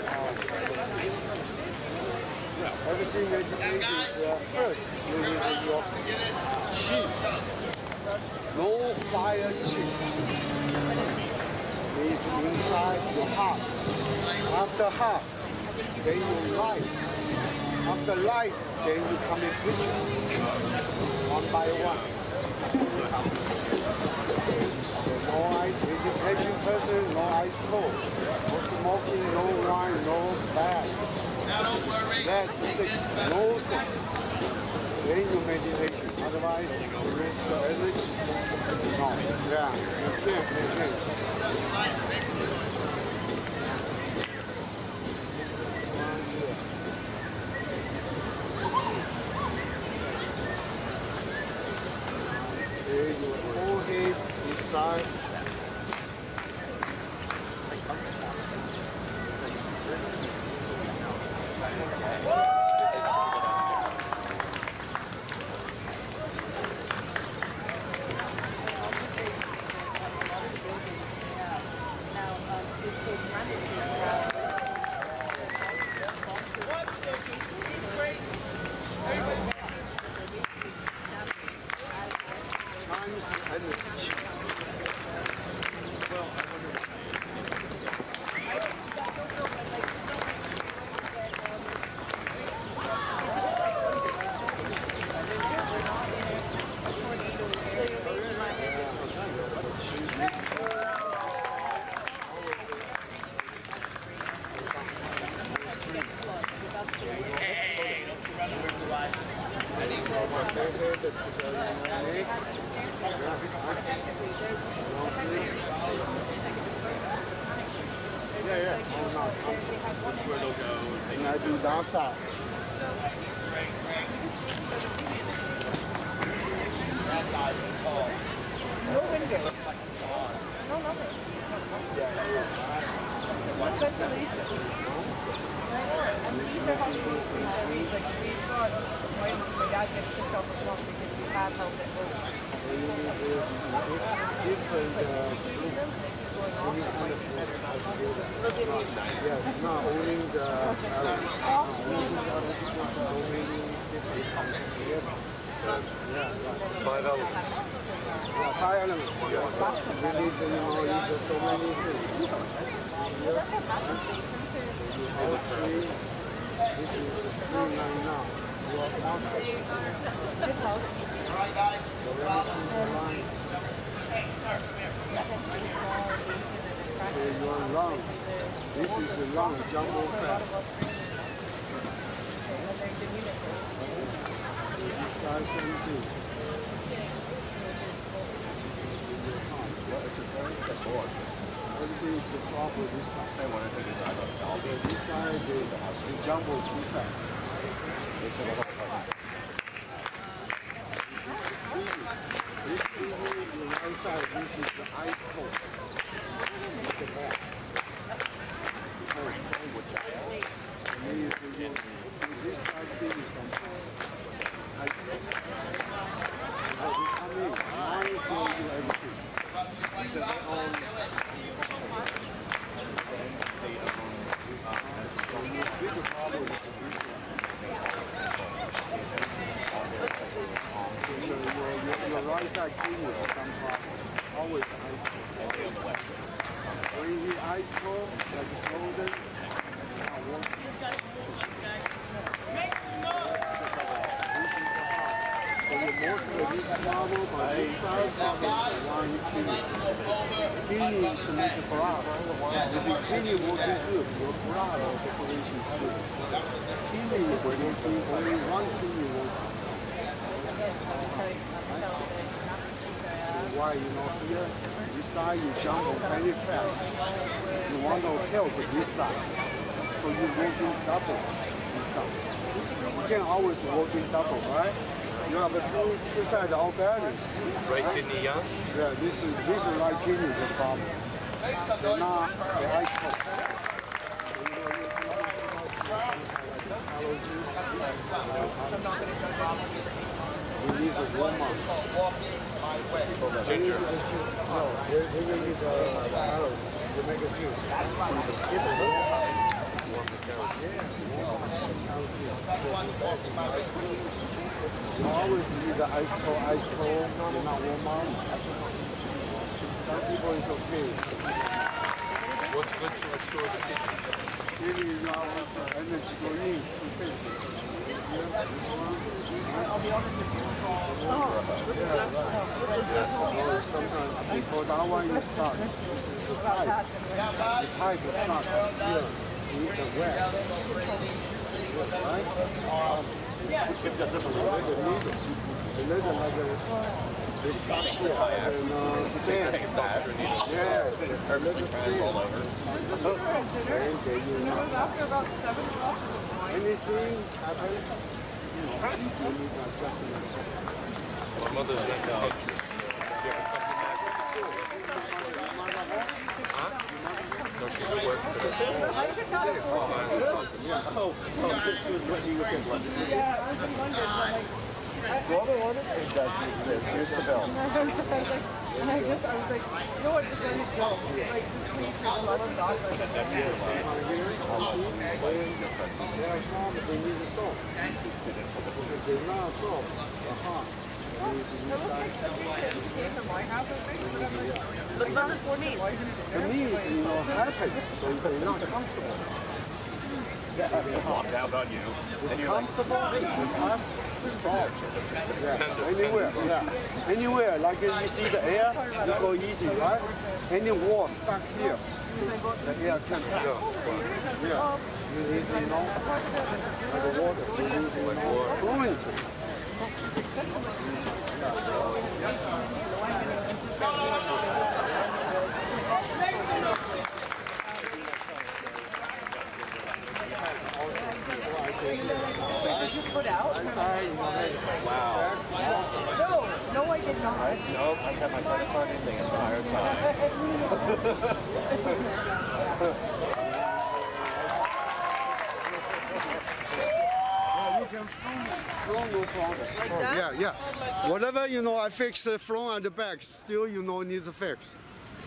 Everything meditation is first you use your chi. No fire chi. It's inside your heart. After heart, then you light. After light, then you come in picture. One by one. So no ice, vegetation person, no ice cold. No smoking, no wine, no bad. That's 6, no 6. Then you meditation. Otherwise, you risk the energy. No, yeah, you can't. Your forehead inside. Yeah. Where they'll go. And I do down south. That guy is tall. No window. Looks like he's tall. No, nothing. Watch That's the least. I know. And these are how we do things. Like, we've got, my dad gets pissed off with us because we can't help it. Different not only the Five elements. 5 elements. We need to use so many things. All three. This is the screen right now. You are master. Alright, guys. Your lung. This is the lung, jumbo fast. This side, same thing. Everything is the proper this side. This side, the jumbo too fast. This is the right side, this is the ice cold. Look at that. And then you can get this side finish sometimes. Ice cold. As you come in, now you can do everything. So they own the bigger problem is your right side kidney sometimes always ice cold. When you eat ice cold, like it's frozen, it's not working. So you most of this problem on this side problem is why you kidney. Kidney is to make a blood. If your kidney working good, your blood circulation is good. Kidney is working, only one kidney working. Why here, this side you jump very fast. You want to help this side. So you working double this side. You can always work in double, right? You have two sides all balance. Right kidney young? Yeah, this is right kidney the problem. So now the ice cold. We need to warm up. Ginger. No, we will need the arrows to make a juice. You always need the ice cold, you're not warm up. Some people is okay. What's good to restore the kidney? Maybe you are energy going in to fix it. I'll be honest with you. Sometimes before that one you start, it's tight. The tight is not here. You need to rest. Right? The needle like they start here and stand. Yeah, a little stand. After about 7 o'clock. Anything happen, you need adjustment. My mother's in the country. No, she's at work today. The other one is that here's the bell. And I was like, you know what, just let it go. Like, just please, for the love of God, like, When they are calm, they need a salt. If they're not salt, they're hard. But not as for me. The knee is, happy, so they're not comfortable. How about you? It's comfortable, because salt. Yeah, anywhere, yeah. Anywhere, like you see the air, you go easy, right? Any wall stuck here, the air can't go. Yeah, you need, like the water, you need, fluent. Did you put out? Wow. No, I did not. Nope, I kept my credit card in the entire time. You can flow no problem. Oh, yeah. Whatever, I fix the front and the back, still, needs a fix.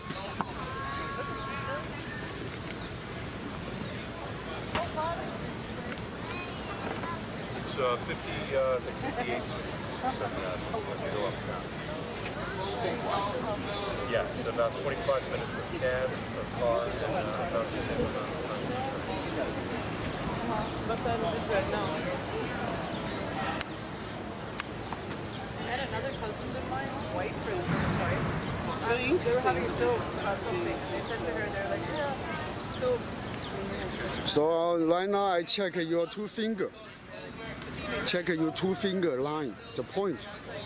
It's 58th Street. Go uptown. Yeah, it's about 25 minutes with cab or car and about 2 minutes. What time is it right now? I had another cousin of mine, white for the first time. They were having a joke about something. They said to her, they're like, yeah, So right now I check your 2 finger. Check your 2 finger line, the point.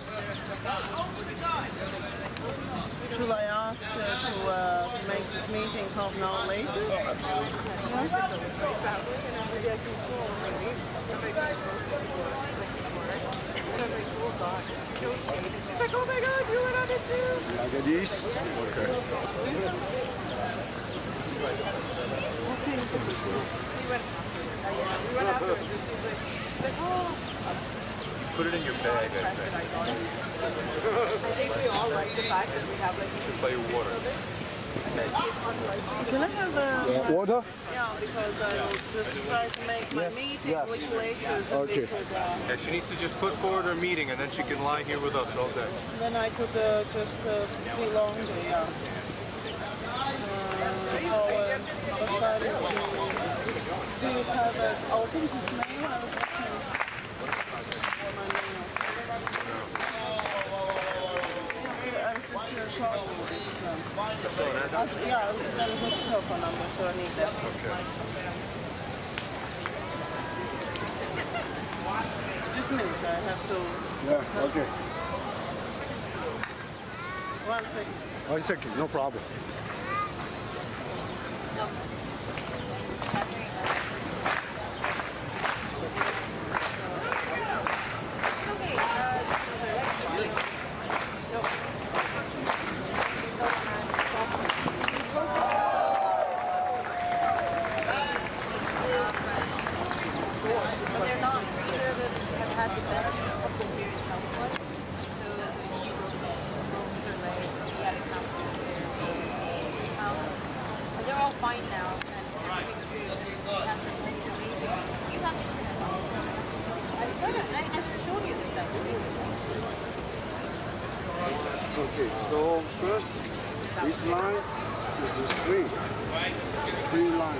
should I ask to make this meeting half an hour later? Oh, absolutely. She's like, oh my God, you went on it too. Like this. Okay. We went afterwards. She's like, oh. Put it in your bag, I think. I think we all like the fact that we have like. You should play water. Can I have water? Yeah, because I will just try to make my meeting a little later. So Okay. Yeah, she needs to just put forward her meeting and then she can lie here with us all day. Then I could just be longer, yeah. What time is it? Do you have an open this mail? I was looking for my mail. I was just here talking with this. Yeah, that is not the telephone number, so I need that. Okay. Just a minute, I have to... Yeah, okay. 1 second. 1 second, no problem. They're all fine now. I've shown you this, I believe. Okay, so first, this line, This is spring. Spring line.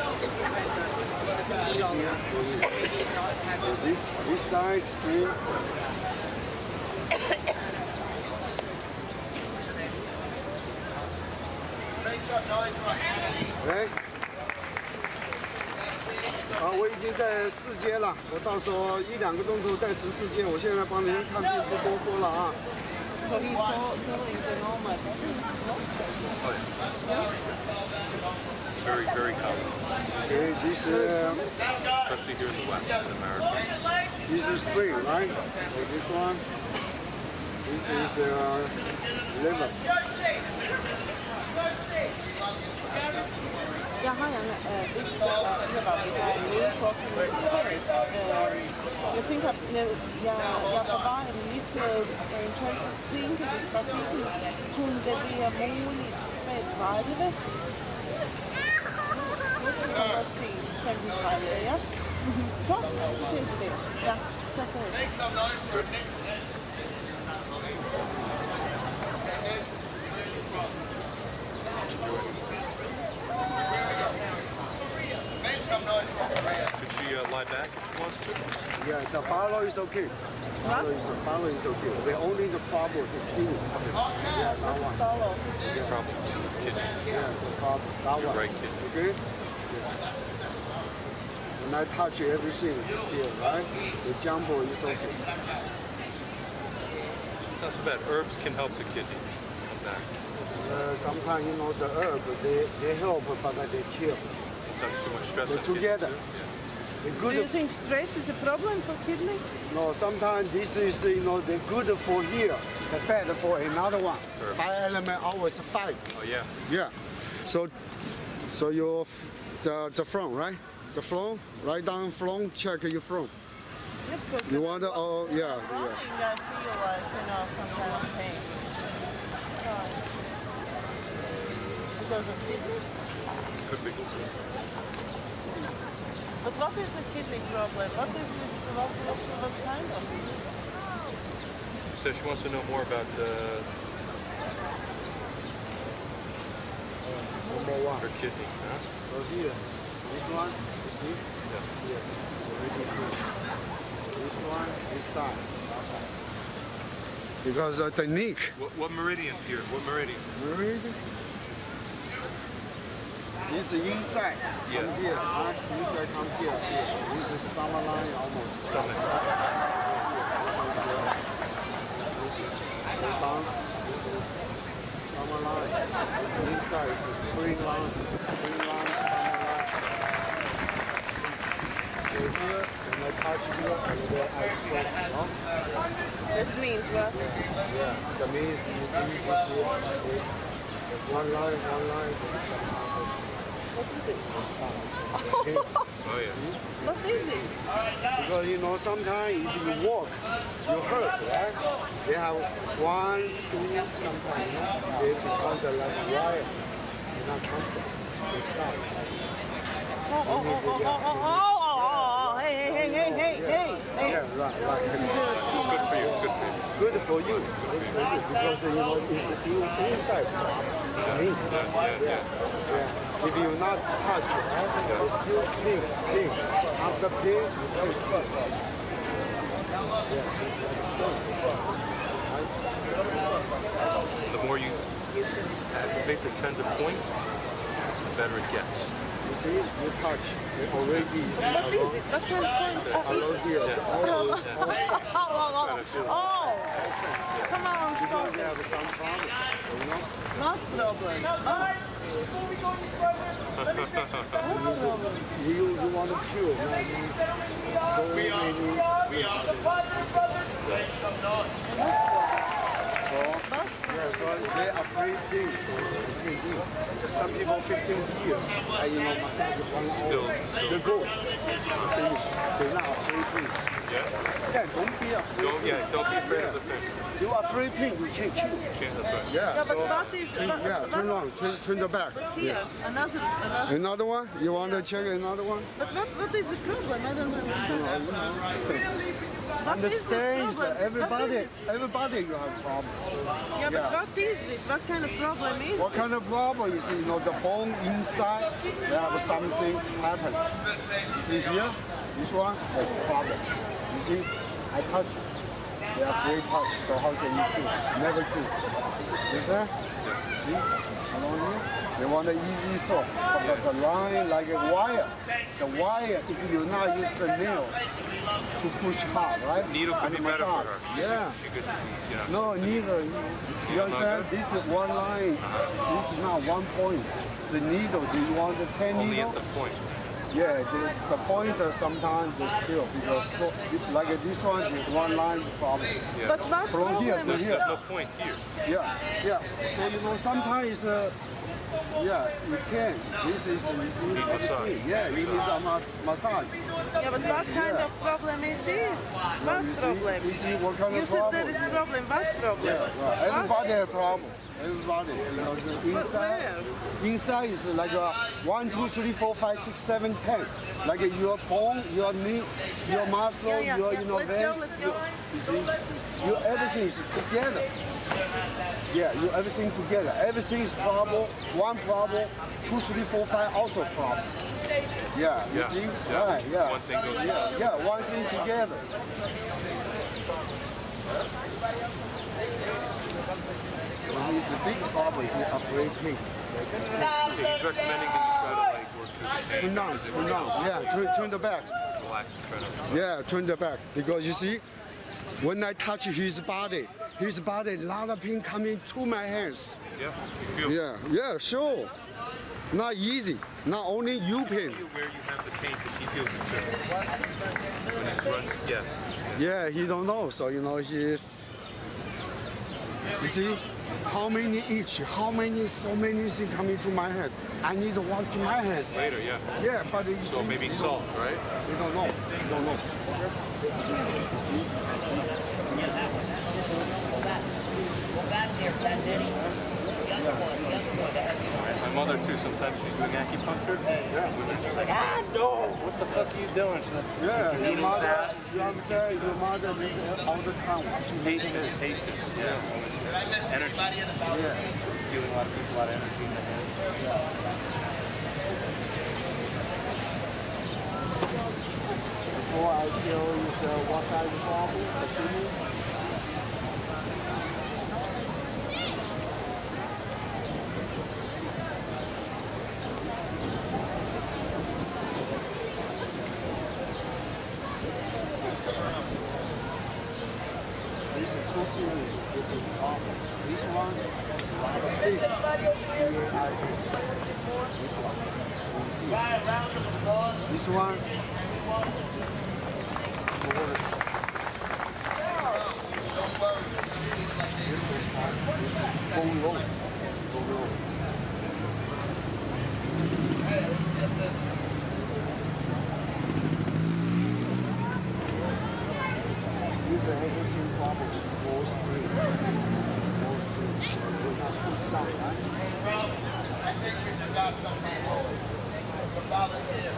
This side spring. Okay. 好，我已经在4阶了，我到时候1、2个钟头在14阶，我现在帮您看病不多说了啊。 So he's filling the normal. Very, very common. Okay, this Especially here in the West, in America. this is spring, right? So this one, this is liver. Jag har en jag tänker att jag får vara mycket intresserad i trafiken kunde det möjligt tvättvarvet. Kommer att se 50-varvet, ja. Ja, så ser vi det. Ja, så ser vi. Should she lie back if she wants to? Yeah, the follow is okay. Follow is okay. The only the problem is kidney. Yeah, that one. Problem. Kidney. Yeah, the problem. That one. Right kidney. Okay? Yeah. When I touch everything here, right? The jumbo is okay. It's not so bad. Herbs can help the kidney. Sometimes, you know, the herb, they help, but they kill. Sometimes too much stress. They're together. Do you think stress is a problem for kidney? No, sometimes this is, you know, they're good for here, the bad for another one. Sure. 5 element always 5. Oh yeah. Yeah. So your the front, right? The front, write down front, check your front. You want to, oh yeah. I feel like, you know, some kind of pain. Because of kidney? Could be. But what is a kidney problem? What is this? What kind of? So she wants to know more about her kidney. Huh? So here, this one, you see? Yeah. Here, already good. This one, this side. Because of the technique. What meridian here? What meridian? Meridian? This is inside. Yeah. Come here. Inside come here. This is stomach line almost. Stomach. This is down. This is stomach line. This is inside. This is spring line. Spring line, stomach line. Stay here and I touch here and then I stop. No? That means what? Yeah. That means you see this here. One line. What is it? Oh yeah. What is it? Because you know sometimes if you walk, you hurt, right? They have 1, 2, sometimes they become like wire. You're not comfortable. They stop. Hey. Yeah, right. It's good for you. It's good for you. Good for you. Because you know it's inside. Yeah. If you not touch it, right? It's still pain. After pain, you touch it. Yeah, it's like a stone. Right? The more you activate the tender point, the better it gets. You see, you touch. It already is. What is it? What kind of Hello here. Oh! Come on, stop You it. have some problem, you know? Not problem. You want to cure. We are the Father brothers. So they're afraid things. Some people 15 years, you know, massage 1 hour. They go. Finish. They're not afraid things. Yeah, don't be afraid. Don't be afraid of the pain. You are afraid pain, you can't cure. That's right. Yeah, but what is... turn around, turn the back. Here, another... Another one? You want to check another one? But what is the problem? I don't understand. Understand? Everybody you have problem. Yeah, but what is it? What kind of problem is What kind of problem is, you know, the bone inside, they have something happen. You see here, this one has a problem. You see, I touch, they are free touch, so how can you kill? Never kill. You see? See? Along here? They want an easy solve. But the line like a wire. The wire, if you not use the nail to push hard, right? Needle could be better for her. Yeah. She could, you know. No, neither. You understand? This is one line. This is not one point. The needle, do you want the 10 Only needle? at the point. Yeah, the pointer sometimes they still, because so, like this one is one line problem. Yeah. But what From here to There's here. no point here. Yeah, yeah. So you know sometimes, yeah, you can. This is need massage. Yeah, you need a massage. Yeah, but what kind of problem is this? What problem? You see what kind You of said problem? there is problem. What problem? Yeah, right. Everybody has problem. Everybody, you know, the inside is like a 1, 2, 3, 4, 5, 6, 7, 10. Like your bone, your knee, your muscle, your you know, veins. Let's go. You see, your everything is together. Yeah, you everything together. Everything is problem. One problem, 2, 3, 4, 5 also problem. Yeah, you see? Yeah. Right, yeah. One thing goes together. Yeah, one thing together. It's a big problem. He operates me. Okay, he's recommending that you try to like work through the pain. Turn down, turn down. Yeah, turn the back. Relax and try to. Yeah, turn the back. Because you see, when I touch his body, a lot of pain coming to my hands. Yeah, you feel. Yeah, sure. Not easy. Not only you pain. Feel where you have the pain because he feels it too. When he runs, yeah. Yeah, he don't know. So you know he's. You see, how many each? How many? So many things coming to my head. I need to wash my hands. Later, yeah. Yeah, but you So see, maybe salt, right? You don't know. You don't know. My mother too. Sometimes she's doing acupuncture. Yeah. So they're just like, no, what the fuck are you doing? She's like, Yeah, your needles mother, out. your mother needs all the time. Patience, yeah. Energy. Yeah. Feeling a lot of people, a lot of energy in the hands. Before I tell you what kind of problem, continue. These are two feelings with the problem. This one, big. This one. Bone low. Bone low. These are everything problems. Wall Street. Wall Street. We're not too down, right? I think we just got something forward. The volunteer.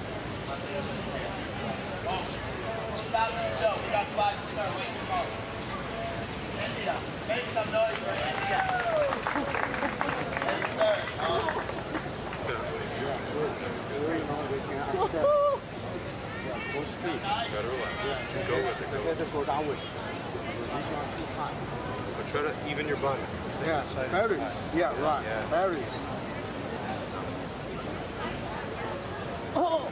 Stop the show. We got to watch the show. Wait, come on. India, make some noise for India. Yes, sir. Go straight. You gotta relax. Yeah, Go with it. Better go downward. This one too high. But try to even your body. Yeah, berries. Yeah, right. Yeah. Berries. Oh.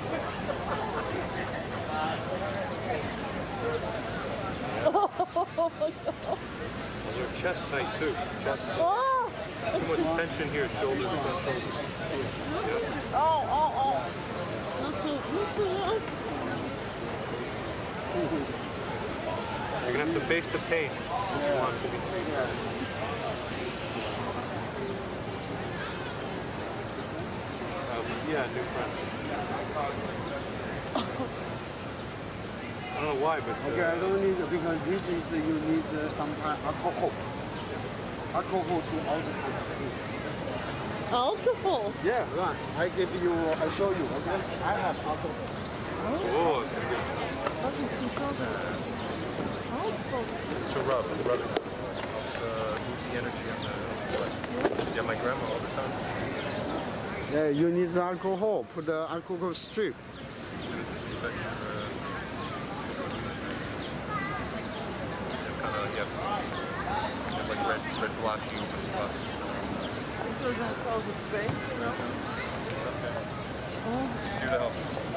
Well, your chest tight too. Chest tight. Oh. Too much tension here. Shoulders, front shoulders. Yeah. Oh. Not too long. You're gonna have to face the pain if you want to be free. Yeah, new friend. I don't know why, but Okay, I don't need it because this is you need some kind alcohol. Alcohol to all the time. Alcohol? Yeah, right. I give you, I show you. Okay, I have alcohol. oh, it's gonna be It's a rub. Rubbing helps move the energy on the flesh. Yeah, my grandma all the time. Yeah, you need the alcohol. Put the alcohol strip. Disinfect kind of, you have like red blotchy open spots. It doesn't cause a space, you know? It's okay. She's here to help us.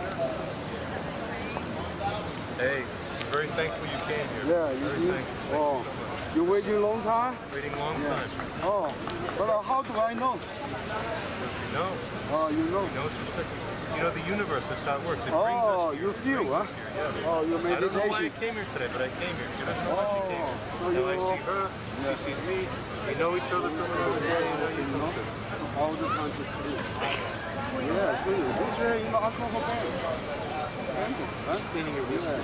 Hey, I'm very thankful you came here. Yeah, you see? Oh, you waiting a long time? Waiting a long time. Oh, but how do I know? You know. Oh, you know. You know, it's just you know, the universe, that's how it works. It brings us here. You feel, huh? Yeah. Oh, your meditation. I don't know why I came here today, but I came here. She doesn't know why she came here. So now I see her, she sees me. We know each other from another day. You know, all the time to clean. Yeah, so this is, alcohol ban. Just cleaning your wheels.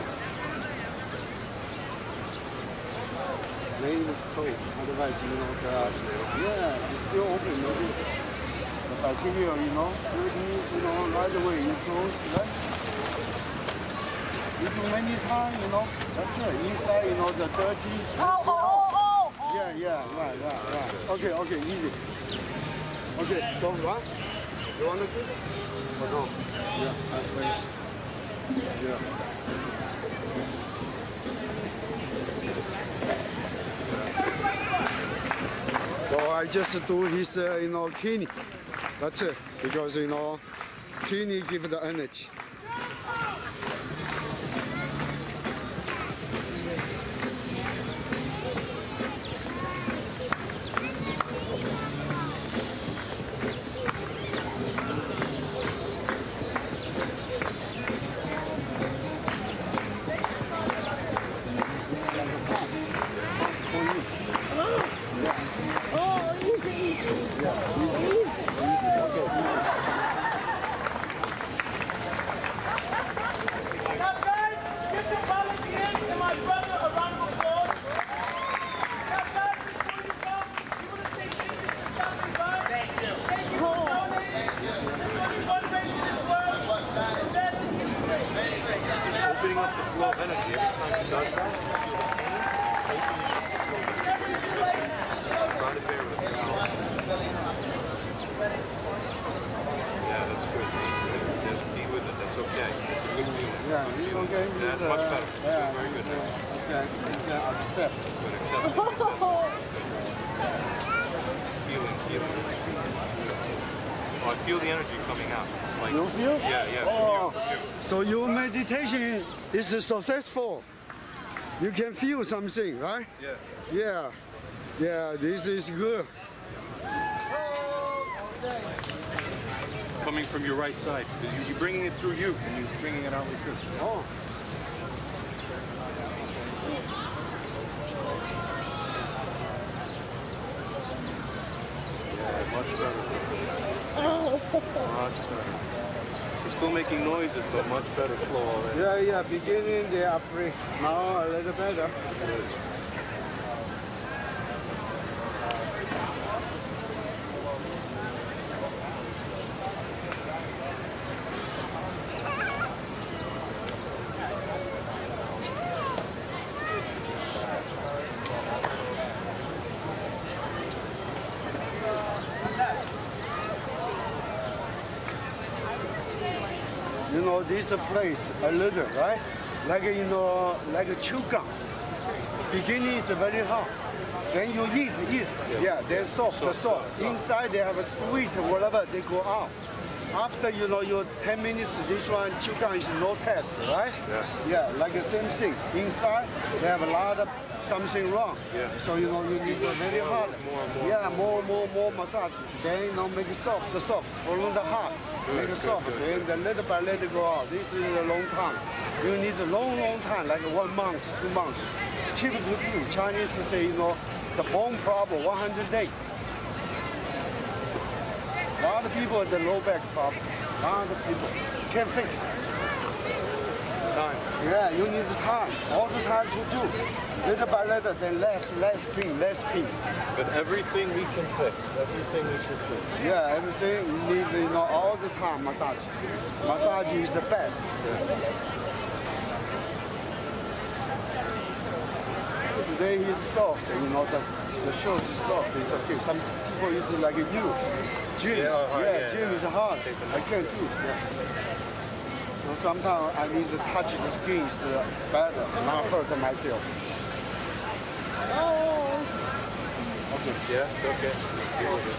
Maybe it's closed, otherwise, it's still open, maybe. The bacteria, right away, you close, right? You do many times, that's it. Inside, the dirty. Yeah, right. Okay, easy. Okay, so what? You want to do it? Or no? Yeah, that's right. Yeah. So I just do his, kidney. That's it. Because, kidney give the energy. Opening up the flow of energy every time he does that. Try to bear with it. Yeah, that's good. Just be with it. That's okay. It's a good feeling. Yeah, it's okay. That's much better. Yeah, very good. Okay, you can accept. Good, accept it. Feeling. Oh, I feel the energy coming out. Like, you feel? Yeah. Oh, so your meditation is successful. You can feel something, right? Yeah. Yeah, this is good. Coming from your right side, because you're bringing it through you, and you're bringing it out like this. Oh. Yeah, much better. Much better. We're still making noises, but much better flow already. Yeah, beginning they are free. Now a little better. Good. This place a little, right? Like like a chew gum. Beginning is very hot. Then you eat. Yeah, they're soft. Inside they have a sweet, whatever they go out. After you 10 minutes, this one chew gum is no taste, right? Yeah, like the same thing. Inside they have a lot of something wrong. Yeah. So you need very hard. More massage. Then make it soft. Follow the heart. Make it soft. Then the little by little go out. This is a long time. You need a long time, like 1 month, 2 months. Cheap to do. Chinese say the bone problem 100 days. A lot of people have the low back problem. A lot of people can't fix. Time. Yeah, you need the time. All the time to do. Little by little, then less pain. But everything we can fix. Everything we should fix. Yeah, everything needs all the time massage. Massage is the best. today he's soft, you know, the shirt is soft, it's okay. Some people is like you. Gym, gym is hard. I can't do. Yeah. So sometimes I need to touch the skin is better, not hurt myself. Oh. Okay. Yeah, it's okay. Deal with it.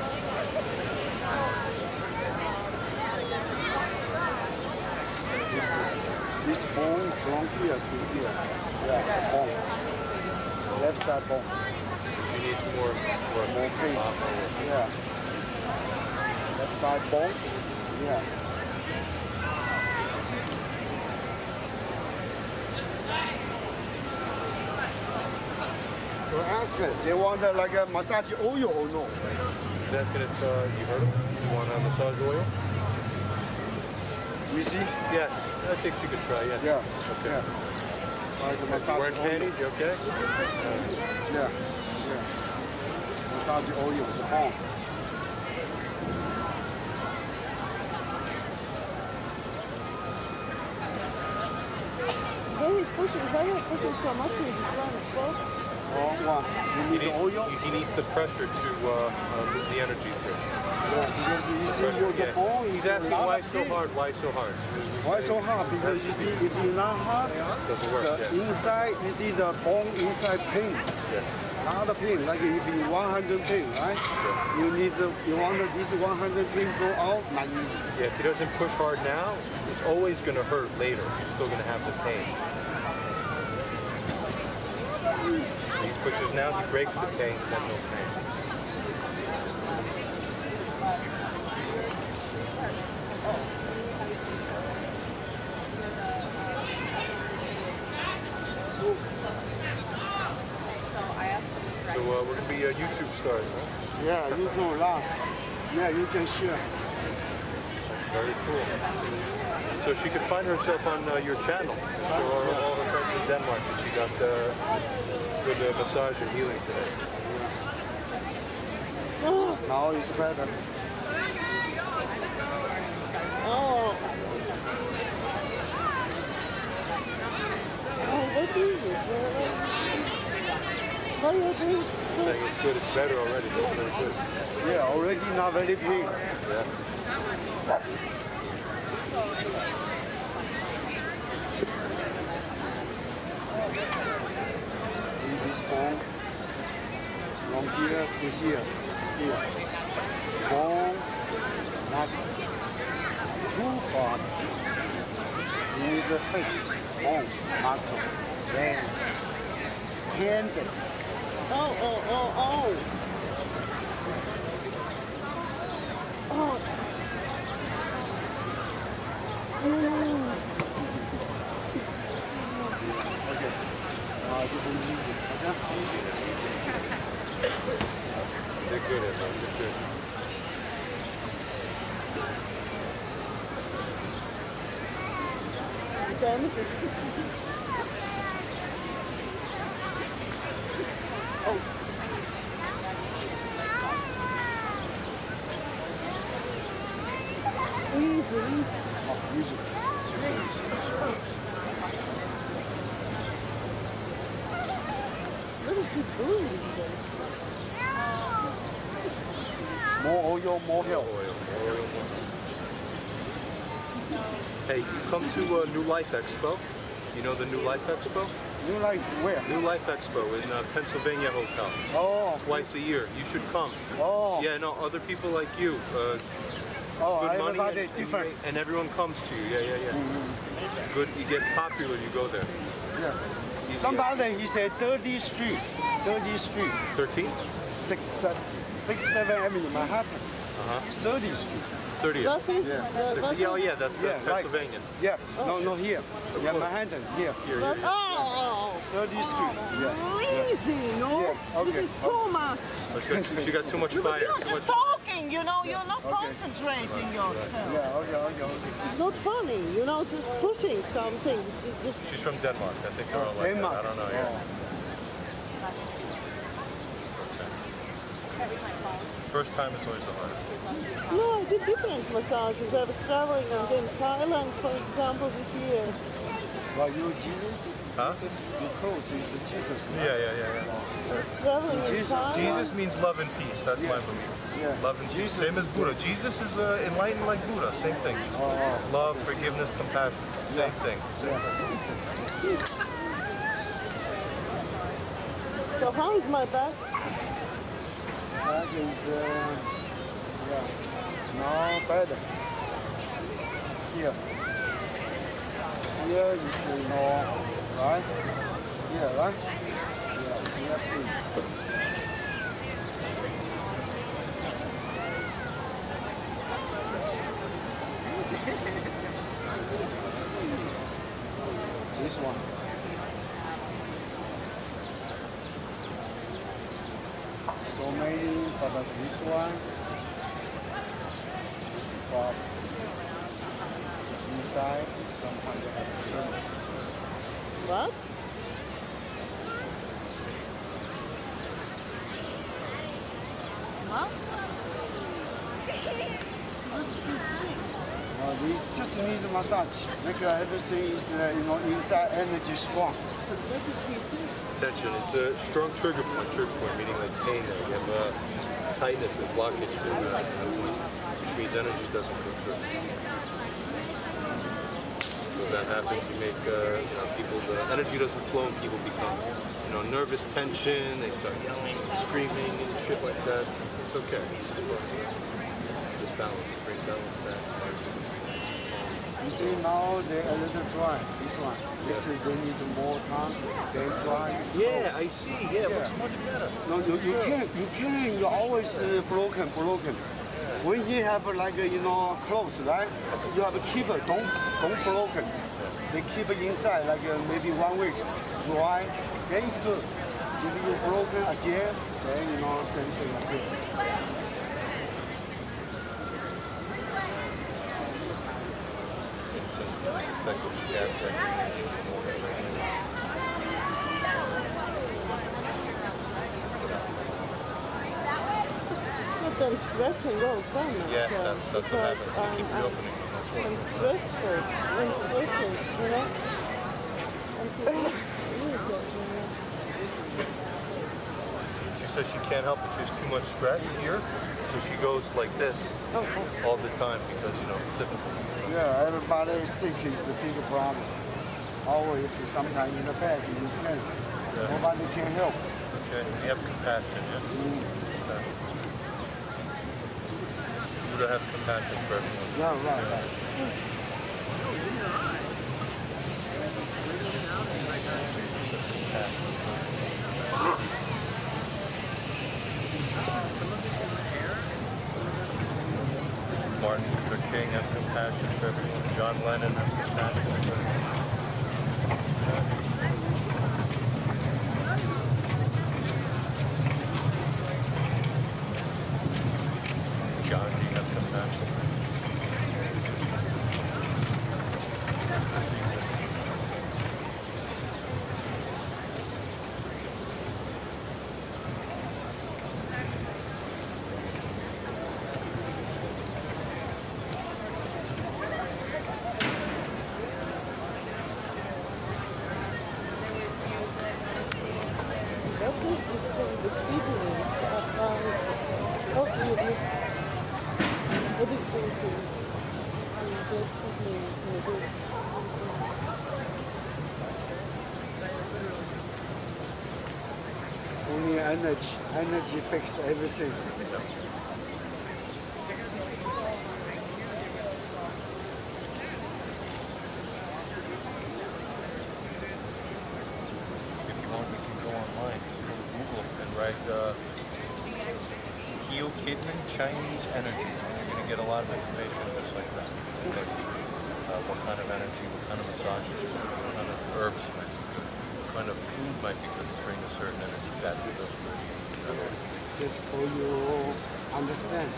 This bone from here to here. Yeah, the bone. Left side bone. She needs more pain. Yeah. Left side bone. Yeah. So ask me, they want like a massage oil or no? He's asking if you heard him. You want a massage oil? You see? Yeah, I think she could try. Yeah. Yeah. Okay. Yeah. Try the massage wearing panties? You okay? Yeah. Yeah. Massage oil, the bone. He's pushing so much he's trying to slow. Oh, wow. You need the oil? He needs the pressure to move the energy through. Yeah, because you see the bone is He's asking why so hard? Why so hard? Why so hard? Because you see, if you're not hard, doesn't work. The inside, you see the bone inside pain. Yeah. Not the pain, like if you 100 pain, right? Yeah. You want this 100 pain go out, not easy. Yeah, if he doesn't push hard now, it's always going to hurt later. He's still going to have the pain. When he pushes now, he breaks the pain, then no pain. So we're going to be YouTube stars, huh? Yeah, YouTube live. Yeah, you can share. That's very cool. So she could find herself on your channel. So all her friends in Denmark that she got good massage and healing today. Now it's better. Oh. Oh, what is it? What are you doing? Saying it's good, it's better already. It's very good. Yeah, already not very pain. Yeah. This bone from here to here. Bone, muscle. Too hard. Is a fix. Bone, muscle, veins, hand. Oh. Oh. Okay. Give them easy. They're good at that. They're good. Easy. What is she doing these days? More oil, more help. Hey, you come to New Life Expo. You know the New Life Expo? New Life where? New Life Expo in Pennsylvania Hotel. Oh. Twice a year. You should come. Oh. Yeah, no, other people like you. Good money different. And everyone comes to you. Yeah. Mm-hmm. Good. You get popular. You go there. Yeah. Easy. Somebody he said 30th Street. 13th? 6th, 7th Avenue, Manhattan. 30th Street. 30th. Yeah. That's Pennsylvania. Right. Yeah. No, here. Yeah, Manhattan. Here. Oh. 30th Street. Yeah. Easy, no? Yeah. Okay. This is too much. She got too much fire. You're just talking, you're not concentrating yourself. Yeah, okay. It's not funny, just pushing something. She's from Denmark. I think they're all like that. I don't know. Yeah. First time is always the hardest. No, I did different massages. I was traveling and in Thailand, for example, this year. Well, you Jesus? Huh? Your clothes is Jesus. Yeah. Jesus means love and peace. That's my belief. Yeah. Love and peace. Same as Buddha. Jesus is enlightened like Buddha. Same thing. Love, forgiveness, compassion. Same thing. So how is my back? Back is, no, better. Here. Here is, right? Here, right? Yeah, here, please. This one. So many, but this one is about inside. Sometimes they have to What? What? This just needs a massage. Make everything is, inside energy strong. Tension. It's a strong trigger point, meaning like pain there. You have a tightness and blockage in that, which means energy doesn't go through. So that happens, you make, people, the energy doesn't flow and people become, nervous tension, they start yelling, screaming and shit like that. It's okay. Just balance, bring balance back. You see now they're a little dry, this one. This is, they need more time, they're dry. Yeah, I see, it looks much better. No, you can't, you're always broken. When you have clothes, right? You have to keep it, don't broken. They keep it inside like maybe 1 week, dry, then it's good. If you broken again, then same thing again. Then stretching goes down. Yeah, that's what happens. They keep reopening. I'm stressful. I'm stretching, She says she can't help it. She has too much stress here, so she goes like this all the time because, it's difficult. Yeah, everybody is sick is the big problem. Always, sometimes in the back, you can't. Yeah. Nobody can help. Okay, you have compassion, yeah? To have compassion for everyone. Yeah, right. Martin Luther King has compassion for everyone. John Lennon has compassion for everyone. Gandhi has compassion. Only energy fixes everything. If you want, we can go online, go to Google and write Heal Kidman Chinese Energy. You're going to get a lot of information just like that. Like, what kind of energy, what kind of massages, what kind of herbs, what kind of food might be good to bring a certain energy back to those foods. Just for you understand.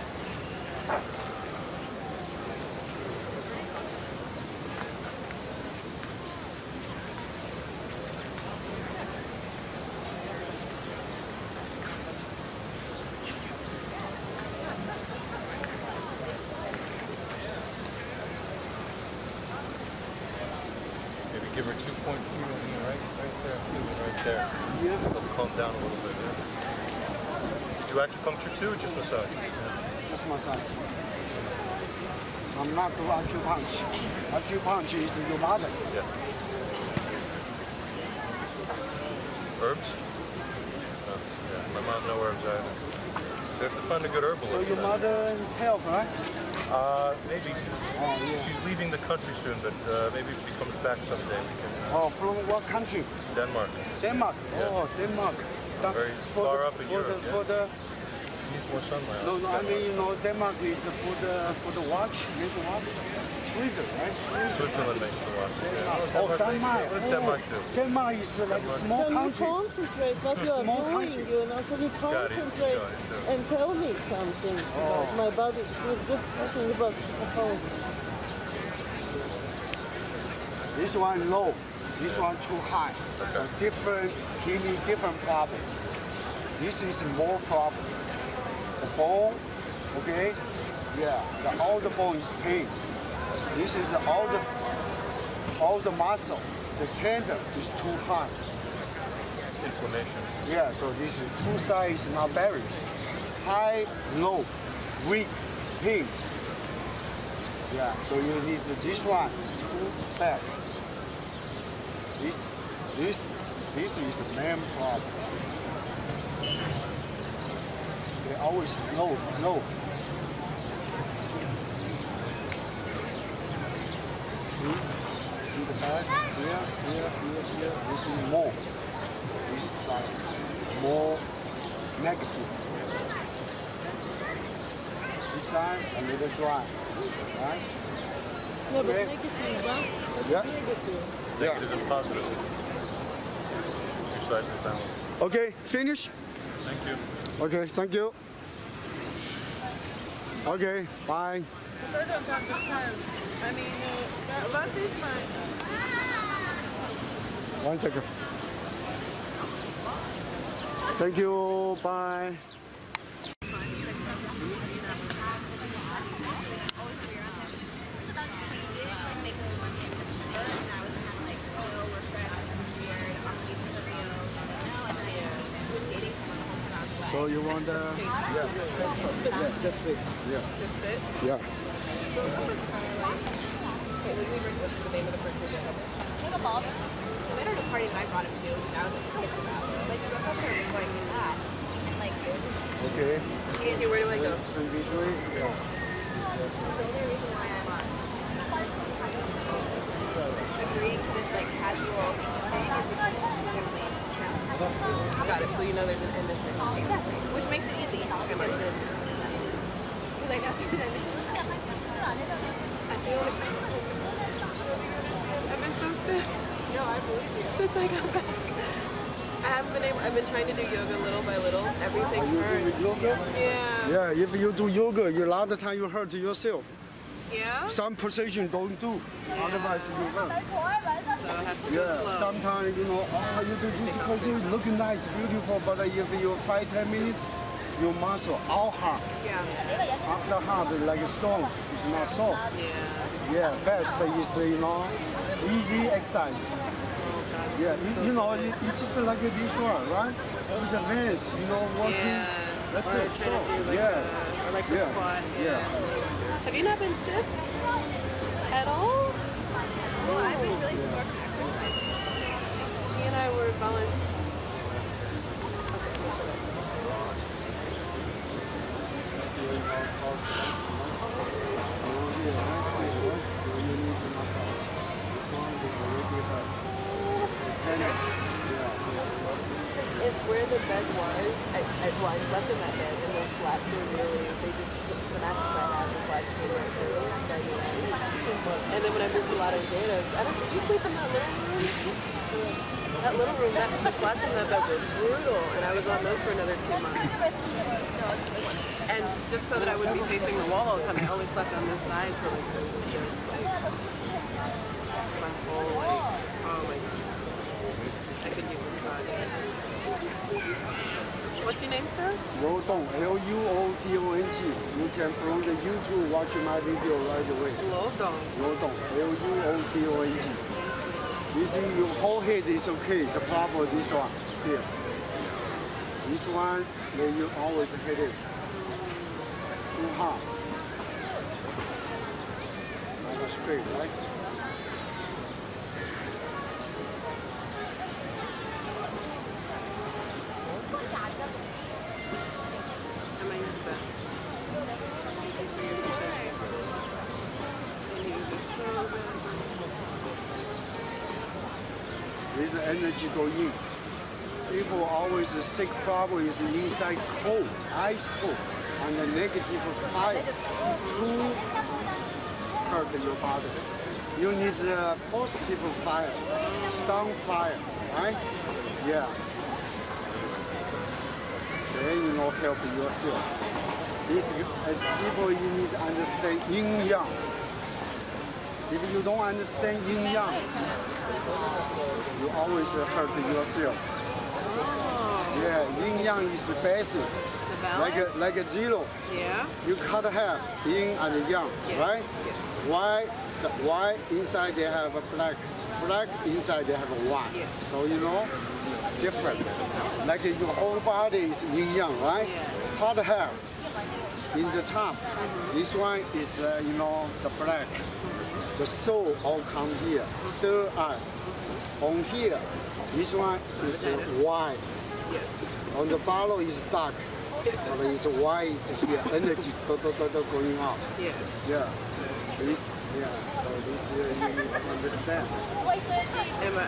Give give her 2 points right there, right there. Yeah. It'll calm down a little bit. Do acupuncture too, or just massage? Just massage. I'm not doing acupuncture. Acupuncture is your mother. Yeah. Herbs? No. Yeah, my mom no herbs either. So you have to find a good herbalist. So your mother help, right? Maybe. Oh, yeah. She's leaving the country soon, but maybe if she comes back someday, we can. Oh, from what country? Denmark. Denmark. Yeah. Oh, Denmark. Very far up in Europe. For the needs more sunlight. No, I mean, you know, Denmark is for the watch, make a watch. Switzerland, right? Switzerland makes the watch. Yeah. Oh, Denmark. What does Denmark do? Denmark is like a small country. Can you concentrate what you are doing, you know? Can you concentrate and tell me something about my body? We're just talking about the phone. This one low, this one too high. Okay. So different kidney, different problem. This is more problem. The bone, okay? Yeah, all the bone is pain. This is all the muscle. The tendon is too high. Inflammation. Yeah, so this is two sides not balance. High, low, weak, pain. Yeah, so you need this one, two back. This is the main problem. They always low. See the back? Here. This is more. This side more negative. This side a little dry. Right? No, but negative, huh? Yeah. Negative. Negative and positive. Two sides of balance. Okay, finish. Thank you. Okay, thank you. Okay, bye. I don't understand. I mean, what is my... 1 second. Thank you, bye. So you want the... Yeah, just sit. Yeah. Just sit? Yeah. Okay, let me bring what's the name of the person you have. We have a ball. We went to a party that I brought him to, and I was like pissed about it. Like, go over there before I do that. And like, Okay. Andy, where do I go? Turn this way. Yeah. The only reason why I'm agreeing to this like casual thing is because he's gonna leave. Got it, so you know there's an ending. Exactly. Which makes it easy. Because I know he's in this. I feel like I've been so stiff. No, I believe you. Since I got back. I've been trying to do yoga little by little. Everything hurts. Yoga? Yeah. Yeah, if you do yoga, a lot of time you hurt yourself. Yeah? Some position don't do, otherwise you hurt. So I have to go slow. Sometimes, you know, you do this position, look nice, beautiful, but if you 5-10 minutes, your muscle all hard. Yeah. After hard, like a stone, it's not soft. Yeah. Yeah, best is, you know, easy exercise. Yeah, you know, it's just like this one, right? With the hands, you know, walking. Yeah. That's or it. Trying to do like yeah. or like the squat. Yeah. Have you not been stiff at all? Well, I've been really sore from exercising. She and I were volunteering. Where the bed was, I slept in that bed, and those slats were really, the mattress I had, the slats were really and then when I moved to Laranjeiras, did you sleep in that little room? That little room, the slats in that bed were brutal, and I was on those for another 2 months. And just so that I wouldn't be facing the wall all the time, I only slept on this side, so like, it was just like, my whole, like, oh my god. I could use this spot. What's your name, sir? Luodong, L-U-O-D-O-N-G. You can from the YouTube watch my video right away. Luodong. Luodong, L-U-O-D-O-N-G. You see, your whole head is okay. The problem this one here. This one, then you always hit it. Too hard. Like straight, right? Am I the best? This energy go in. People always sick problem is inside cold, ice cold, and the negative fire to hurt your body. You need a positive fire, sun fire, right? Yeah. Then you know help yourself. These people you need to understand yin yang. If you don't understand yin yang, you always hurt yourself. Yeah, yin yang is basic. Like a zero. Yeah. You cut half, yin and yang, Yes. right? Yes. White inside they have a black. Black inside they have a white. Yes. So you know it's different. Like your whole body is yin yang, right? Yeah. Cut half in the top. This one is you know the black. The soul all come here. Third eye. On here, this one is white. Yes. On the bottom is dark. But it's white is here. Energy going out. Yes. Yeah. This, yeah. So this you need to understand. Emma,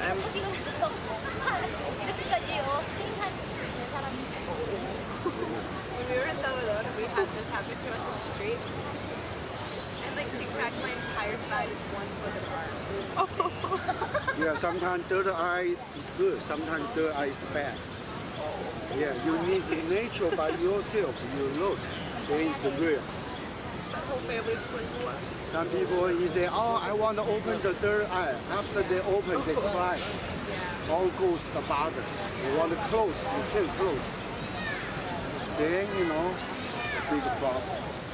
When we were in Salvador, we had this happen to us on the street. And like she cracked my entire spine with 1 foot apart. Yeah, sometimes third eye is good, sometimes third eye is bad. Yeah, you need the nature by yourself. You look, then it's real. the whole family's just like, what? Some people, you say, oh, I want to open the third eye. After they open, they cry. All goes the bother. You want to close, you can't close. Then, you know, big problem.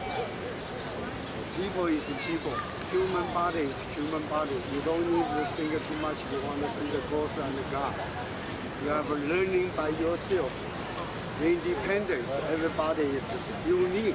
People is people. Human body is human body. You don't need to think too much. You want to see the God and the God. You have a learning by yourself. Independence. Everybody is unique.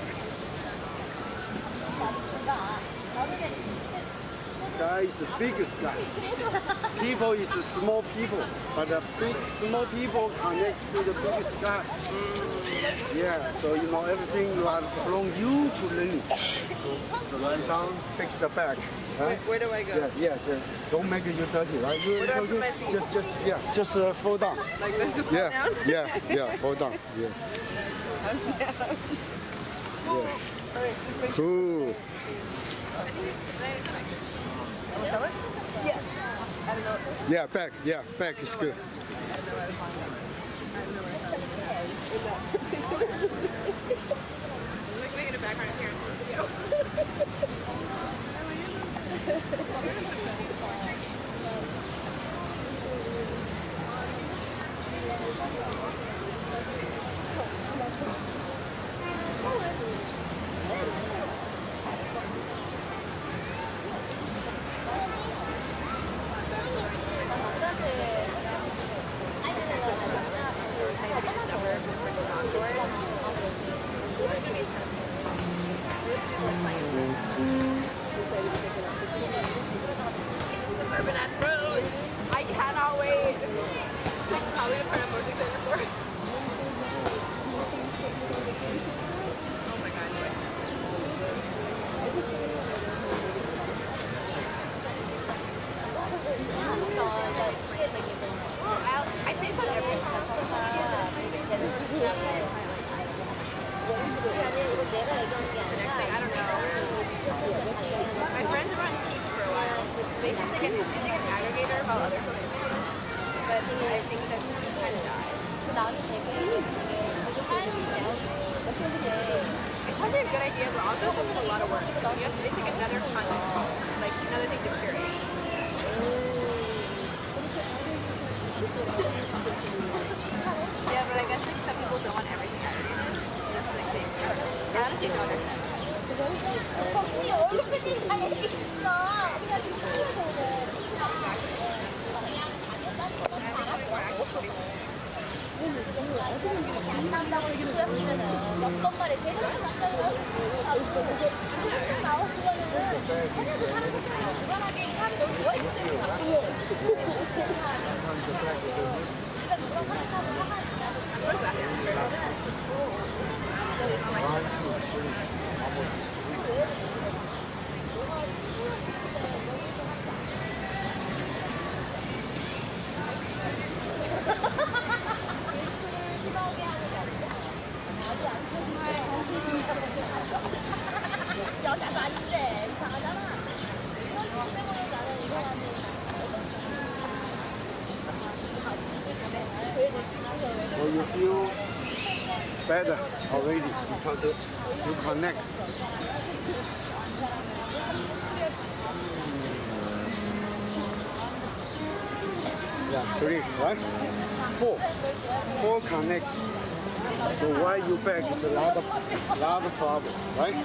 Sky is the big sky. People is small people, but the small people connect to the big sky. Yeah, so you know everything you have from you to learning. So lie down, fix the back. Right? Where do I go? Yeah, don't make it you dirty, right? Where do I put my feet? Just fall down. Like this, just fall down? Yeah, fall down. Yeah. Cool. Yes. I don't know. Yeah, back is good. Like making a background appearance in the video. Suburban ass roads. I cannot wait. It's like probably the part I'm most excited for. Oh my god, I say it's on every house or something. The next thing, I don't know. My friends have run Peach for a while, which is basically it's like an aggregator of all other social medias. But I think that's kind of died. It's probably a good idea, but also it's a lot of work. It's like another content, like another thing to curate. Yeah, but I guess like some people don't want everything aggregated. So that's like big. I honestly don't understand. 안 난다고 친구였으면은 몇 번 말에 제일 많이 난다고 나와 그거는 그냥 그 사람 무관하게 사람이 너무 좋아했기 때문에 여자도 아닌데 이상하잖아. 이런 거 때문에 나는 이상하지. So you feel better already because you connect. Yeah, 3, right? 4 connect. So why you back is a lot of problem, right?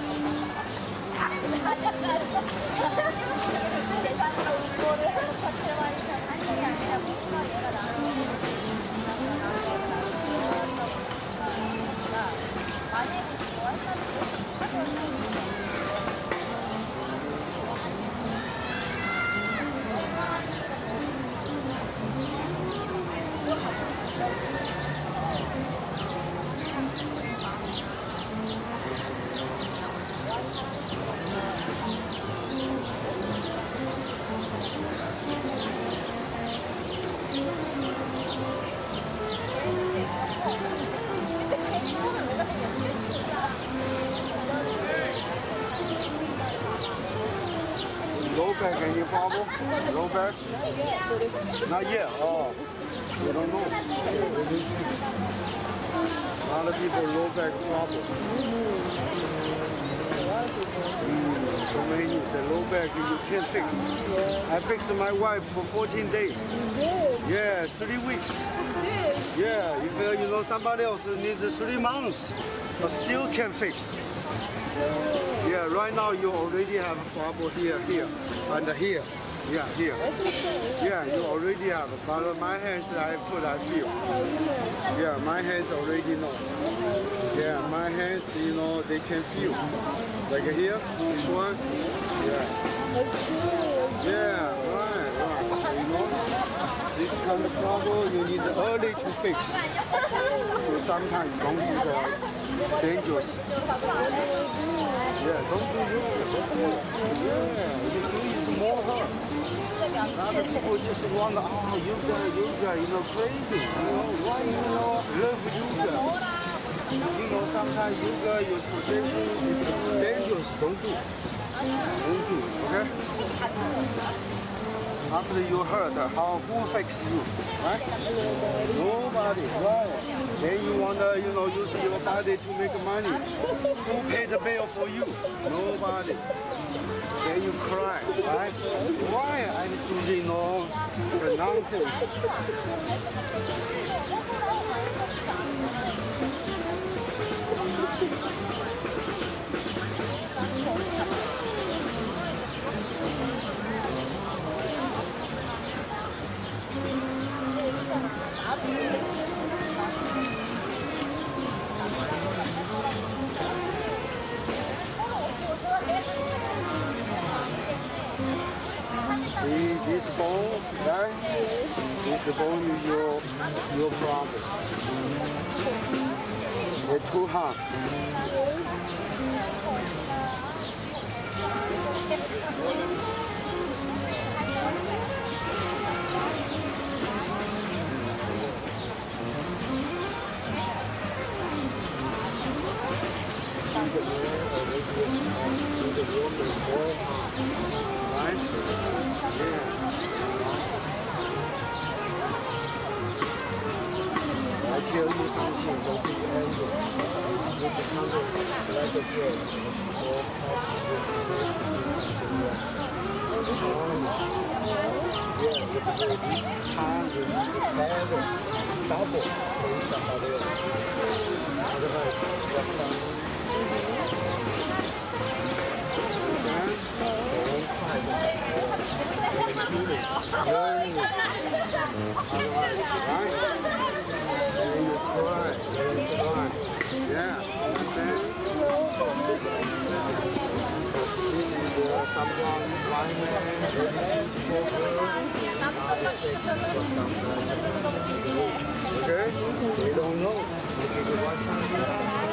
Low back, any problem? Low back? Not yet. Oh, you don't know. A lot of people low back problem. So many, the low back you can't fix. I fixed my wife for 14 days. Yeah, 3 weeks. Yeah, if you know somebody else needs 3 months, but still can't fix. Yeah, right now you already have a problem here, and here. Yeah, here. Yeah, you already have. But my hands, I feel. Yeah, my hands already know. Yeah, my hands, you know, they can feel. Like here, this one. Yeah. Yeah, right. So, you know, this kind of problem you need early to fix. So sometimes don't use dangerous. Yeah, don't do yoga. Yeah, you do is more hard. A lot of people just want, oh, yoga, you know, crazy. You know, why you know, love yoga? You know, sometimes yoga, your position is dangerous. Don't do. Don't do, okay? After you hurt, who fix you, right? Nobody, right? Then you wanna, you know, use your body to make money. Who pay the bill for you? Nobody. Then you cry, right? Why I'm doing, you know, the nonsense? See this bone, right? This bone is your problem. It's too hard. Right? I tell you something, don't be angry. You become like a girl. Yeah, if this time you need to have double for somebody else. Otherwise, just don't fight with learn it. Otherwise, right? someone, blind man, very beautiful girl, okay? They don't know. Maybe you want something,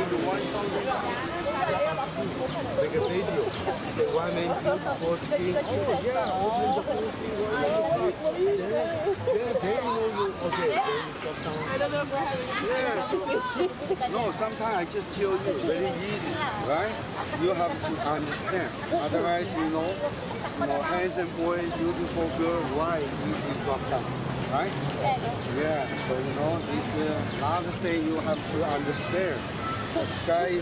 make a video. Say, why man beautiful skin? Oh yeah, open the pussy, yeah, they know you. Okay, then you drop down. I don't know if we're having Yeah, so, no, sometimes I just tell you, very easy, right? You have to understand. Otherwise, you know, handsome boy, beautiful girl, why you drop down, right? Yeah, so you know, this another thing you have to understand. This guy is,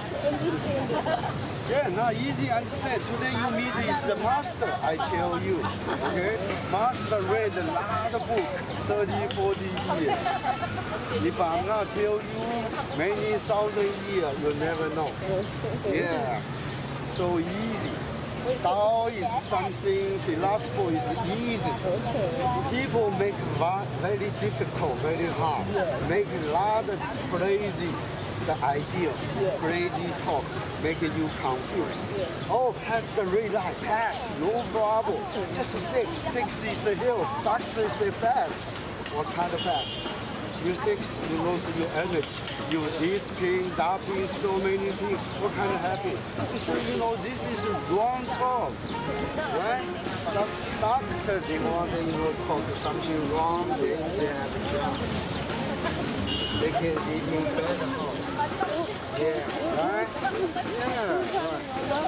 yeah, not easy to understand. Today you meet is the master, I tell you, okay? Master read a lot of book, 30, 40 years. If I'm not tell you many thousand years, you'll never know. Yeah, so easy. Tao is something, philosophy is easy. People make very difficult, very hard. Make a lot of crazy the idea, crazy talk, making you confused. Oh, pass the red light, pass, no problem. Just 60 is a hill, doctor say fast. What kind of fast? You 6, you lose your energy. You this pain, that pain, so many things. What kind of happy? So you know this is wrong talk, right? That's doctor they want to talk something wrong, they have a job. They can give you better house. Yeah, right? Yeah, right.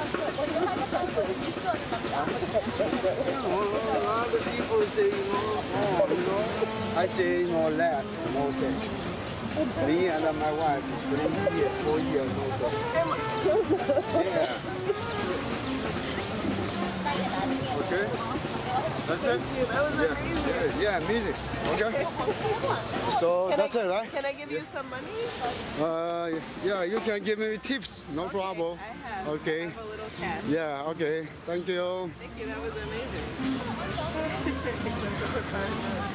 A lot of people say, I say, less, no sex. Me and my wife, 3 years, 4 years, no sex. Yeah. Okay? That's it? That was amazing. Yeah, amazing. Okay. So that's it, right? Can I give you some money? Yeah, you can give me tips, no problem. I have. Okay. I have a little cash. Yeah, okay. Thank you. Thank you, that was amazing.